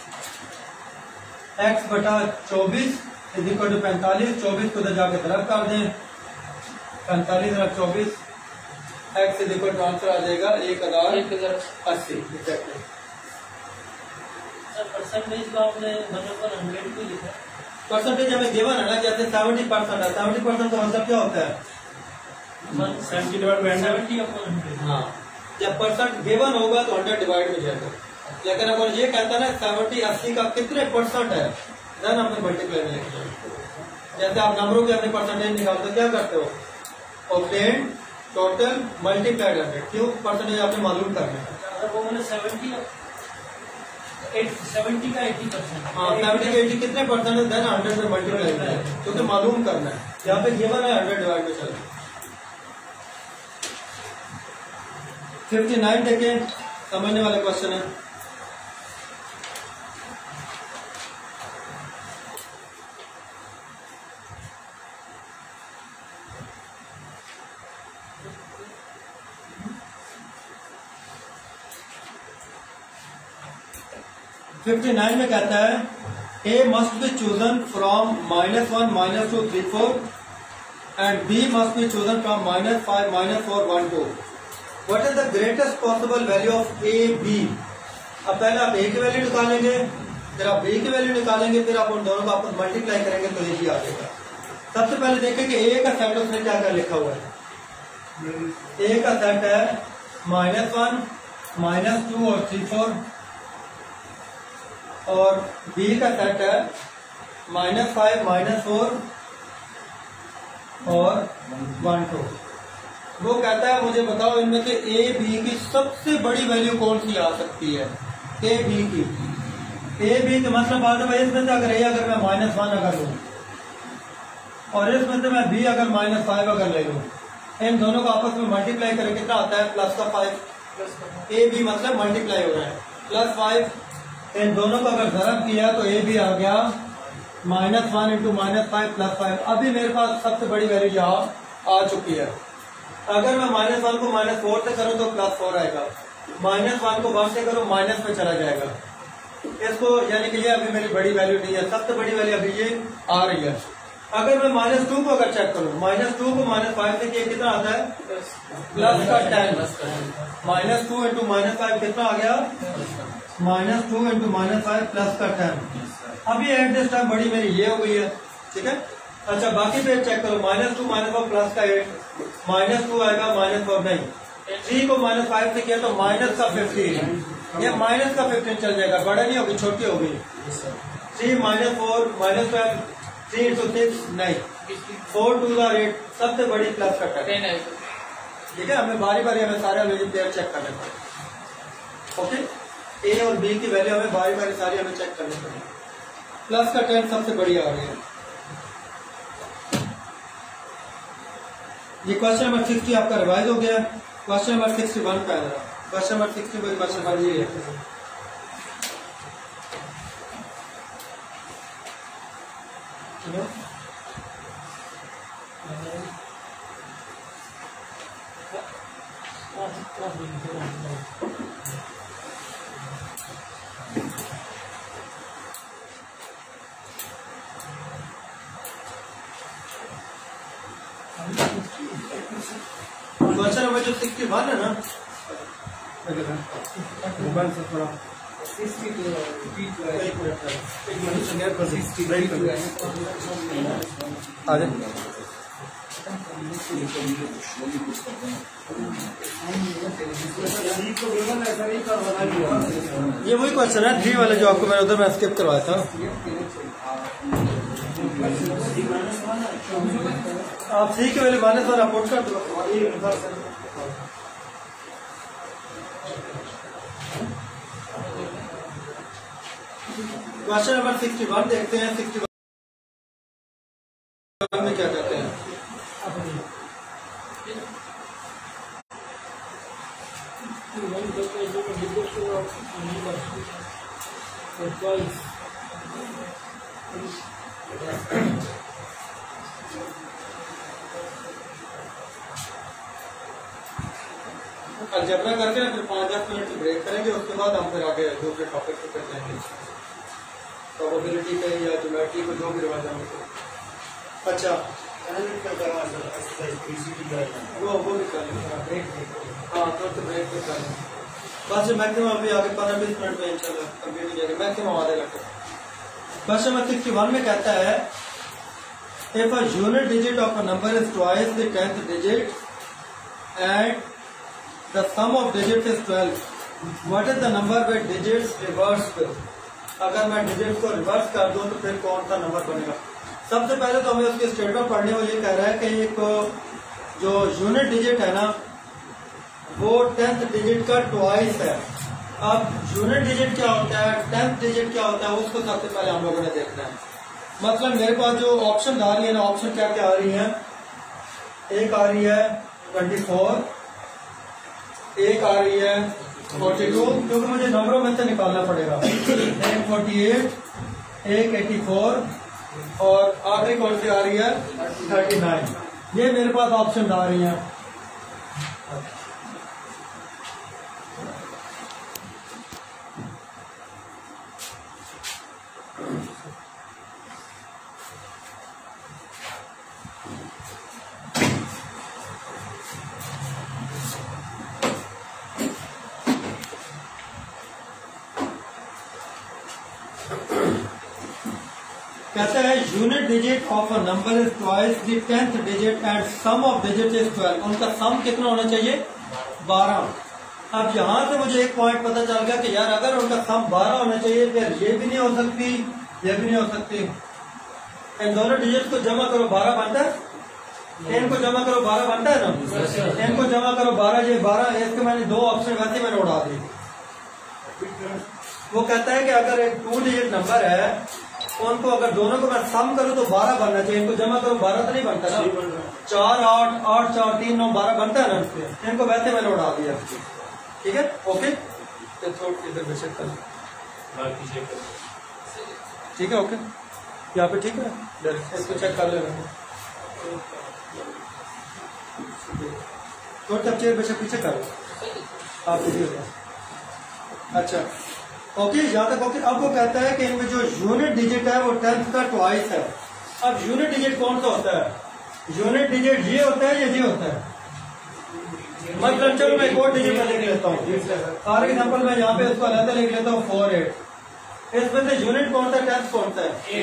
एक्स बटा चौबीस इज इक्वल टू पैंतालीस, चौबीस को जाके तरफ कर दें, पैंतालीस तरफ चौबीस, X is equal to answer आ जाएगा एक हजार एक हजार अस्सी। एग्जैक्टली परसेंटेज का आपने मतलब हंड्रेड को लिखा, परसेंटेज हमें गिवन है ना, जैसे सेवेंटी परसेंट है, सेवेंटी परसेंट का मतलब क्या होता है, seventy divide by seventy upon hundred. हाँ, जब परसेंट गिवन होगा तो हंड्रेड डिवाइड में जाएगा। लेकिन अगर ये कहता है ना सेवेंटी अस्सी का कितने परसेंट है, देन हमने मल्टीप्लाई में लिखना है। जैसे आप नंबरों के अपने परसेंटेज निकालते क्या करते हो, ऑब्टेन टोटल मल्टीप्लाइड हंड्रेड, क्यों, परसेंटेज आपने मालूम करना है। अगर वो मैंने सेवेंटी सेवेंटी का एटी परसेंट, हाँ सेवेंटी का एटी कितने परसेंट है, देन हंड्रेड में मल्टीप्लाई करना है, क्योंकि मालूम करना है। यहाँ पे गिवन है हंड्रेड डिवाइड में चले। फिफ्टी नाइन देखें, समझने वाले क्वेश्चन है। फिफ्टी नाइन में कहता है A must be chosen from minus one minus two three four and B must be chosen from minus five minus four one two. What is the greatest possible value of A B. अब पहले आप ए की value निकालेंगे, फिर आप B की value निकालेंगे, फिर आप उन दोनों को आपस मल्टीप्लाई करेंगे तो ए बी आ जाएगा। सबसे पहले देखें कि ए का सेट उसने क्या क्या लिखा हुआ है। ए का सेट है माइनस वन माइनस टू और थ्री फोर, और बी का सेट है माइनस फाइव माइनस फोर और वन टू। वो कहता है मुझे बताओ इनमें से ए बी की सबसे बड़ी वैल्यू कौन सी आ सकती है। ए बी की ए बी का मतलब बात है भाई, इसमें से अगर ए अगर मैं माइनस वन अगर लूँ और इसमें से मैं बी अगर माइनस फाइव अगर ले लूँ, इन दोनों को आपस में मल्टीप्लाई करें कितना आता है प्लस का फाइव। ए बी मतलब मल्टीप्लाई हो रहा है प्लस फाइव, इन दोनों को अगर ज़रब किया तो ए बी आ गया minus one into minus five plus five. अभी मेरे पास सबसे बड़ी वैल्यू यहाँ आ चुकी है। अगर मैं माइनस वन को माइनस फोर से करूँ तो प्लस फोर आएगा, माइनस वन को वन से करूँ माइनस में चला जाएगा। इसको यानी कि ये अभी मेरी बड़ी वैल्यू नहीं है, सबसे बड़ी वैल्यू अभी ये आ रही है। अगर मैं माइनस टू को अगर चेक करूँ, माइनस टू को माइनस फाइव से किया कितना आता है प्लस का ten. Minus two into minus five कितना आ गया minus two into minus five plus का टेन। अभी एट दिस टाइम बड़ी मेरी ये हो गई है, ठीक है। अच्छा बाकी पे चेक करो, minus two minus four plus का एट, माइनस टू आएगा माइनस फोर नहीं, थ्री को माइनस फाइव से किया तो माइनस का फिफ्टीन, ये माइनस का फिफ्टीन चल जाएगा, बड़ा नहीं होगी छोटी होगी। Three minus four minus five, three into six नहीं, फोर टू जार एट, सबसे बड़ी प्लस का टेन, ठीक है। हमें बारी बारी हमें सारे अवेलेबल पेयर चेक करने पड़े, ओके। ए और बी की वैल्यू हमें बारी बारी सारी हमें चेक करनी पड़ेगी। प्लस का टेन सबसे बड़ी आ रही है। ये क्वेश्चन नंबर सिक्सटी आपका रिवाइज हो गया। क्वेश्चन नंबर सिक्सटी वन का है, question number sixty one question number ये है। क्वेश्चन नंबर जो सिक्सटी वन है ना, मोबाइल से थोड़ा ये वही क्वेश्चन है थ्री वाले जो आपको मैंने उधर में स्किप करवाया था। आप सी के वाले माइनस वन आप कर दो। क्वेश्चन नंबर सिक्सटी वन देखते हैं, सिक्सटी वन में क्या कहते हैं। अलजेब्रा करके फिर पाँच दस मिनट ब्रेक करेंगे, उसके बाद हम फिर आगे दूसरे टॉपिक पे कर जाएंगे, प्रोबेबिलिटी पे या ज्योमेट्री को जो भी रिवाज है। अच्छा वो वो भी कर लेंगे, हाँ तो ब्रेक पे कर लेंगे। बस मैक्सिमम अभी आगे पंद्रह बीस मिनट में इंशाल्लाह कंप्लीट हो जाएगा, मैक्सिमम आधे घंटे। क्वेश्चन नंबर सिक्सटी वन में कहता है if a unit digit of a number is twice the tenth digit and the sum of digit is twelve, what is the number with digits reversed. अगर मैं digit को reverse कर दूं तो फिर कौन सा नंबर बनेगा। सबसे पहले तो हमें उसकी स्टेटमेंट पढ़नी हो। ये कह रहा है कि एक जो यूनिट डिजिट है ना वो टेंथ डिजिट का ट्वाइस है। अब यूनिट डिजिट क्या होता है, टेंथ डिजिट क्या होता है, उसको सबसे पहले हम लोगों ने देखना है। मतलब मेरे पास जो ऑप्शन आ रही है ना, ऑप्शन क्या क्या आ रही है, एक आ रही है ट्वेंटी फोर, एक आ रही है फोर्टी टू, क्योंकि मुझे नंबरों में से निकालना पड़ेगा, एक फोर्टी एट, एक एटी फोर और आखिरी कौन सी आ रही है थर्टी नाइन। ये मेरे पास ऑप्शन आ रही है। कहता है unit digit of a number is twice the tenth digit and sum of digit is twelve. उनका सम कितना होना चाहिए, बारह। अब यहाँ से मुझे एक पॉइंट पता चल गया कि यार अगर उनका सम बारह होना चाहिए फिर ये भी नहीं हो सकती, ये भी नहीं हो सकती। इन दोनों डिजिट को जमा करो, बारह बनता है, एन को जमा करो बारह बनता है ना, एन को जमा करो बारह, ये बारह इसके मैंने दो ऑप्शन वैसे मैंने उड़ा दी। वो कहता है कि अगर एक टू डिजिट नंबर है उनको अगर दोनों को मैं सम करूं तो बारह बनना चाहिए, इनको जमा करो बारह तो नहीं बनता ना, चार आठ आठ चार तीन नौ बारह बनता है ना, इनको वैसे मैंने उड़ा दिया। ठीक है, ओके, इधर चेक कर, ठीक है, ओके, यहाँ पे ठीक है, इसको चेक कर लेना। थोड़ा सा चेयर बेशक पीछे करो आप, अच्छा ओके, यहाँ तक ओके। अब वो कहता है कि इनमें जो यूनिट डिजिट है वो टेंथ का ट्वाइस है। अब यूनिट डिजिट कौन सा होता है? यूनिट डिजिट ये होता है या ये होता है? मतलब चलो मैं एक और डिजिट में लिख लेता हूँ, फॉर एग्जाम्पल मैं यहाँ पे उसको अलग लिख लेता हूँ फोर एट। इसमें से यूनिट कौन सा, टेंथ कौन सा है?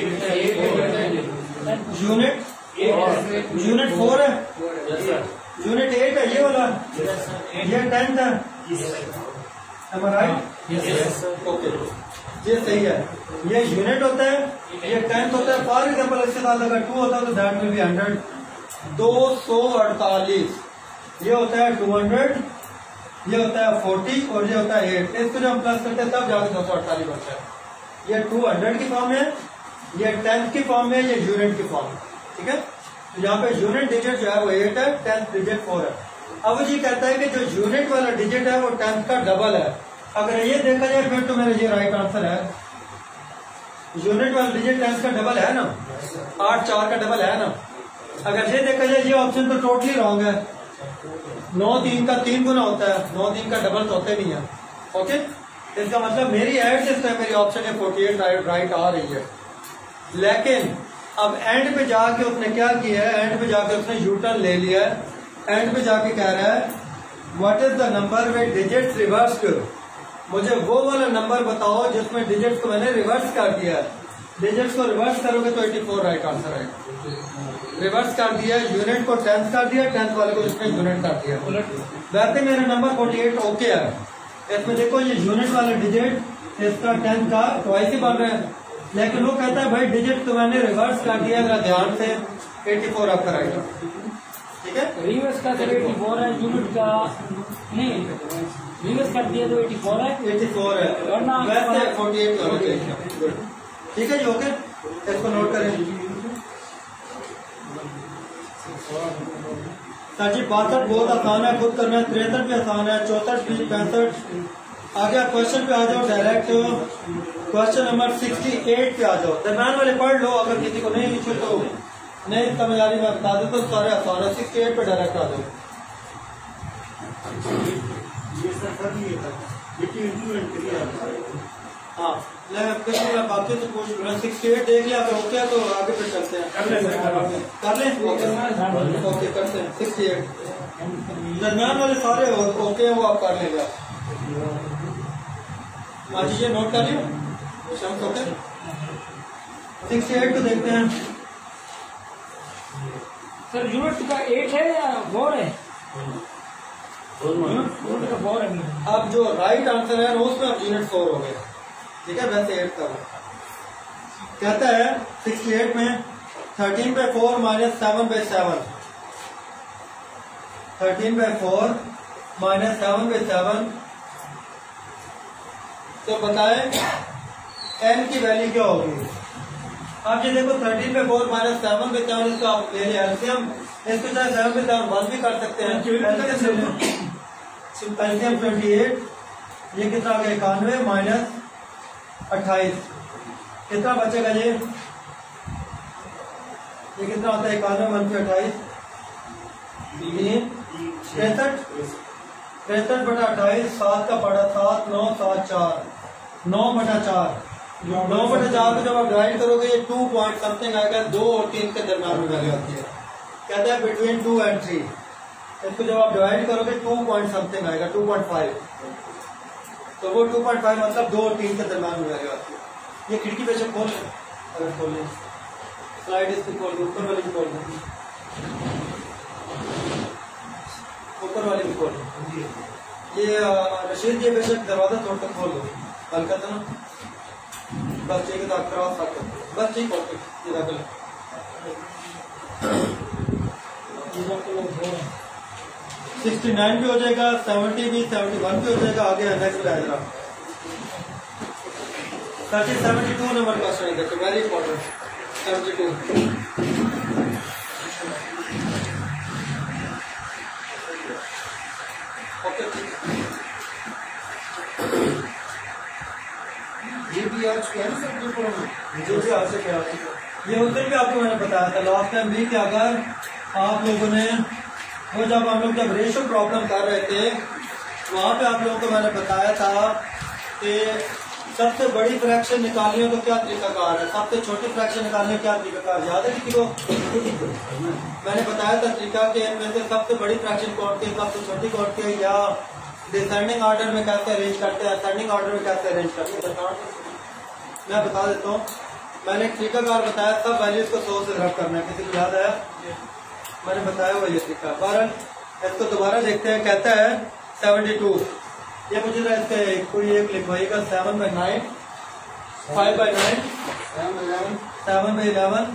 यूनिट यूनिट फोर है, यूनिट एट है ये वाला, ये टेंथ है, am I right? Yes. Okay, ये सही है, ये यूनिट होता है, ये टेंथ होता है। फॉर एग्जाम्पल इसके साथ अगर टू होता है तो दैट विल बी हंड्रेड, दो सौ अड़तालीस, ये होता है टू हंड्रेड, ये होता है फोर्टी और ये होता है एट। इसको जब हम प्लस करते हैं तब जाकर दो सौ अड़तालीस बनता है। ये टू हंड्रेड की फॉर्म है, ये टेंथ की फॉर्म है, ये यूनिट की फॉर्म है। ठीक है, तो यहाँ पे यूनिट डिजिट जो है वो एट है, टेंथ डिजिट फोर है। अब ये कहता है कि जो यूनिट वाला डिजिट है वो टेंथ का डबल है। अगर ये देखा जाए फिर तो मेरा ये राइट आंसर है, यूनिट वाला डिजिट टेंथ का डबल है ना, आठ चार का डबल है ना। अगर ये देखा जाए ये ऑप्शन तो टोटली रॉन्ग है, नौ तीन का तीन गुना होता है, नौ तीन का डबल तो होते नहीं है। ओके, इसका मतलब मेरी एड जिसका मेरी ऑप्शन है फोर्टी एट राइट आ रही है। लेकिन अब एंड पे जाके उसने क्या किया है, एंड पे जाके उसने यूटर्न ले लिया है। एंड पे जाके कह रहा है what is the number with digits reversed, मुझे वो वाला नंबर बताओ जिसमें डिजिट्स को मैंने रिवर्स कर दिया है। डिजिट्स को रिवर्स करोगे तो एटी फोर राइट आंसर आएगा। रिवर्स कर दिया, यूनिट को टेंथ कर दिया, टेंथ वाले को इसमें यूनिट कर दिया। वैसे मेरा नंबर फोर्टी एट ओके है। इसमें देखो ये यूनिट वाला डिजिट इसका टेंथ का ट्वाइस ही बन रहा है, लेकिन वो कहता है भाई डिजिट तो मैंने रिवर्स कर दिया, अगर ध्यान से एटी फोर आपका राइट है। ठीक है, रिवर्स का तो एटी फोर है, यूनिट का नहीं, रिवर्स कर दिया तो एटी फोर है, एटी फोर है, वरना वैसे फोर्टी एट होना चाहिए। ठीक है जी, ओके, इसको नोट करें। साजी बासठ बहुत आसान है, खुद करना है। तिरसठ भी आसान है, चौसठ भी, पैंसठ। आगे आप क्वेश्चन पे आ जाओ direct, question number sixty eight पे आ जाओ। दरम्यान वाले पढ़ लो, अगर किसी को नहीं इशू तो नहीं समझ आ रही मैं बता दूं तो सारे आसान है। सिक्सटी एट पे डायरेक्ट आ जाओ। हाँ, मैं बाकी तो पूछ सिक्सटी एट देख लिया, अगर ओके तो आगे पे चलते हैं। कर लें कर लें ओके करते हैं। सिक्सटी एट दरम्यान वाले सारे ओके वो आप कर लेंगे। आज ये नोट कर लियो शम्स, ओके। सिक्सटी एट को देखते हैं। सर यूनिट का एट है या फोर है? यूनिट का फोर है। अब जो राइट आंसर है उसमें अब यूनिट फोर हो गए। ठीक है, वैसे एट का कहता है सिक्सटी एट में thirteen by four minus seven by seven, thirteen by four minus seven by seven. तो बताएं एन की वैल्यू क्या होगी? आप ये देखो thirteen by four minus seven by seven, इसको आप ले लिया एलसीएम, इसको चाहे सेवन बाई सेवन वन भी कर सकते हैं। एलसीएम ट्वेंटी एट, ये कितना आ गया इक्यानवे माइनस अट्ठाईस, कितना बचेगा ये? ये कितना होता है इक्यानवे वन से अट्ठाईस, पैंसठ, पैंसठ बटा अट्ठाईस, सात का पड़ा सात, नौ सात चार, नौ बटा चार, नौ बटा चार को जब आप डिवाइड करोगे ये टू पॉइंट समथिंग आएगा, दो और तीन के दरम्यान में वैल्यू आती है। कहता है बिटवीन टू एंड थ्री, इसको जब आप डिवाइड करोगे टू पॉइंट समथिंग आएगा, टू पॉइंट फाइव। तो वो टू पॉइंट फाइव मतलब दो और तीन के दरम्यान में वैल्यू आती है। ये खिड़की पे जब खोल लें, अगर खोल लें स्लाइड इसकी खोल लें, ऊपर वाली भी खोल लें, ऊपर वाली भी खोल लें। ये रशीद ये बेशक दरवाजा तोड़ कर खोल लो, हल्का था ना, बस ठीक है, तो आप क्रॉस बस ठीक, ओके। ये सिक्सटी नाइन भी हो जाएगा, सेवेंटी भी, सेवेंटी वन भी हो जाएगा। आगे नेक्स्ट पे आएगा thirty seventy two number question है, देखो वेरी इंपॉर्टेंट। सेवेंटी टू ये भी आज क्या है सर जो पढ़ा जो भी आपसे क्या ये उस दिन भी आपको मैंने बताया था लास्ट टाइम भी कि अगर आप लोगों ने वो जब हम लोग जब रेशो प्रॉब्लम कर रहे थे वहां पे आप लोगों को मैंने बताया था कि सबसे बड़ी फ्रैक्शन निकालनी हो तो क्या तरीकाकार है, सबसे छोटी फ्रैक्शन निकालने का क्या तरीकाकार याद है किसी को? मैंने बताया था तरीका कि इनमें से सबसे बड़ी फ्रैक्शन कौन की, सबसे छोटी कौन की है, या डिसेंडिंग ऑर्डर में कैसे अरेंज करते हैं, असेंडिंग ऑर्डर में कैसे अरेंज करते हैं। मैं बता देता हूँ, मैंने एक तरीकाकार बताया सब वैल्यूज को सौ से रब करना है, किसी को याद है? मैंने बताया हुआ ये तरीका। बहरहाल इसको दोबारा देखते हैं। कहता है सेवेंटी टू, ये मुझे ना इसके कोई एक लिखवाइएगा, seven by nine, five by nine, seven by eleven,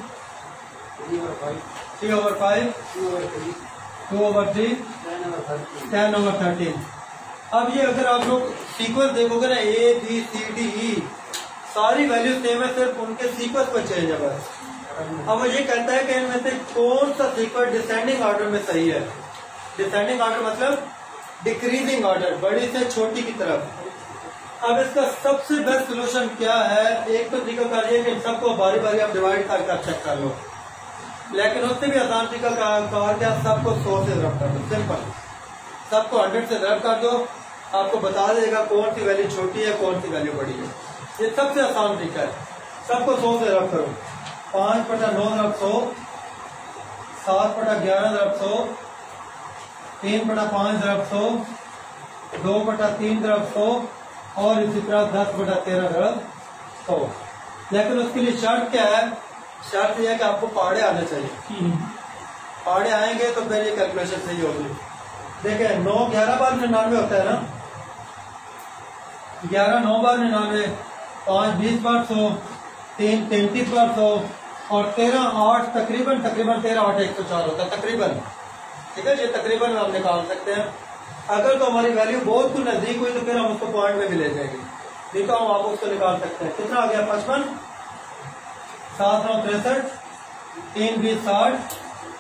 three over five, two over three, ten over thirteen. अब ये अगर आप लोग सीक्वेंस देखोगे ना, A B C D E सारी वैल्यू सेम है, सिर्फ उनके सीक्वेंस पर चेंज है बस। अब वो ये कहता है कि इनमें से कौन सा सीक्वेंस डिसेंडिंग ऑर्डर में सही है। डिसेंडिंग ऑर्डर मतलब डिक्रीजिंग ऑर्डर, बड़ी से छोटी की तरफ। अब इसका सबसे बेस्ट सोल्यूशन क्या है? एक तो तरीका कर ये कि सबको बारी बारी आप डिवाइड करके चेक कर लो, लेकिन उससे भी आसान तरीका कार क्या, सबको सौ से रब कर दो, सिंपल। सबको हंड्रेड से रब कर दो, आपको बता देगा कौन सी वैल्यू छोटी है कौन सी वैल्यू बड़ी है। ये सबसे आसान तरीका है। सबको सौ से रब करो, पांच बटा नौ रब सौ, सात बटा ग्यारह रब सौ, तीन बटा पांच दरब सौ, दो बटा तीन दरब सौ, और इसी तरह दस बटा तेरह दरब सौ। लेकिन उसके लिए शर्त क्या है? शर्त यह है कि आपको पहाड़े आने चाहिए। पहाड़े आएंगे तो फिर ये कैलकुलेशन सही होगी। देखें, नौ ग्यारह बार निन्यानवे होता है ना, ग्यारह नौ बार निन्यानवे, पांच बीस बार सौ, तीन तैंतीस बार सौ, और तेरह आठ तकरीबन तकरीबन तेरह आठ एक सौ चार होता है तकरीबन। ठीक है, ये तकरीबन हम निकाल सकते हैं। अगर तो हमारी वैल्यू बहुत कुछ नजदीक हुई तो फिर हम उसको पॉइंट में भी ले जाएंगे, नहीं तो हम आप उसको निकाल सकते हैं। कितना आ गया? पचपन, सात नौ तिरसठ, तीन बीस साठ,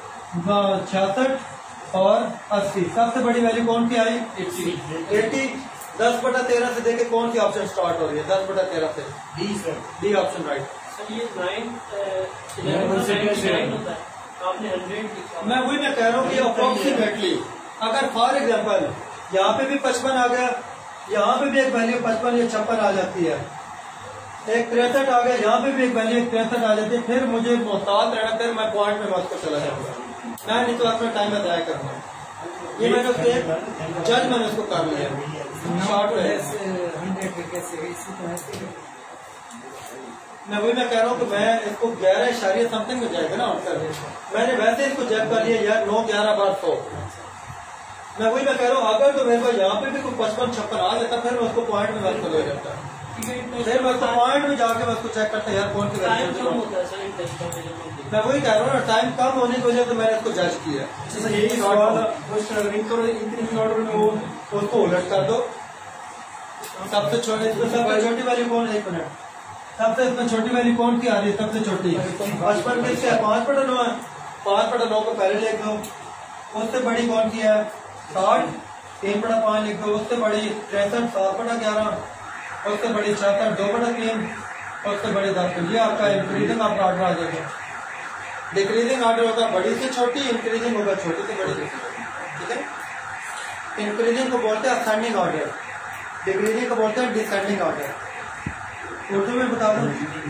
छियासठ और अस्सी। सबसे बड़ी वैल्यू कौन सी आई? एटी। दस बटा तेरह से देखे कौन सी ऑप्शन स्टार्ट हो रही है? दस बटा तेरह से D sir, D option right. ये नाइन इलेवन होता है, आपने हंड्रेड लिखा। मैं वही मैं कह रहा हूँ कि अप्रोक्सीमेटली अगर फॉर एग्जाम्पल यहाँ पे भी पचपन आ गया, यहाँ पे भी एक वैल्यू पचपन या छप्पन आ जाती है, एक तिरसठ आ गया, यहाँ पे भी एक वैल्यू एक तिरसठ आ जाती है, फिर मुझे मोहतात रहना, फिर मैं पॉइंट में मत को चला जाऊंगा, मैं नहीं तो अपना टाइम अदाय करूंगा। ये मैंने उसके जज मैंने उसको कर लिया शॉर्ट हंड्रेड कैसे इसी तरह से। मैं वही मैं कह रहा हूँ कि मैं इसको ग्यारह इशारिया समथिंग में जाएगा ना आंसर। मैंने वैसे इसको चेक कर लिया यार, नौ ग्यारह बार सौ। मैं वही मैं कह रहा हूँ अगर तो मेरे को यहाँ पे भी कोई पचपन छप्पन आ जाता फिर मैं उसको पॉइंट में वर्क कर जाता, फिर मैं उसको पॉइंट में जाके मैं उसको चेक करता यार कौन सी वैल्यू। मैं वही कह रहा हूँ ना, टाइम कम होने की वजह से मैंने इसको जज किया। यही सवाल इंक्रीजिंग ऑर्डर में वो उसको उलट कर दो। सबसे छोटी सबसे छोटी वैल्यू कौन है? एक मिनट, सबसे इसमें छोटी वैल्यू कौन सी आ रही है? सबसे छोटी पचपन किससे है? पांच बटा नौ है, पांच बटा नौ को पहले लिख दो। उससे बड़ी कौन सी है? साठ, तीन बटा पांच लिख दो। उससे बड़ी तिरसठ, सात बटा ग्यारह। उससे बड़ी छियासठ, दो बटा तीन। उससे बड़ी दस। ये आपका इंक्रीजिंग आपका ऑर्डर आ जाएगा। डिक्रीजिंग ऑर्डर होगा बड़ी से छोटी, इंक्रीजिंग होगा छोटी से बड़ी। ठीक है, इंक्रीजिंग को बोलते हैं असेंडिंग ऑर्डर, डिक्रीजिंग को बोलते हैं डिसेंडिंग ऑर्डर। उर्दू में बता दो।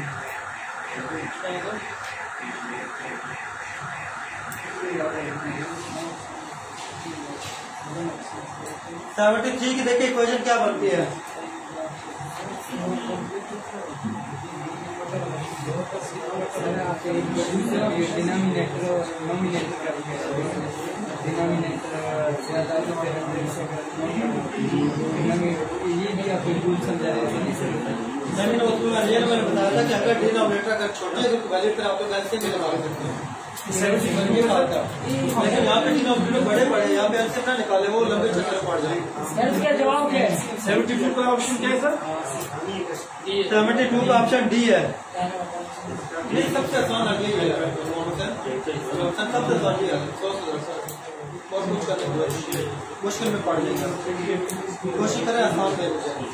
सेवेंटी थ्री की देखिए इक्वेशन क्या बनती है? डिनोमिनेटर और नोमिनेटर का डिनोमिनेटर ज्यादा ये भी आप बिल्कुल समझा रहे थे। मैंने उसमें मैंने बताया था कि अगर डिनोमिनेटर अगर छोटा है तो वैल्यू फिर आप लोग ऐसे में लगा सकते हैं। ये खाता लेकिन यहाँ पे डिनोमिनेटर बड़े बड़े, यहाँ पे ऐसे ना निकाले, वो लंबे चक्कर पड़ जाएंगे। सर इसका जवाब क्या है? सेवेंटी टू का ऑप्शन क्या है सर? सेवेंटी टू का ऑप्शन डी है। ये सबसे आसान अगली है, ऑप्शन सबसे आसान है। बहुत कुछ करने मुश्किल में पड़ जाएगा, कोशिश करें आसान पे।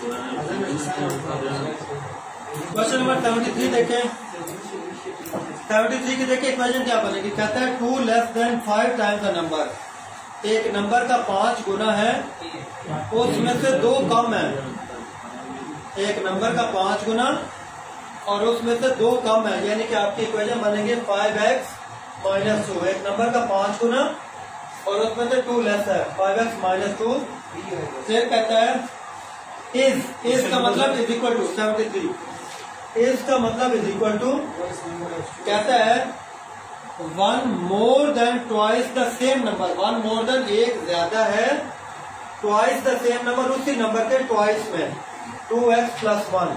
क्वेश्चन नंबर सेवेंटी थ्री देखें। सेवेंटी थ्री की देखिए इक्वेशन क्या बनेगी। कहता है two less than five times a number, एक नंबर का पांच गुना है उसमें से दो कम है। एक नंबर का पांच गुना और उसमें से दो कम है, यानी कि आपकी इक्वेशन बनेगी फाइव एक्स माइनस टू। एक नंबर का पांच गुना और उसमें से टू लेस है, फाइव एक्स माइनस टू। फिर कहता है इज, इज का मतलब is equal to seventy three, is का मतलब इज इक्वल टू कहता है one more than twice the same number. One more than एक ज्यादा है, ट्वाइस द सेम नंबर उसी नंबर के ट्वाइस में, टू एक्स प्लस वन।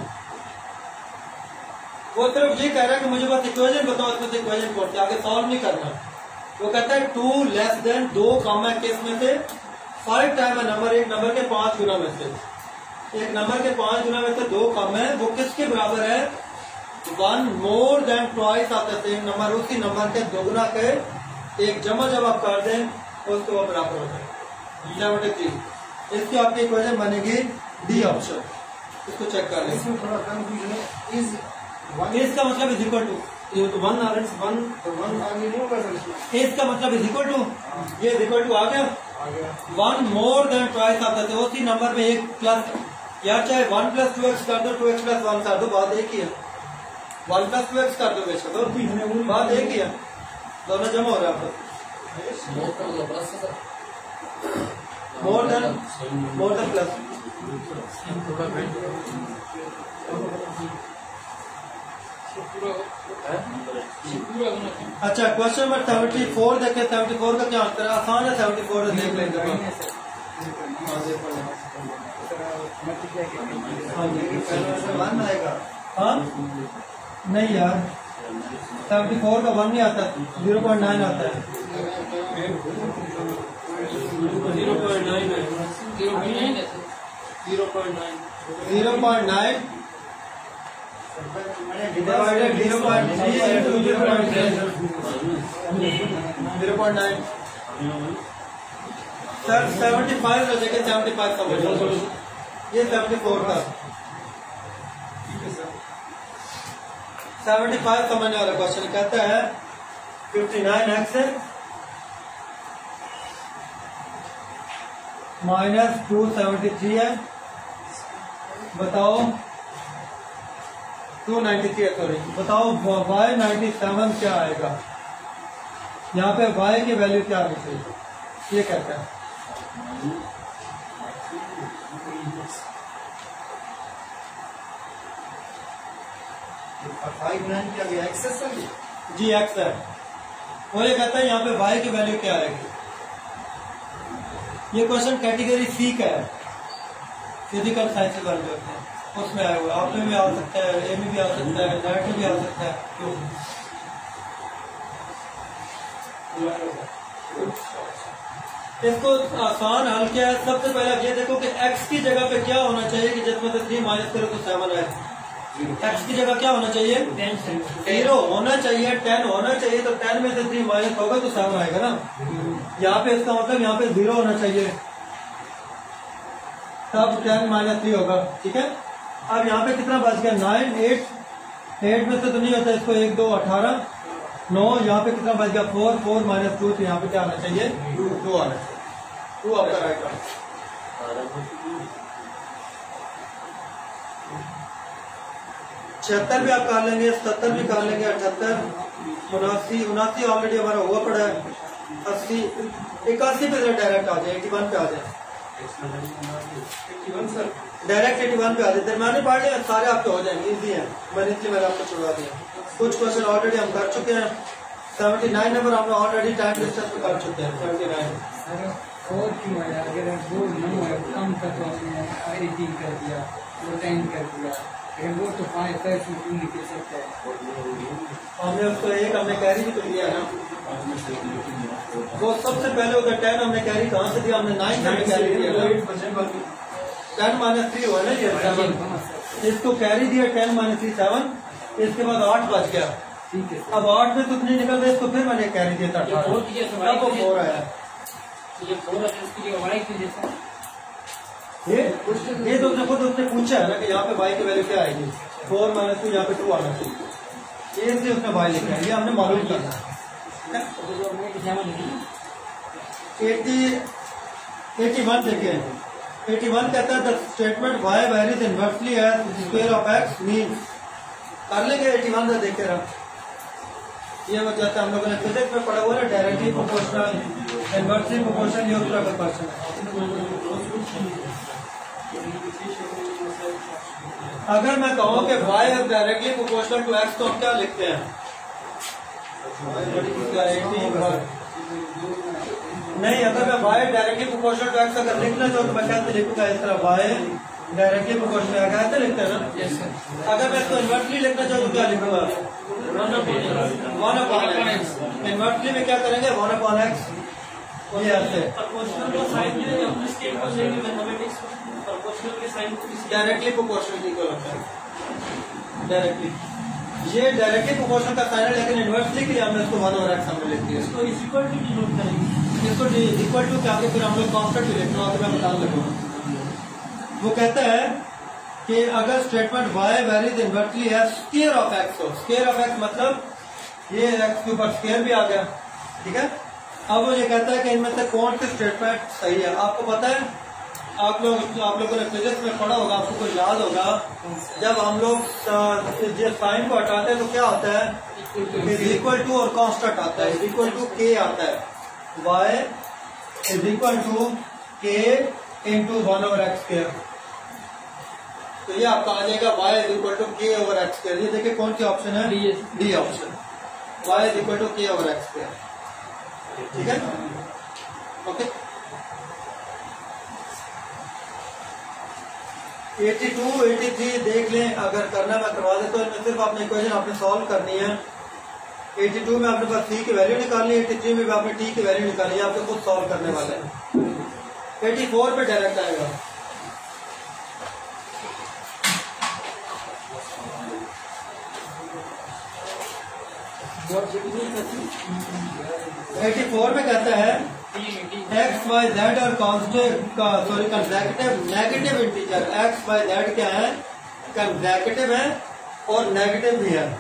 वो सिर्फ ये कह रहा है कि मुझे बस इक्वेशन बताओ, इसमें से इक्वेशन कौन सी, आगे सॉल्व नहीं करना। वो कहता है टू लेस देन, दो कम है किस में से, फाइव टाइम है नंबर, एक नंबर के पांच गुना में से, एक नंबर के पांच गुना में से दो कम है, वो किसके बराबर है, one more than twice of the same number, उसी नंबर के दोगुना के एक जमा जब आप कर दें उसको वो बराबर होता है सेवेंटी थ्री। इसकी आपकी इक्वेशन बनेगी डी ऑप्शन, इसको चेक कर लें। इसमें थोड़ा कंफ्यूजन है। इज इसका मतलब इज इक्वल टू, ये तो वन आ रहा है, वन तो वन आगे नहीं होगा सर इसमें। इसका मतलब इज इक्वल टू, ये इज इक्वल टू आ गया। आ गया one more than twice of the, उसी नंबर में एक प्लस, यार चाहे वन प्लस टू एक्स कर दो, टू एक्स प्लस वन कर दो, बात एक ही है। वन प्लस टू एक्स कर दो बेशक दो, बात एक ही है, दोनों जमा हो रहा है आपको। More than, more than plus. अच्छा क्वेश्चन नंबर सेवेंटी फोर देखे। सेवेंटी फोर का क्या आंसर है, आसान है। सेवेंटी फोर देख लेंगे। वन आएगा। हाँ नहीं यार, सेवेंटी फोर का वन नहीं आता, जीरो पॉइंट नाइन आता है। जीरो पॉइंट नाइन है, जीरो पॉइंट नाइन है, zero point nine, zero point nine divided zero point three into zero point zero point nine. Sir seventy five का जगह seventy five का बोलो, ये सेवेंटी फोर का सेवेंटी फाइव समझने वाला क्वेश्चन। कहता है fifty nine x minus two seventy three है, बताओ टू नाइन्टी थ्री है, सॉरी बताओ वाई नाइन्टी सेवन क्या आएगा, यहाँ पे वाई की वैल्यू क्या आनी चाहिए, ये कहता है। फाइव नाइन क्या गया, एक्स है सर? जी एक्स है। वो ये कहता है यहाँ पे वाई की वैल्यू क्या आएगी। ये क्वेश्चन कैटेगरी सी का है, फिजिकल साइंसेज वाले जो होते हैं उसमें आया हुआ। आप में भी आ सकता है, ए में भी आ सकता है, नेट में भी आ सकता है। क्यों इसको आसान हल क्या है, सबसे पहले आप ये देखो कि x की जगह पे क्या होना चाहिए कि जिसमें से थ्री माइनस करो तो सेवन है। x की जगह क्या होना चाहिए, जीरो होना चाहिए, टेन होना चाहिए, तो टेन में से थ्री माइनस होगा तो सेवन आएगा ना। यहाँ पे इसका मतलब यहाँ पे जीरो होना चाहिए, तब टेन माइनस थ्री होगा। ठीक है, अब यहाँ पे कितना बच गया, नाइन। एट, एट में से तो नहीं होता, इसको एक दो अठारह, नौ। यहाँ पे कितना बच गया, फोर। फोर माइनस टू, तो यहाँ पे क्या आना चाहिए, टू। टू आना चाहिए, टू आपका राइट आंसर। छिहत्तर भी आप कर लेंगे, सत्तर भी कर लेंगे, अठहत्तर, उनासी, उनासी ऑलरेडी हमारा हुआ पड़ा है, अस्सी, इक्यासी पे डायरेक्ट आ जाए, एटी वन पे आ जाए, डायरेक्ट एटी वन पे आ जाए। दरमियाने पढ़ लिया, सारे आपके हो जाएंगे, इजी है, मैंने इसलिए मैंने आपको छुड़वा दिया। कुछ क्वेश्चन ऑलरेडी हम कर चुके हैं। सेवेंटी नाइन नंबर हमने ऑलरेडी टाइम डिस्टेंस पे कर चुके हैं। सेवेंटी नाइन और क्यों है, अगर वो नहीं है कम कर तो हमने एटीन कर दिया, वो टेन कर दिया, वो तो फाइव फाइव टू निकल सकता है। हमने उसको एक हमने कैरी भी तो लिया है ना, वो सबसे पहले होगा टेन, हमने कैरी कहाँ से दिया, हमने नाइन से कैरी दिया, टेन माइनस थ्री हुआ ना ये सेवन, इसको कैरी दिया टेन माइनस थ्री सेवन, इसके बाद आठ बच गया, ठीक है। अब आठ में कुछ नहीं निकल रहा, इसको फिर मैंने कैरी दिया था अठारह, अब वो फोर आया। ये फोर इसके लिए वाई की जैसा ये ये तो उसने खुद उसने पूछा है ना कि यहाँ पे वाई की वैल्यू क्या आएगी, फोर माइनस टू, यहाँ पे टू आना चाहिए, ये इसलिए उसने वाई लिखा है, ये हमने मालूम करना है। एटी एटी वन देखिए, एटी वन कहता है the statement y varies inversely as square of x means, कर लेंगे एटी वन का देखे रहा, ये वो कहता है हम लोगों ने फिजिक्स में पढ़ा हुआ है डायरेक्टली प्रोपोर्शनल, इनवर्सली प्रोपोर्शनल, ये उस तरह का क्वेश्चन है। अगर मैं कहूँ कि y is directly proportional to x तो हम क्या लिखते हैं, नहीं, अगर मैं y directly proportional to x अगर लिखना चाहूँ तो मैं कैसे लिखूंगा, इस तरह y डायरेक्टली प्रोपोर्शनल कैसे लिखते हैं ना। अगर मैं इसको इन्वर्सली लिखना चाहूँ तो क्या लिखूंगा, वन अपॉन एक्स, इन्वर्सली में क्या करेंगे, वन अपॉन एक्स, ये ऐसे डायरेक्टली प्रोपोर्शनल इक्वल होता है, डायरेक्टली ये डायरेक्टली प्रोपोर्शनल का साइन है, लेकिन इन्वर्सली के लिए हमने इसको वन ओवर एक्स हमने लिख दिया, इसको इक्वल टू डिनोट करेंगे, इसको इक्वल टू क्या फिर हम लोग कांस्टेंट भी लिखना होगा, मैं बता लगूंगा। वो कहता है कि अगर स्टेटमेंट y वेरीज इनवर्सली है स्क्वायर ऑफ एक्स हो, स्क्वायर ऑफ एक्स मतलब ये एक्स के ऊपर स्क्वायर भी आ गया, ठीक है। अब वो ये कहता है कि इनमें से कौन सी स्टेटमेंट सही है। आपको पता है, आप लोग आप लोगों ने फिजिक्स में पढ़ा होगा, आपको कोई याद होगा, जब हम लोग जो साइन को हटाते हैं तो क्या होता है, इज इक्वल टू और कांस्टेंट आता है, इज इक्वल टू के आता है, y is equal to k into one over x square, तो ये आपका आ जाएगा y is equal to k over x square. ये देखिए कौन सी ऑप्शन है, D option, y is equal to k over x square, ठीक है, okay. Eighty two, eighty three देख लें, अगर करना मैं करवा देता हूँ, इनमें सिर्फ आपने इक्वेशन आपने सॉल्व करनी है। एटी टू में आपने पास सी की वैल्यू निकालनी है, एटी थ्री में भी आपने टी की वैल्यू निकालनी है, आपको खुद सॉल्व करने वाले हैं। एटी फोर पे डायरेक्ट आएगा, एटी फोर में कहता है एक्स वाई जेड और कांस्टेंट का sorry consecutive negative integer, x y z क्या है, कंसेक्यूटिव है और नेगेटिव भी है।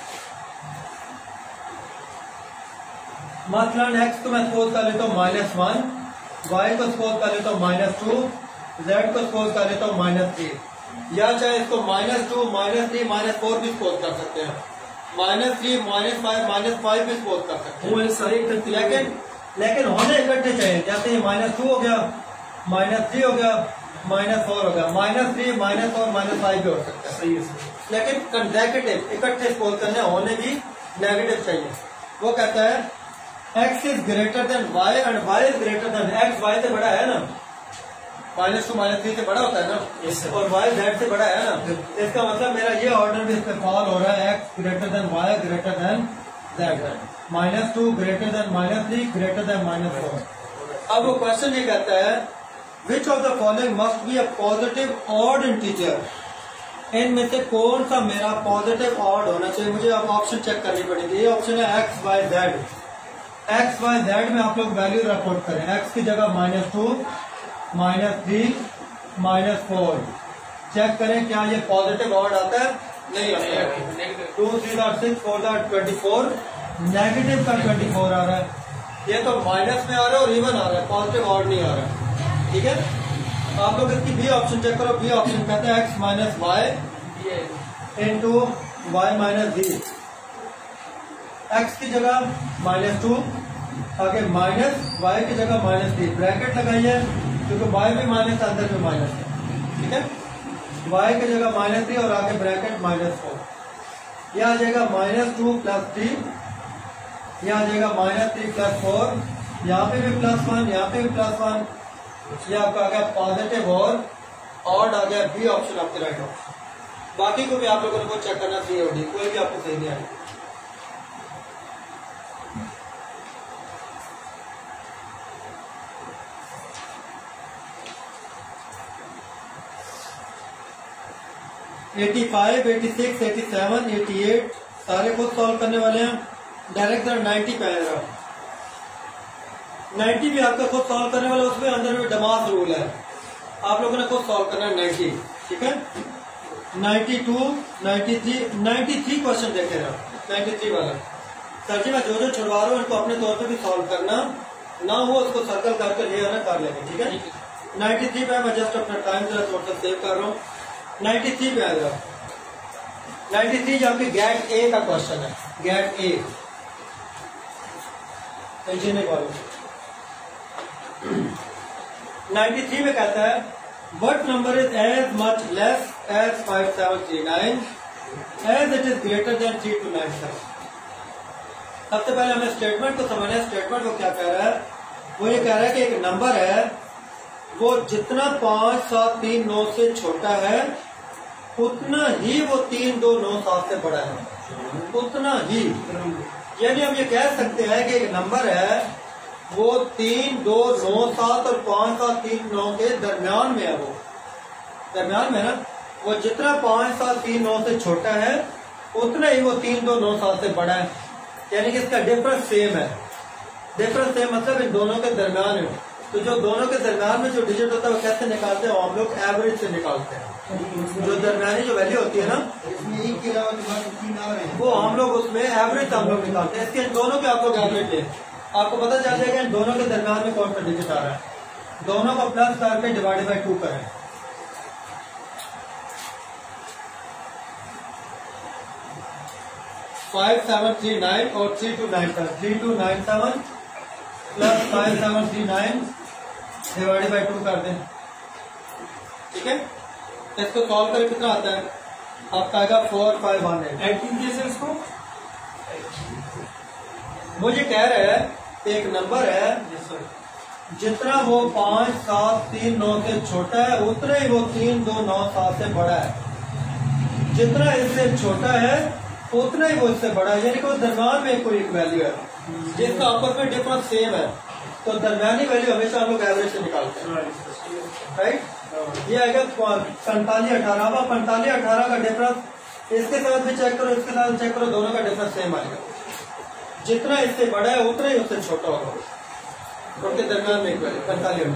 मतलब एक्स को मैं सपोज कर लेता हूँ माइनस वन, वाई को सपोज कर लेता हूँ माइनस टू, जेड को सपोज कर लेता हूँ माइनस थ्री, या चाहे इसको minus two, minus three, minus four भी सपोज कर सकते हैं, minus three, minus five, minus five भी सपोज कर सकते हैं, लेकिन लेकिन होने इकट्ठे चाहिए। जैसे ये माइनस टू हो गया, माइनस थ्री हो गया, माइनस फोर हो गया, minus three, minus four, minus five भी हो सकता है, सही है, लेकिन कंसेक्यूटिव इकट्ठे सपोज करने होने भी नेगेटिव चाहिए। वो कहता है x is greater than y and y is greater than x, वाई से बड़ा है ना, माइनस टू माइनस थ्री से बड़ा होता है ना, yes, और वाई जेड से बड़ा है ना, इसका मतलब मेरा ये ऑर्डर भी इस पे फॉल हो रहा है, x greater than y greater than z, minus two greater than minus three greater than minus four. अब वो क्वेश्चन ये कहता है which of the following must be a positive odd integer, इनमें से कौन सा मेरा पॉजिटिव ऑड होना चाहिए। मुझे अब ऑप्शन चेक करनी पड़ेगी। ये ऑप्शन है x y z, x y z में आप लोग वैल्यू रिपोर्ट करें, एक्स की जगह minus two, minus three, minus four, check करें क्या ये पॉजिटिव ऑड आता है, नहीं आता है, two three dot six four dot twenty four, negative का ट्वेंटी फोर आ रहा है, ये तो माइनस में आ रहा है और इवन आ रहा है, पॉजिटिव ऑड नहीं आ रहा है, ठीक है। आप लोग इसकी बी ऑप्शन चेक करो, बी ऑप्शन कहता है x minus y into y minus B, x की जगह माइनस टू, आगे माइनस वाई की जगह माइनस थ्री, ब्रैकेट लगाइए क्योंकि वाई भी माइनस अंदर भी माइनस है, ठीक है, वाई की जगह माइनस थ्री और आगे ब्रैकेट माइनस फोर, यह आ जाएगा माइनस टू प्लस थ्री, यह आ जाएगा माइनस थ्री प्लस फोर, यहाँ पे भी प्लस वन, यहाँ पे भी प्लस वन, यह आपका आ गया पॉजिटिव और ऑड आ गया, बी ऑप्शन आपके राइट ऑप्शन। बाकी को भी आप लोगों को चेक करना चाहिए होगी, कोई भी आपको सही नहीं आएगा। Eighty five, eighty six, eighty seven, eighty eight सारे खुद सॉल्व करने वाले हैं। डायरेक्ट नाइन्टी पे आएगा, नाइन्टी भी आपका खुद सॉल्व करने वाला, उसमें अंदर में डमास रूल है, आप लोगों ने खुद सॉल्व करना है नाइन्टी, ठीक है। Ninety two, ninety three, ninety three question देखे रहा, नाइन्टी थ्री वाला सर जी मैं जो जो छुड़वा रहा हूँ इनको अपने तौर पे भी सॉल्व करना, ना हो उसको सर्कल करके ले आना, कर लेंगे, ठीक है। नाइन्टी थ्री पे मैं जस्ट अपना टाइम जरा थोड़ा सा सेव कर रहा हूँ। नाइन्टी थ्री पे आएगा, नाइन्टी थ्री जो आपके गेट ए का क्वेश्चन है, गेट ए इंजीनियरिंग वालों। नाइन्टी थ्री में कहता है what number is as much less as five seven three nine as it is greater than three two nine seven. सबसे पहले हमें स्टेटमेंट को समझना है। स्टेटमेंट को क्या कह रहा है, वो ये कह रहा है कि एक नंबर है वो जितना पांच सात तीन नौ से छोटा है उतना ही वो तीन दो नौ सात से बड़ा है, उतना ही। यानी हम ये कह सकते हैं कि एक नंबर है वो तीन दो नौ सात और पांच सात तीन नौ के दरमियान में है, वो दरमियान में है ना, वो जितना पांच सात तीन नौ से छोटा है उतना ही वो तीन दो नौ सात से बड़ा है। यानी कि इसका डिफरेंस सेम है, डिफरेंस सेम मतलब इन दोनों के दरमियान है। तो जो दोनों के दरमियान में जो डिजिट होता है वो कैसे निकालते हैं, हम लोग एवरेज से निकालते हैं। जो दरमियानी जो वैल्यू होती है ना, इसमें एक के अलावा तुम्हारे तीन और हैं। वो हम लोग उसमें एवरेज हम लोग निकालते हैं। इसके इन दोनों के आप लोग एवरेज लें, आपको पता चल जाएगा इन दोनों के दरमियान में कौन सा डिजिट आ रहा है। दोनों को प्लस करके डिवाइड बाई टू करें, फाइव सेवन थ्री नाइन और three two nine seven, three two nine seven plus five seven three nine divide by two कर दें, ठीक है। इसको सॉल्व करें कितना आता है, आपका आएगा four five one eight. Add कीजिए इसको। वो ये कह रहा है एक नंबर है जितना वो पांच सात तीन नौ से छोटा है उतना ही वो तीन दो नौ सात से बड़ा है। जितना इससे छोटा है उतना ही वो इससे बड़ा है, यानी कि वो दरम्यान में कोई एक वैल्यू है जिसका आपस में डिफरेंस सेम है। तो दरमियानी वैल्यू हमेशा हम लोग एवरेज से निकालते हैं, राइट। ये आएगा पैंतालीस अठारह, अब पैंतालीस अठारह का डिफरेंस इसके साथ भी चेक करो, इसके साथ चेक करो, दोनों का डिफरेंस सेम आएगा। जितना इससे बड़ा है उतना ही उससे छोटा होगा, उनके दरमियान में एक वैल्यू पैंतालीस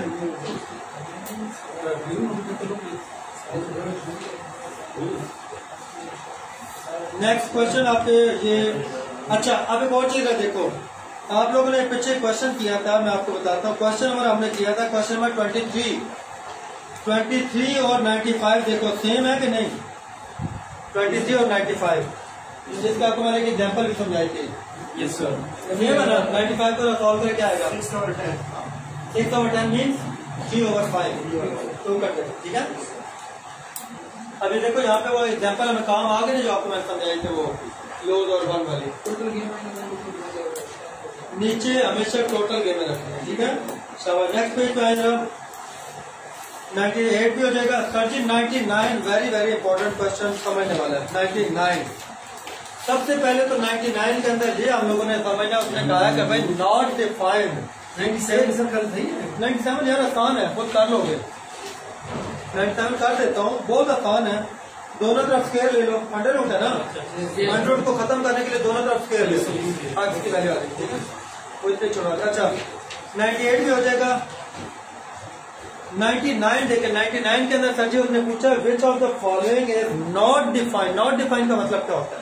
अठारह। नेक्स्ट क्वेश्चन आपके ये, अच्छा अब एक और चीज है, देखो आप लोगों ने पीछे क्वेश्चन किया था, मैं आपको बताता हूँ। क्वेश्चन नंबर हमने किया था, question number twenty three twenty three और नाइन्टी फाइव देखो सेम है कि नहीं, ट्वेंटी थ्री और नाइन्टी फाइव, जिसका आपको मैंने एक एग्जाम्पल भी समझाई थी। Yes sir. सेम है ना, नाइन्टी फाइव को सॉल्व करके आएगा six over ten, six over ten means three over five, two करते हैं, ठीक है। अभी देखो यहाँ पे वो एग्जाम्पल हमें काम आ गए जो आपको मैंने समझाए थे, वो क्लोज और वन वाली। नीचे हमेशा टोटल गेम में रखते हैं, ठीक है। शाबाश। नेक्स्ट पेज पे आएगा, नाइन्टी एट भी हो जाएगा। Sir ji ninety nine very very important question समझने वाला है। नाइन्टी नाइन सबसे पहले तो नाइन्टी नाइन के अंदर ये हम लोगों ने समझा, उसने कहा है कि भाई not defined. Ninety seven sir कल सही है। नाइन्टी सेवन यार आसान है, खुद कर लोगे। नाइन्टी सेवन कर देता हूँ, बहुत आसान है। दोनों तरफ स्केयर ले लो, अंडर रूट है ना, अंडर रूट को खत्म करने के लिए दोनों तरफ स्केयर ले लो, आगे की वैल्यू आ जाएगी, ठीक है। वो इतने छोड़ा। अच्छा नाइन्टी एट भी हो जाएगा। नाइन्टी नाइन देखे, नाइन्टी नाइन के अंदर सर जी उसने पूछा which of the following is not defined. Not defined का मतलब क्या होता है,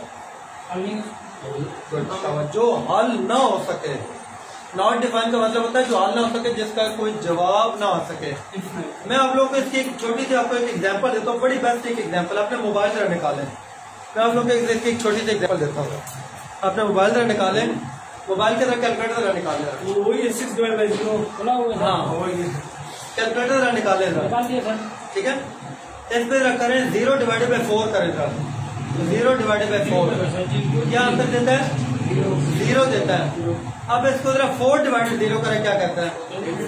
जो हल ना हो सके। नॉट डिफाइन का मतलब होता है जो हल ना हो सके, जिसका कोई जवाब ना आ सके। मैं आप लोगों को इसकी एक छोटी सी आपको एक एग्जांपल देता हूँ, बड़ी बेस्ट एक एग्जांपल। अपने मोबाइल जरा निकालें, मैं आप लोगों को इसकी एक छोटी सी एग्जांपल देता हूँ। अपने मोबाइल जरा निकालें, मोबाइल के अंदर कैलकुलेटर जरा निकालें, वही सिक्स डिवाइड बाई जीरो खुला हुआ है। हाँ कैलकुलेटर जरा निकालें जरा, निकाल दिया सर। ठीक है। इस पे जरा करें जीरो डिवाइडेड बाई फोर करें जरा, जीरो डिवाइडेड बाई फोर क्या आंसर देता है, जीरो देता है। अब इसको जरा फोर डिवाइडेड जीरो करें, क्या कहता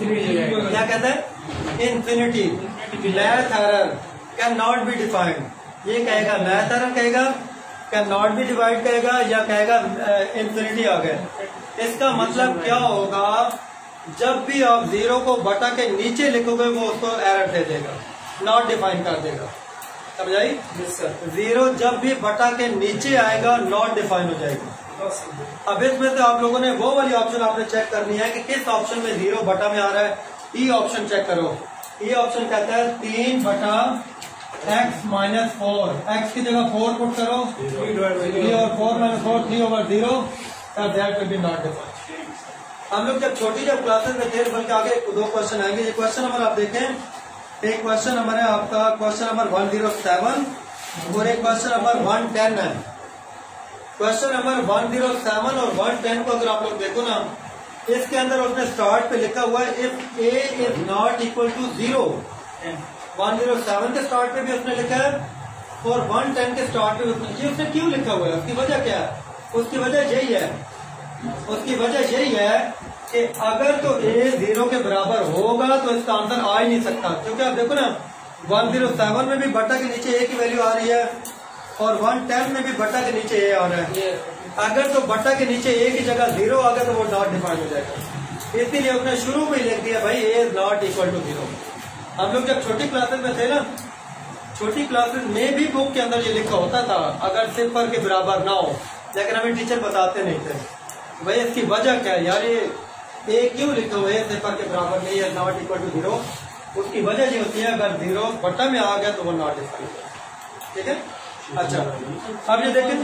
है, क्या कहता है, infinity. Math error can not be defined. ये कहेगा मैथ एरर कहेगा, कैन नॉट बी डिवाइड कहेगा, या कहेगा इंफिनिटी आ गया। इसका मतलब क्या होगा, जब भी आप जीरो को बटा के नीचे लिखोगे वो उसको एरर दे देगा, नॉट डिफाइन कर देगा। समझाई? जीरो जब भी बटा के नीचे आएगा नॉट डिफाइन हो जाएगा। अब इसमें से आप लोगों ने वो वाली ऑप्शन आपने चेक करनी है कि किस ऑप्शन में जीरो बटा में आ रहा है। ई ऑप्शन चेक करो। ई ऑप्शन कहता है तीन बटा एक्स माइनस फोर, एक्स की जगह फोर पुट करो, थ्री और four minus four, three over zero, that will be not defined. हम लोग जब छोटी जब क्लासेस में थे, बल्कि आगे दो क्वेश्चन आएंगे। ये क्वेश्चन नंबर आप देखें, एक क्वेश्चन नंबर है आपका question number one zero seven और एक क्वेश्चन नंबर वन टेन है। Question number one zero seven और वन टेन को अगर आप लोग देखो ना, इसके अंदर उसने स्टार्ट पे लिखा हुआ है if A is not equal to zero. One zero seven के स्टार्ट पे भी उसने लिखा है और वन टेन के स्टार्ट पे उसने, ये उसने क्यों लिखा हुआ है, उसकी वजह क्या है? उसकी वजह यही है, उसकी वजह यही है कि अगर तो ए जीरो के बराबर होगा तो इसका आंसर आ ही नहीं सकता। क्योंकि आप देखो ना वन जीरो सेवन में भी बटा के नीचे ए की वैल्यू आ रही है और वन टेन में भी बटा के नीचे ए आ रहा है। अगर तो बटा के नीचे ए की जगह जीरो आ गया तो वो नॉट डिफाइन हो जाएगा। इसीलिए उसने शुरू में ही लिख दिया भाई A is not equal to zero. हम लोग जब छोटी क्लासेस में थे ना, छोटी क्लासेस में भी बुक के अंदर ये लिखा होता था अगर सिफर के बराबर ना हो, लेकिन हमें टीचर बताते नहीं थे भाई इसकी वजह क्या है यार, ये ए क्यों लिखा हुआ है सिफर के बराबर नहीं है, नॉट इक्वल टू जीरो। उसकी वजह ये होती है अगर जीरो बटा में आ गया तो वो नॉट डिफाइन। ठीक है, अच्छा अब ये देखें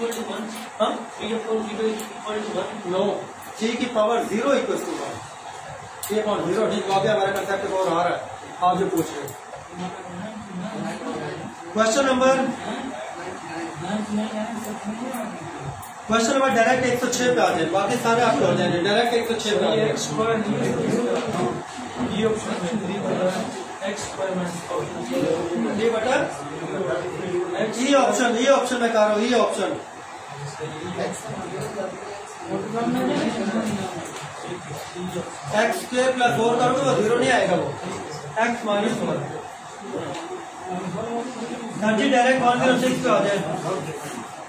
नो जी की power zero equal to one, ये पावर जीरो ठीक हो गया, हमारे कंसेप्ट और आ रहा है। आप जो पूछ रहे question number question number direct एक सौ छह पे आ जाए, बाकी सारे आपके हो जाएंगे। डायरेक्ट एक सौ छह पे आ जाए। ये बटा ई ऑप्शन, ई ऑप्शन में कह रहा हूँ, E option X square plus four करोगे तो जीरो नहीं आएगा, वो एक्स माइनस फोर। हाँ जी डायरेक्ट वन जीरो सिक्स पे आ जाए।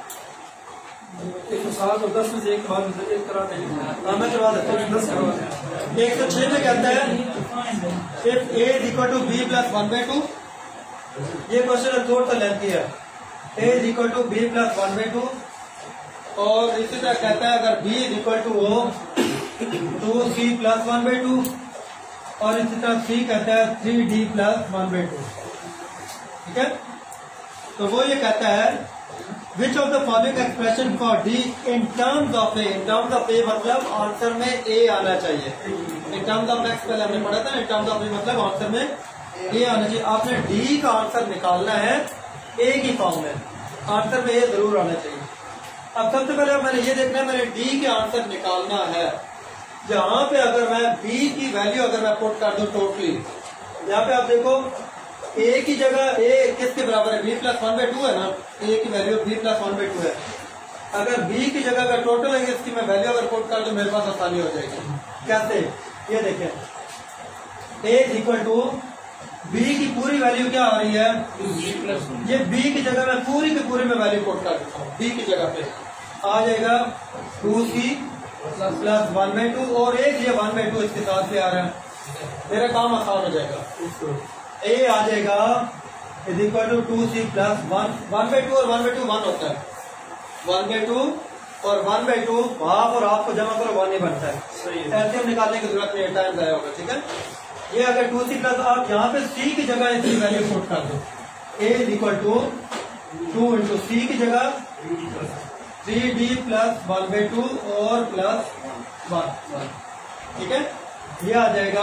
एक सौ सात और दस में से एक बार एक करा देंगे। हाँ मैं करवा देता हूँ। एक सौ छह में कहता है if A is equal to B plus one by two, ये क्वेश्चन थोड़ा सा लेंथी है। A is equal to B plus one by two और इसी तरह कहता है अगर बी इज इक्वल टू हो two C plus one by two और इसी तरह सी कहता है three D plus one by two. ठीक है, तो वो ये कहता है which of the following expression for D in terms of A, in terms of A मतलब आंसर में ए आना चाहिए। इन टर्म्स ऑफ एक्स पहले हमने पढ़ा था, इन टर्म्स ऑफ ए मतलब आंसर में ए आना चाहिए। आपने डी का आंसर निकालना है ए की फॉर्म में, आंसर में ए जरूर आना चाहिए। अब सबसे पहले मैंने ये देखना है, मैंने डी के आंसर निकालना है। यहाँ पे अगर मैं बी की वैल्यू अगर मैं पुट कर दूं टोटली, यहाँ पे आप देखो ए की जगह ए किसके बराबर है, B plus one by two है ना, ए की value B plus one by two है। अगर बी की जगह अगर टोटल है इसकी मैं वैल्यू अगर पुट कर दूं मेरे पास आसानी हो जाएगी। कैसे, ये देखें A is equal to B की पूरी वैल्यू क्या आ रही है, ये बी की जगह मैं पूरी की पूरी में वैल्यू पुट कर देता हूँ। बी की जगह पे आ जाएगा two C plus one by two और एक ये वन बाई टू इसके साथ भी आ रहा है, मेरा काम आसान हो जाएगा। ए आ जाएगा is equal to two C plus one, one by two और वन बाई टू वन होता है, वन बाई टू और वन बाई टू हाफ और हाफ को जमा करो वन ही बनता है। ऐसे हम निकालने की जरूरत नहीं है, टाइम जाया होगा। ठीक है, ये अगर टू सी प्लस आप यहाँ पे सी की जगह इसकी वैल्यू पुट कर दो, A is equal to two into C की जगह three D plus one by two और प्लस वन। ठीक है, ये आ जाएगा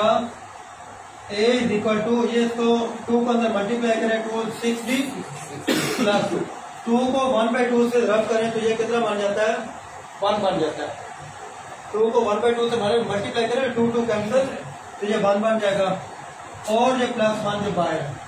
ए इज इक्वल टू, ये इसको टू को अंदर मल्टीप्लाई करें two six D plus two, two को वन बाई टू से रब करें तो ये कितना बन जाता है, वन बन जाता है। टू को वन बाई टू से मल्टीप्लाई करें, टू टू कैंसिल तो ये वन बन जाएगा और ये प्लस वन जो बाहर है।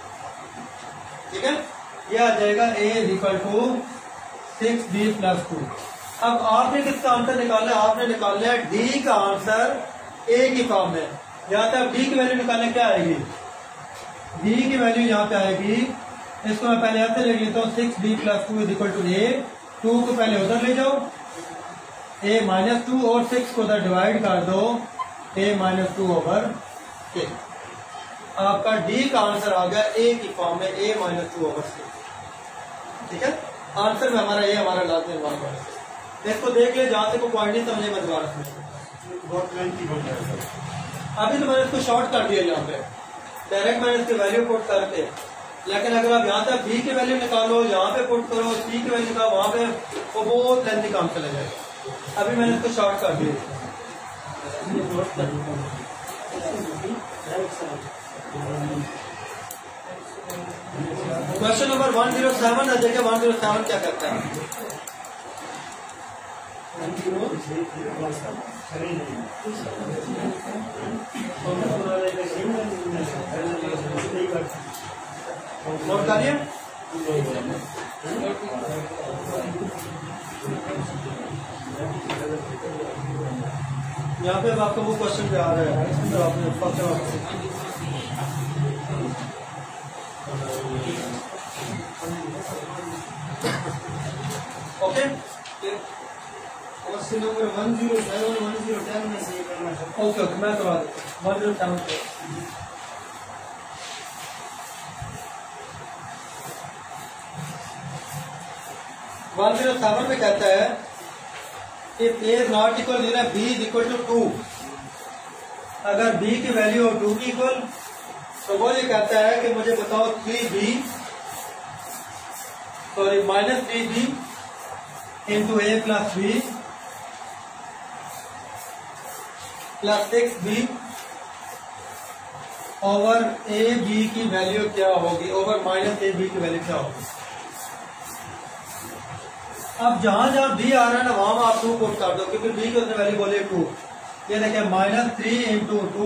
ठीक है, ये आ जाएगा A is equal to six D plus two. अब आपने किसका आंसर निकालना है, आपने निकालना है डी का आंसर ए की फॉर्म में। यहाँ तक डी की वैल्यू निकालने क्या आएगी, डी की वैल्यू यहाँ पे आएगी इसको मैं पहले ऐसे ले लेता हूँ, six B plus two is equal to A. Two को पहले उधर ले जाओ, ए माइनस टू, और सिक्स को उधर डिवाइड कर दो, ए माइनस टू ओवर के। आपका डी का आंसर आ गया ए की फॉर्म में, A minus two over six. ठीक है, आंसर में हमारा ये हमारा लाजमी मार्ग है। इसको देख ले, जहां से कोई पॉइंट नहीं समझे मैं दोबारा समझ। बहुत लेंथी बन जाएगा। अभी तो मैंने इसको शॉर्ट कर दिया, यहाँ पे डायरेक्ट मैंने इसकी वैल्यू पुट करते, लेकिन अगर आप यहाँ तक बी की वैल्यू निकालो, यहाँ पे पुट करो, सी की वैल्यू निकालो, वहां पे वो बहुत लेंथी काम चला जाएगा। अभी मैंने इसको शॉर्ट कर दिया। Question number one zero seven देखिए, वन जीरो सेवन क्या करता है। नोट करिए, यहाँ पे अब आपको वो क्वेश्चन पे आ रहा है, इसमें आपने okay. Question number one zero seven one zero ten में से ये करना है। ओके ओके, मैं करवा देता हूँ वन जीरो सेवन पे। वन जीरो सेवन में कहता है if A is not equal to B is equal to two. अगर बी की वैल्यू हो टू की इक्वल, तो वो ये कहता है कि मुझे बताओ three B sorry minus three B into A plus B plus six B over A B की वैल्यू क्या होगी, ओवर माइनस ए बी की वैल्यू क्या होगी। अब जहां जहां बी आ रहा है ना, वहां आप टू पुट कर दो, क्योंकि बी की उसने वैल्यू बोले टू। ये देखिए minus three into two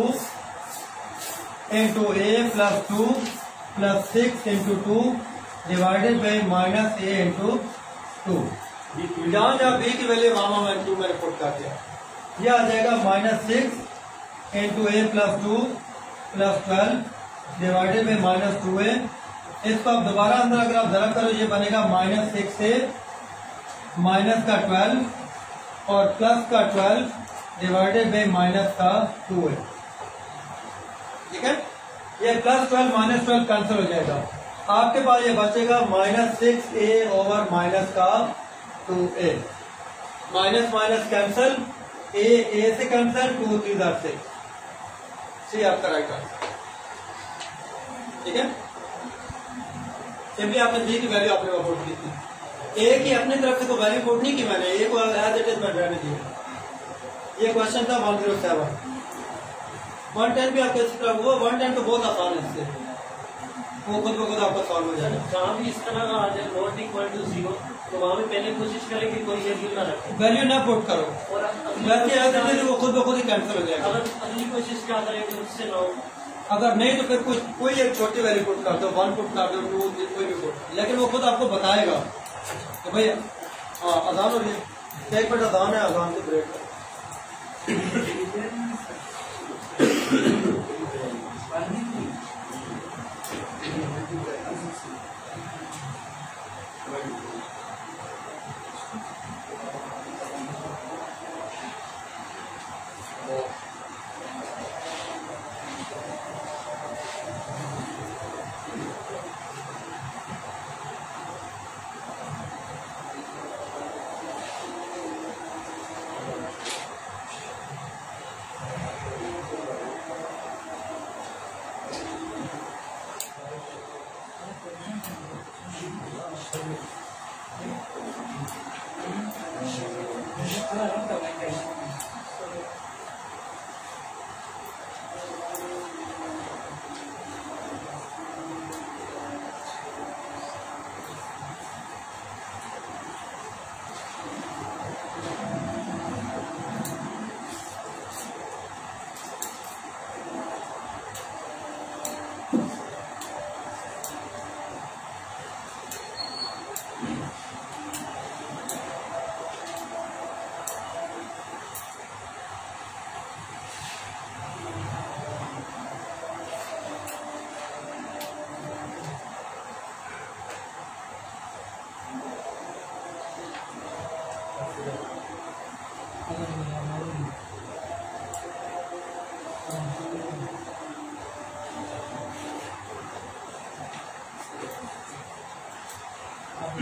into A plus two plus six into two divided by minus A into two. जहां जहां बी की वैल्यू वहां वहां टू मैंने पुट कर दिया। ये आ जाएगा minus six into A plus two plus twelve divided by minus two A. इसको आप दोबारा अंदर अगर आप जरा करो, ये बनेगा माइनस सिक्स ए माइनस का ट्वेल्व और प्लस का ट्वेल्व डिवाइडेड बाई माइनस का टू ए। ठीक है, ये plus twelve minus twelve cancel हो जाएगा। आपके पास ये बचेगा minus six A over minus का two A. Minus minus cancel, A A से कैंसिल, टू थ्री जार सिक्स। सी आपका राइट आंसर। ठीक है, सिंपली आपने बी की वैल्यू आपने पुट की थी। ए की अपनी तरफ से कोई वैल्यू पुट नहीं की मैंने, ए को एज इट इज मैं रहने दिया। ये क्वेश्चन था one zero seven. One ten भी आपके वो वन टेन तो बहुत आसान है, इससे वो खुद ब खुद आपको सॉल्व हो जाएगा। जहाँ भी इस तरह का आ जाए नॉट इक्वल टू जीरो, तो वहाँ पे पहले कोशिश करें कि कोई वैल्यू ना रखें, वैल्यू ना पुट करो, और वैसे एज इट इज वो खुद ब खुद ही कैंसिल हो जाएगा। अगर अगली कोशिश क्या करें कि उससे ना हो, अगर नहीं तो फिर कुछ कोई एक छोटी वैल्यू पुट कर दो, वन पुट कर दो, टू कोई भी पुट, लेकिन वो खुद आपको बताएगा कि भाई हाँ अजान हो रही है, एक मिनट अजान है, अजान से ब्रेक।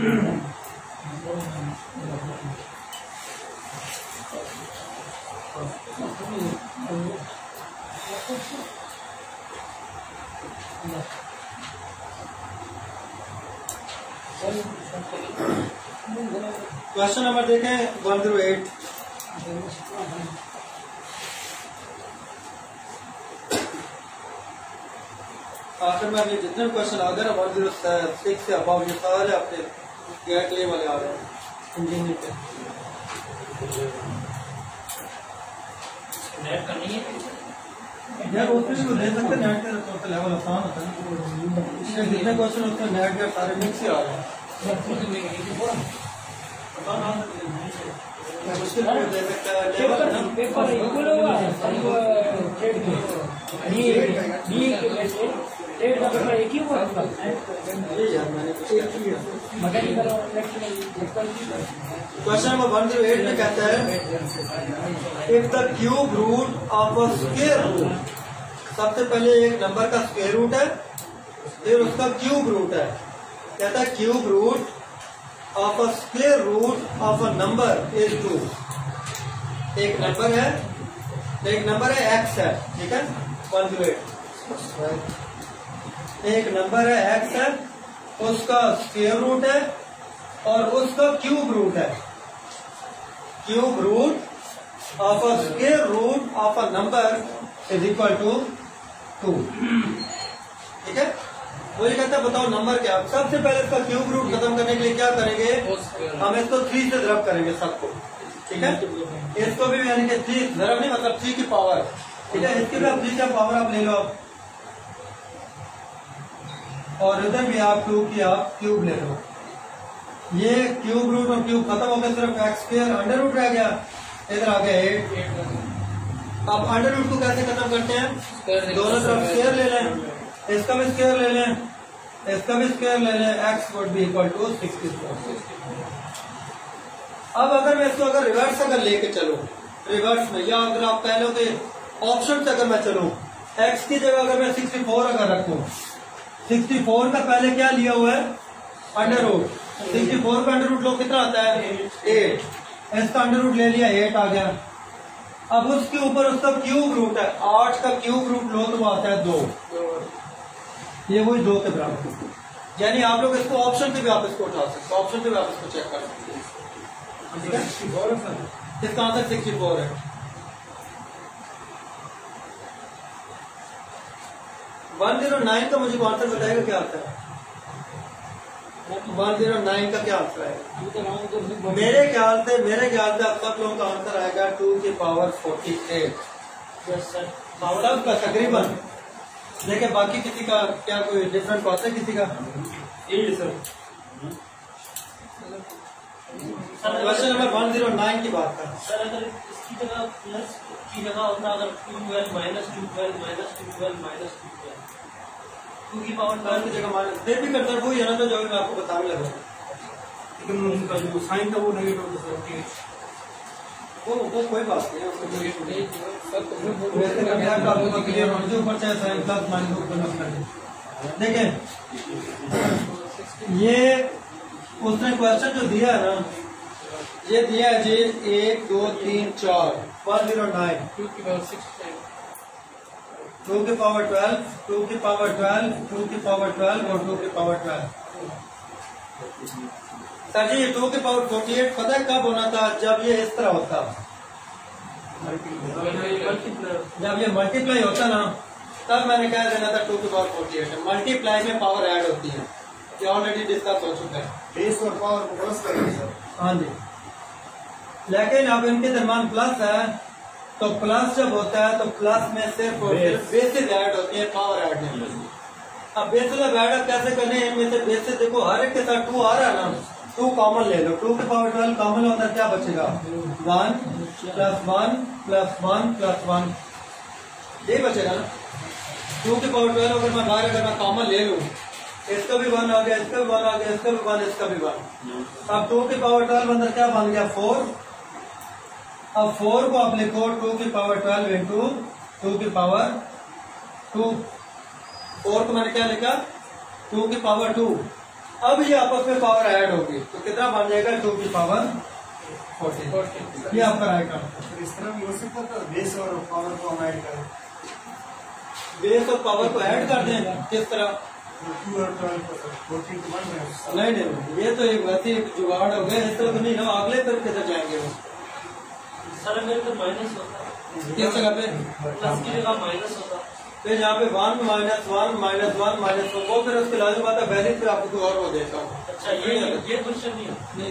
क्वेश्चन नंबर देखें वन जीरो एट। आखिर में अभी जितने क्वेश्चन आ गए ना वन जीरो सिक्स से अबाउट ये सारे अपने गेट ले वाले आ रहे हैं इंजीनियर के। नेट करनी है यार उसमें भी दे सकते नेट के तो लेवल आसान होता है ना। जितने क्वेश्चन उसमें नेट के सारे मिक्स ही आ रहे हैं। मुश्किल में दे सकता है लेवल ना। पेपर इक्वल होगा ट्रेड के डी डी के वैसे ट्रेड का पेपर एक ही हुआ ये यार मैंने मैकेनिकल और question number one zero eight में कहता है if the cube root of a square root, सबसे पहले एक नंबर का स्क्वायर रूट है फिर उसका क्यूब रूट है। कहता है cube root of a square root of a number is two. एक नंबर है एक नंबर है एक्स है, ठीक है वन जीरो एट। एक नंबर है एक्स है, उसका स्क्वायर रूट है और उसका क्यूब रूट है। Cube root of a square root of a number is equal to two, ठीक है। वो ये कहता है बताओ नंबर क्या। सबसे पहले इसका क्यूब रूट खत्म करने के लिए क्या करेंगे, हम इसको थ्री से ड्रॉप करेंगे सबको, ठीक है। इसको भी यानी कि थ्री ड्रॉप नहीं मतलब थ्री की पावर, ठीक है। इसकी भी आप थ्री का पावर आप ले लो आप, और इधर भी आप टू की आप क्यूब ले लो। ये क्यूब रूट और क्यूब खत्म हो गया, सिर्फ एक्स स्क्वायर अंडर रूट रह गया। इधर आ गया एट। अब अंडर रूट को कैसे खत्म करते हैं, दोनों तरफ स्क्वायर ले लें, इसका भी स्क्वायर ले लें, इसका भी स्क्वायर ले लें। X would be equal to sixty four. अब अगर मैं इसको अगर रिवर्स अगर लेके चलूं रिवर्स में, या अगर आप कह लो कि ऑप्शन से अगर मैं चलूं एक्स की जगह अगर मैं सिक्सटी फोर अगर रखूं, सिक्सटी फोर का पहले क्या लिया हुआ है अंडर रूट। सिक्सटी फोर का अंडर रूट लो कितना आता है एट, इसका अंडर रूट ले लिया एट आ गया। अब उसके ऊपर उसका क्यूब रूट है, आठ का क्यूब रूट लो तो वो आता है दो, ये वही दो के बराबर। यानी आप लोग इसको ऑप्शन पे भी आप इसको उठा सकते, ऑप्शन पे भी आप इसको चेक कर सकते हैं, ठीक है। इसका आंसर सिक्सटी फोर है। वन जीरो नाइन का मुझे आंसर बताएगा क्या आता है। वन जीरो नाइन का क्या आंसर है मेरे ख्याल से मेरे ख्याल से आप सब लोगों का आंसर आएगा टू की पावर फोर्टी एट सब का तकरीबन। देखिए बाकी किसी का क्या कोई डिफरेंट बात है किसी का। Sir question number one zero nine की बात कर। सर अगर इसकी जगह प्लस की जगह होता अगर two twelve minus two twelve minus two twelve minus two twelve two की पावर ट्वेल्व की जगह माइनस देर भी करता है वही है ना, तो जो मैं आपको बताने लगा लेकिन उनका जो साइन था वो नेगेटिव था। वो वो कोई बात नहीं है, उसको वैसे कभी आप आपको क्लियर होना जो ऊपर चाहे साइन प्लस माइनस ऊपर मत करें। देखें ये उसने क्वेश्चन जो दिया है ना, ये दिया है जी एक दो तीन चार वन जीरो नाइन टू की पावर सिक्स टू की पावर ट्वेल्व टू की पावर ट्वेल्व टू की पावर ट्वेल्व और टू की पावर ट्वेल्व। सर जी टू की पावर फोर्टी एट पता है कब होना था, जब ये इस तरह होता, जब ये मल्टीप्लाई होता ना तब मैंने कह देना था टू की पावर फोर्टी एट। मल्टीप्लाई में पावर ऐड होती है, ये ऑलरेडी डिस्कस हो चुका है। बेस और पावर को प्लस करेंगे सर। हाँ जी, लेकिन अब इनके दरम्यान प्लस है तो प्लस जब होता है तो प्लस में सिर्फ और सिर्फ बेसिस ऐड होती है, पावर ऐड नहीं होती। अब बेसिस अब ऐड कैसे करने हैं, इनमें से बेसिस देखो हर एक के साथ टू आ रहा है ना, टू कॉमन ले लो, टू के पावर ट्वेल्व कॉमन होता है क्या बचेगा one plus one plus one plus one, ये बचेगा ना। टू के पावर ट्वेल्व अगर मैं बाहर अगर मैं कॉमन ले लूँ, इसका भी वन आ गया, इसका भी वन आ गया, इसका भी वन, इसका भी वन। अब टू की पावर ट्वेल्व अंदर क्या बन गया फोर। अब फोर को आप लिखो टू की पावर ट्वेल्व इंटू टू की पावर टू। फोर को मैंने क्या लिखा टू की पावर टू, अब ये आपस में पावर ऐड होगी तो कितना बन जाएगा टू की पावर फोर्टीन। ये आपका राइट आंसर। इस तरह भी हो सकता था बेस और पावर को हम ऐड करें, बेस और पावर को ऐड कर दें किस तरह? टू और ट्वेल्व फोर्टीन टू वन में। नहीं नहीं ये तो एक वैसे एक जुगाड़ हो गया, इस तरह तो नहीं ना। अगले फिर किधर जाएंगे वो? सर मेरे तो माइनस होता है, किस जगह पे? प्लस की जगह माइनस होता है। फिर यहाँ पे one minus one minus one minus one वो फिर उसके लाजम बात है वैल्यू फिर आपको और हो देता हूँ। अच्छा ये ये क्वेश्चन नहीं है।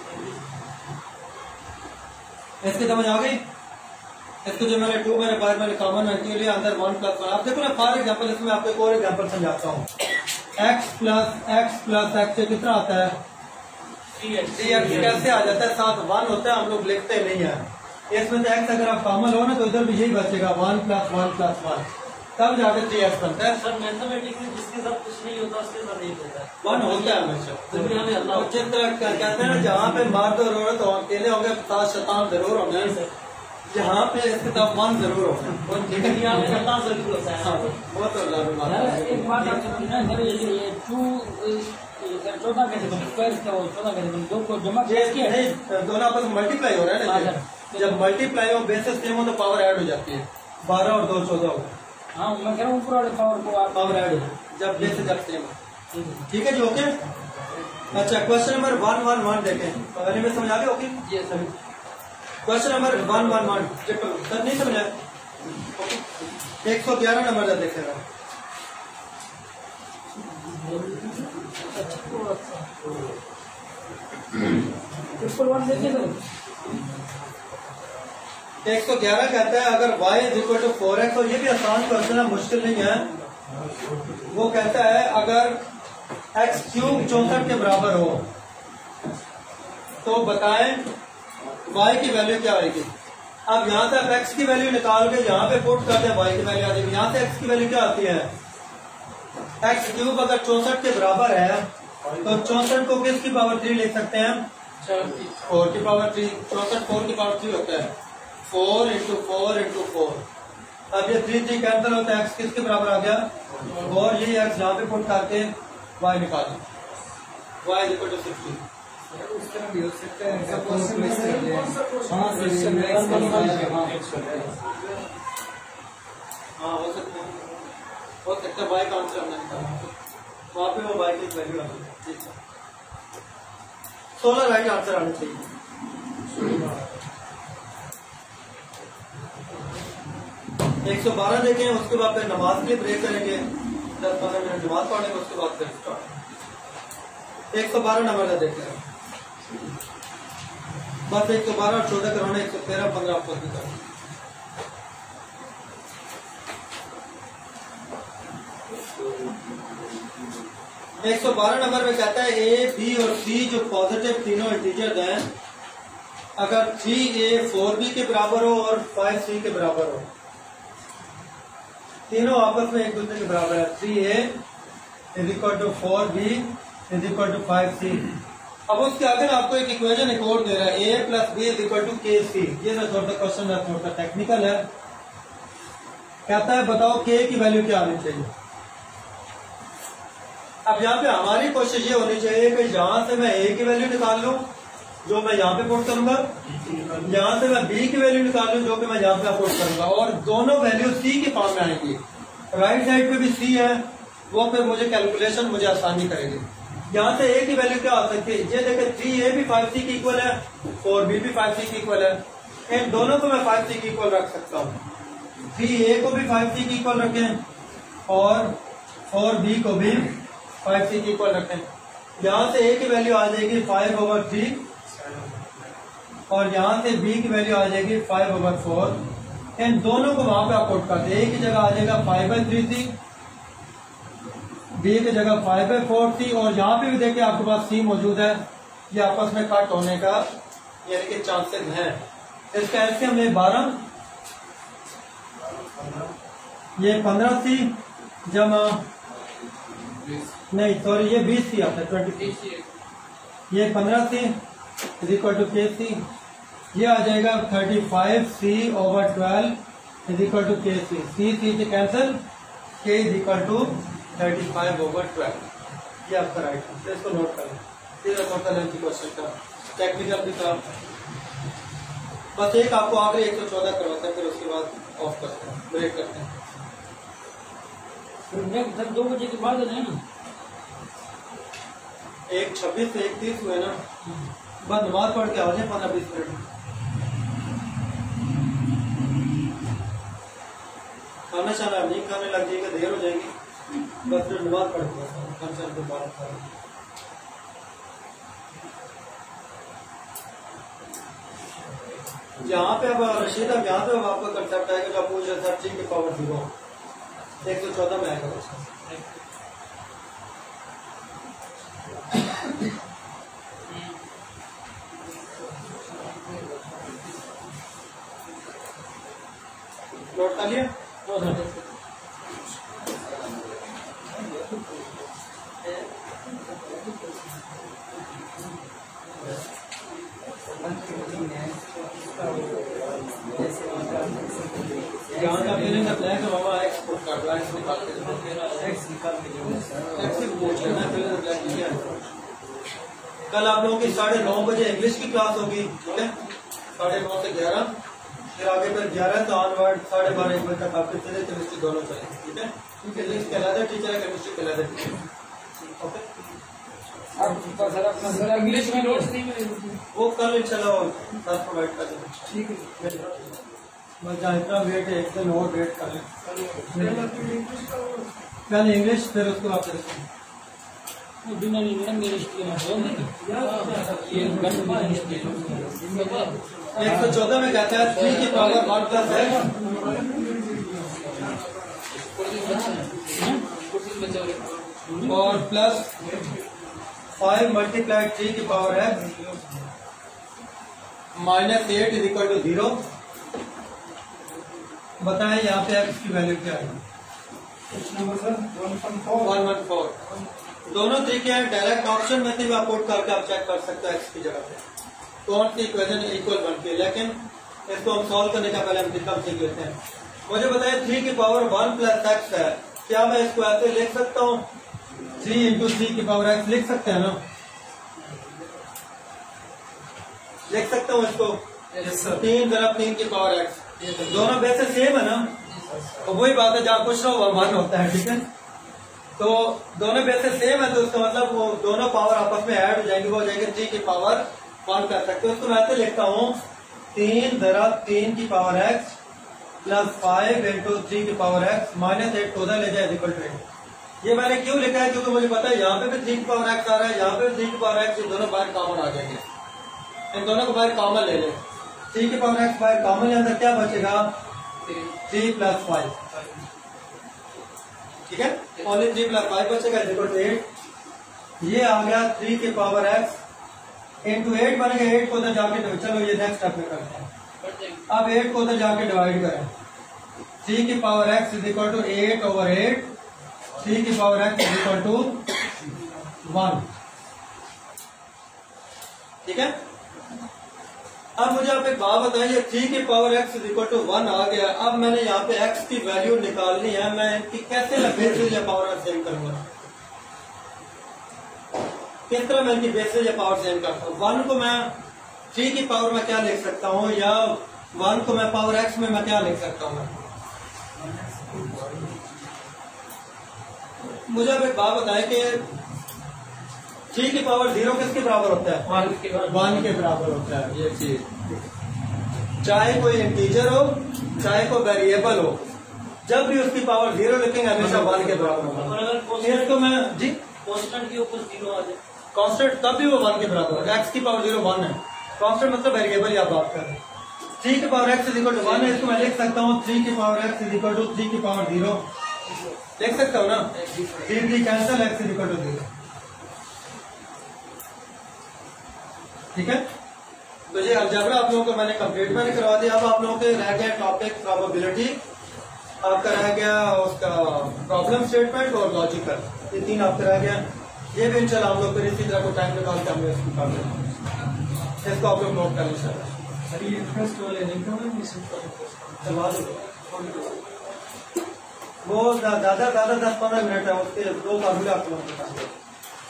इसकी समझ आ गई? इसको जो मैंने टू मैंने फाइव मैंने कॉमन के लिए अंदर वन प्लस वन। आप देखो ना फॉर एग्जाम्पल इसमें आपको एक और एग्जाम्पल समझाता हूँ। X plus X plus X से कितना आता है? Three x. थ्री एक्स कैसे आ जाता है? साथ वन होता है, हम लोग लिखते नहीं है। इसमें से एक्स अगर आप कॉमन हो ना तो इधर भी यही बचेगा one plus one plus one, तब जाके थ्री एक्स बनता है। सर मैथमेटिक्स में जिसके साथ कुछ नहीं होता उसके साथ एक होता है, वन होता है हमेशा दुनिया में अल्लाह। तो जिस तरह कहते हैं ना जहाँ पे मर्द और औरत हो अकेले होंगे सात शैतान जरूर होंगे, यहाँ पे इसके साथ वन जरूर होगा। दुनिया में अल्लाह जरूर होता है। हाँ, वो तो अल्लाह की बात यार है। एक बात आप समझिए ना सर, ये ये टू चौदह कैसे बने? स्क्वायर क्या हो चौदह कैसे बने? दो को जमा ये किया नहीं दोनों आपस में मल्टीप्लाई हो रहा है हाँ, ना। सर। जब मल्टीप्लाई हो बेसिस सेम हो तो पावर ऐड हो जाती है। बारह और दो चौदह हो गया, हाँ मैं कह रहा हूँ ऊपर वाले पावर को आप पावर ऐड हो जाए जब बेसिस जब सेम हो। ठीक है जी, ओके। अच्छा question number one one one देखें, पहले में समझ आ गया? ओके ये sir question number one one one sir नहीं समझा? एक सौ ग्यारह नंबर का देखेगा। ट्रिपल वन देखिए सर। एक सौ ग्यारह कहता है अगर y is equal to four X, और ये भी आसान क्वेश्चन है, मुश्किल नहीं है। वो कहता है अगर x क्यूब चौसठ के बराबर हो तो बताएं y की वैल्यू क्या आएगी। अब यहाँ से आप x की वैल्यू निकाल के यहाँ पे पुट करते हैं, y की वैल्यू आ जाएगी। यहाँ से x की वैल्यू क्या आती है? x क्यूब अगर चौसठ के बराबर है तो चौसठ को किसकी पावर थ्री लिख सकते हैं? फोर की पावर थ्री। चौसठ फोर की पावर थ्री होता है, four into four into four. अब ये थ्री थ्री कैंसिल होता है, एक्स किसके बराबर आ गया? और ये एक्स यहाँ पे पुट करके वाई निकालो, वाई इक्वल टू सिक्सटी। उस तरह भी हो सकता है। सपोज हाँ हाँ हो सकता है, हो सकता है वाई का आंसर हमने निकाला, वहाँ पे वो वाई की वैल्यू आ गई। सोलह राइट आंसर आना चाहिए। एक सौ बारह देखें, उसके बाद फिर नमाज के लिए ब्रेक करेंगे, दस पंद्रह मिनट नमाज पढ़ेंगे, उसके बाद फिर स्टार्ट। एक सौ बारह नंबर का देख लें, बस एक सौ बारह और चौदह करवाना, एक सौ तेरह पंद्रह आपको कर। एक सौ बारह नंबर में कहता है ए बी और सी जो पॉजिटिव तीनों इंटीजर हैं, अगर थ्री ए फोर बी के बराबर हो और फाइव सी के बराबर हो, तीनों आपस में एक दूसरे के बराबर है। Three A is equal to four B is equal to five C. अब उसके आगे आपको एक इक्वेशन एक और दे रहा है, ए plus B is equal to K C. ये ना थोड़ा सा क्वेश्चन है, थोड़ा सा टेक्निकल है। कहता है बताओ के की वैल्यू क्या आनी चाहिए। अब यहाँ पे हमारी कोशिश ये होनी चाहिए कि यहाँ से मैं ए की वैल्यू निकाल लूं जो मैं यहाँ पे पुट करूंगा, यहाँ से मैं बी की वैल्यू निकाल लूं जो कि मैं यहाँ पे पुट करूंगा, और दोनों वैल्यू सी की फॉर्म में आएंगी। राइट साइड पे भी सी है, वो फिर मुझे कैलकुलेशन मुझे आसानी करेगी। यहाँ से ए की वैल्यू क्या हो सकती है? ये देखे थ्री ए भी फाइव सी की इक्वल है, फोर बी भी फाइव सी की इक्वल है। इन दोनों को मैं फाइव सी की इक्वल रख सकता हूँ। थ्री ए को भी फाइव सी की इक्वल रखें और फोर बी को भी फाइव सी की इक्वल रखें। यहाँ से ए की वैल्यू आ जाएगी फाइव ओवर थ्री और यहाँ से बी की वैल्यू आ जाएगी फाइव ओवर फोर। इन दोनों को वहां पे आप पुट करते हैं, ए की जगह आ जाएगा five by three C, B की जगह फाइव बाई फोर सी, और यहाँ पे भी देखिए आपके पास सी मौजूद है। ये आपस में कट होने का यानी कि चांसेस है। इसका एलसीएम में बारह, ये पंद्रह सी जमा नहीं सॉरी ये बीस सी आता है, ट्वेंटी, ये पंद्रह सी is equal to K C, ये आ जाएगा thirty five C over twelve is equal to K C. C C से cancel, K is equal to thirty five over twelve. ये आपका राइट है, तो इसको नोट कर लें। फिर चौथा लेंथ की क्वेश्चन का टेक्निकल भी था, बस एक आपको आखिरी एक सौ चौदह करवाते हैं, फिर उसके बाद ऑफ करते हैं, ब्रेक करते हैं। फिर दो बजे के बाद है ना, एक छब्बीस से एक तीस हुए ना, बस नमाज पढ़ के आ जाए पंद्रह बीस मिनट, खाना शाना नहीं खाने लग जाएगा, देर हो जाएगी, बस फिर नमाज पढ़ के फंक्शन के बाद करेंगे। यहाँ पे अब रशीद अब यहाँ पे अब आपका कंसेप्ट आएगा जो आप पूछ रहे थे, ठीक है पावर जीरो एक सौ चौदह में आएगा उसका। नोट कर लिया? यहाँ का फीलिंग ब्लैक है बाबा, एक्स पुट कर दो, एक्स निकाल के दो, एक्स निकाल के दो, एक्स से पूछ लेना है पहले ब्लैक किया है। कल आप लोगों की साढ़े नौ बजे इंग्लिश की क्लास होगी, ठीक है, साढ़े नौ से ग्यारह, फिर आगे फिर ग्यारह से ऑनवर्ड साढ़े बारह एक बजे तक आपके फिजिक्स केमिस्ट्री दोनों चलेंगे, ठीक है। फिजिक्स के अलग टीचर है, केमिस्ट्री के अलग टीचर, ओके। इंग्लिश में नोट्स नहीं मिलेंगे, वो कल इंशाल्लाह क्लास प्रोवाइड कर देंगे, ठीक है। बस जहाँ इतना वेट है एक दिन और वेट कर लें, पहले इंग्लिश फिर उसके बाद बिना इंग्लिश के एक सौ चौदह में कहता है थ्री की पावर वन प्लस एक्स और प्लस फाइव मल्टीप्लाई थ्री की power X minus eight is equal to zero. बताएं यहाँ पे एक्स की वैल्यू क्या है? One one four. दोनों तरीके हैं, डायरेक्ट ऑप्शन में भी आप पुट करके आप चेक कर सकते हैं एक्स की जगह पे कौन सी इक्वेशन इक्वल बनती है, लेकिन इसको हम सॉल्व करने का पहले हम कितना सीख लेते हैं। मुझे बताइए थ्री की पावर वन प्लस एक्स है, क्या मैं इसको ऐसे लिख सकता हूँ? थ्री इंटू थ्री की पावर एक्स लिख सकते हैं ना? लिख सकता हूँ इसको? तीन तरफ तीन की पावर एक्स, दोनों वैसे सेम है ना, तो वही बात है जहाँ कुछ ना हुआ वन होता है, ठीक है। तो दोनों वैसे सेम है, तो इसका मतलब वो दोनों पावर आपस में ऐड हो जाएंगे, वो हो जाएंगे थ्री की पावर वन कर सकते हो। इसको मैं ऐसे लिखता हूँ तीन दरब तीन की power X plus five into three की पावर एक्स माइनस एट को उधर ले जाए इक्वल टू एट। ये मैंने क्यों लिखा है? क्योंकि मुझे पता है यहाँ पे भी थ्री की पावर एक्स आ रहा है, यहाँ पे भी थ्री की पावर एक्स, ये दोनों बाहर कॉमन आ जाएंगे, इन दोनों को बाहर कॉमन ले लें। थ्री की पावर एक्स बाहर कॉमन ले, अंदर क्या बचेगा? थ्री प्लस फाइव, ठीक है, ओनली थ्री प्लस फाइव बचेगा इक्वल टू एट। ये आ गया थ्री की पावर एक्स इंटू एट बनेगा, एट को उधर जाके, चलो ये नेक्स्ट स्टेप में करते हैं। अब एट को उधर जाके डिवाइड करें, थ्री की power x is equal to eight over eight, three की power x is equal to one, ठीक है। अब मुझे आप एक बात बताइए, थ्री की power x is equal to one आ गया, अब मैंने यहाँ पे एक्स की वैल्यू निकालनी है, मैं इनकी कैसे बेसिस या पावर में सेम करूंगा? किस तरह मैं इनकी बेसिस या पावर सेम करता हूँ? वन को मैं थ्री की पावर में क्या लिख सकता हूँ, या वन को मैं पावर एक्स में मैं क्या लिख सकता हूँ? मुझे अब एक बात बताए कि थ्री की पावर जीरो किसके बराबर होता है? वन के वन के बराबर होता है। ये चीज चाहे कोई इंटीजर हो चाहे कोई वेरिएबल हो, जब भी उसकी पावर जीरो लिखेंगे हमेशा वन के बराबर होगा। इसको मैं जी कॉन्स्टेंट के ऊपर जीरो आ जाए, कांस्टेंट तब भी वो वन के बराबर है। एक्स की पावर जीरो वन है, कांस्टेंट मतलब वेरिएबल ही आप बात कर रहे हैं। थ्री की power x is equal to one है, इसको मैं लिख सकता हूँ थ्री की power x is equal to three की पावर जीरो, लिख सकता हूँ ना? Three three cancel, x is equal to zero, ठीक है। तो ये अलजेब्रा आप लोगों को मैंने कंप्लीट मैंने करवा दिया। अब आप लोगों के रह गया टॉपिक प्रोबेबिलिटी, आपका रह गया उसका प्रॉब्लम स्टेटमेंट और लॉजिकल, ये तीन आपका रह गया। ये भी इंशाल्लाह हम लोग फिर इसी तरह को टाइम निकाल के हमने इसको कर देना, इसको आप लोग नोट कर इंशाल्लाह। वो ज्यादा ज्यादा दस पंद्रह मिनट है, उसके दो फार्मूले आप लोगों के पास।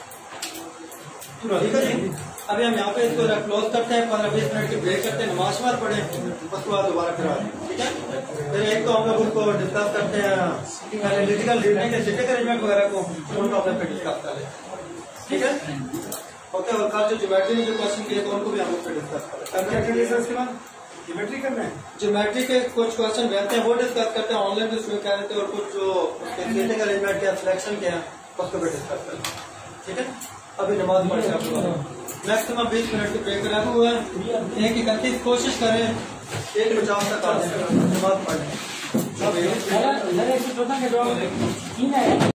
ठीक है जी। अभी हम यहाँ पे इसको क्लोज करते हैं, पंद्रह बीस मिनट की ब्रेक करते हैं, नमाज मार पढ़े, उसके बाद दोबारा फिर आते हैं। ठीक है, फिर एक तो हम लोग उसको डिस्कस करते हैं एनालिटिकल रीजनिंग के स्टैटिक अरेंजमेंट वगैरह को, उन टॉपिक पे डिस्कस कर लेते हैं। ठीक है, ओके। और कल जो ज्योमेट्री में जो क्वेश्चन किए तो उनको भी हम लोग डिस्कस करें। ज्योमेट्री करना है, ज्योमेट्री के कुछ क्वेश्चन रहते हैं वो डिस्कस करते हैं, ऑनलाइन भी उसमें कह रहे थे, और कुछ जो स्टैटिक अरेंजमेंट के सिलेक्शन के हैं उसको भी डिस्कस करते हैं। ठीक है, अभी नमाज पढ़ के मैक्सिमम बीस मिनट की ब्रेक लगा हुआ है। एक इकतीस कोशिश करें, एक पचास तक आ जाए, नमाज पढ़ लें। जरा जरा एक सौ चौदह के जवाब तीन है।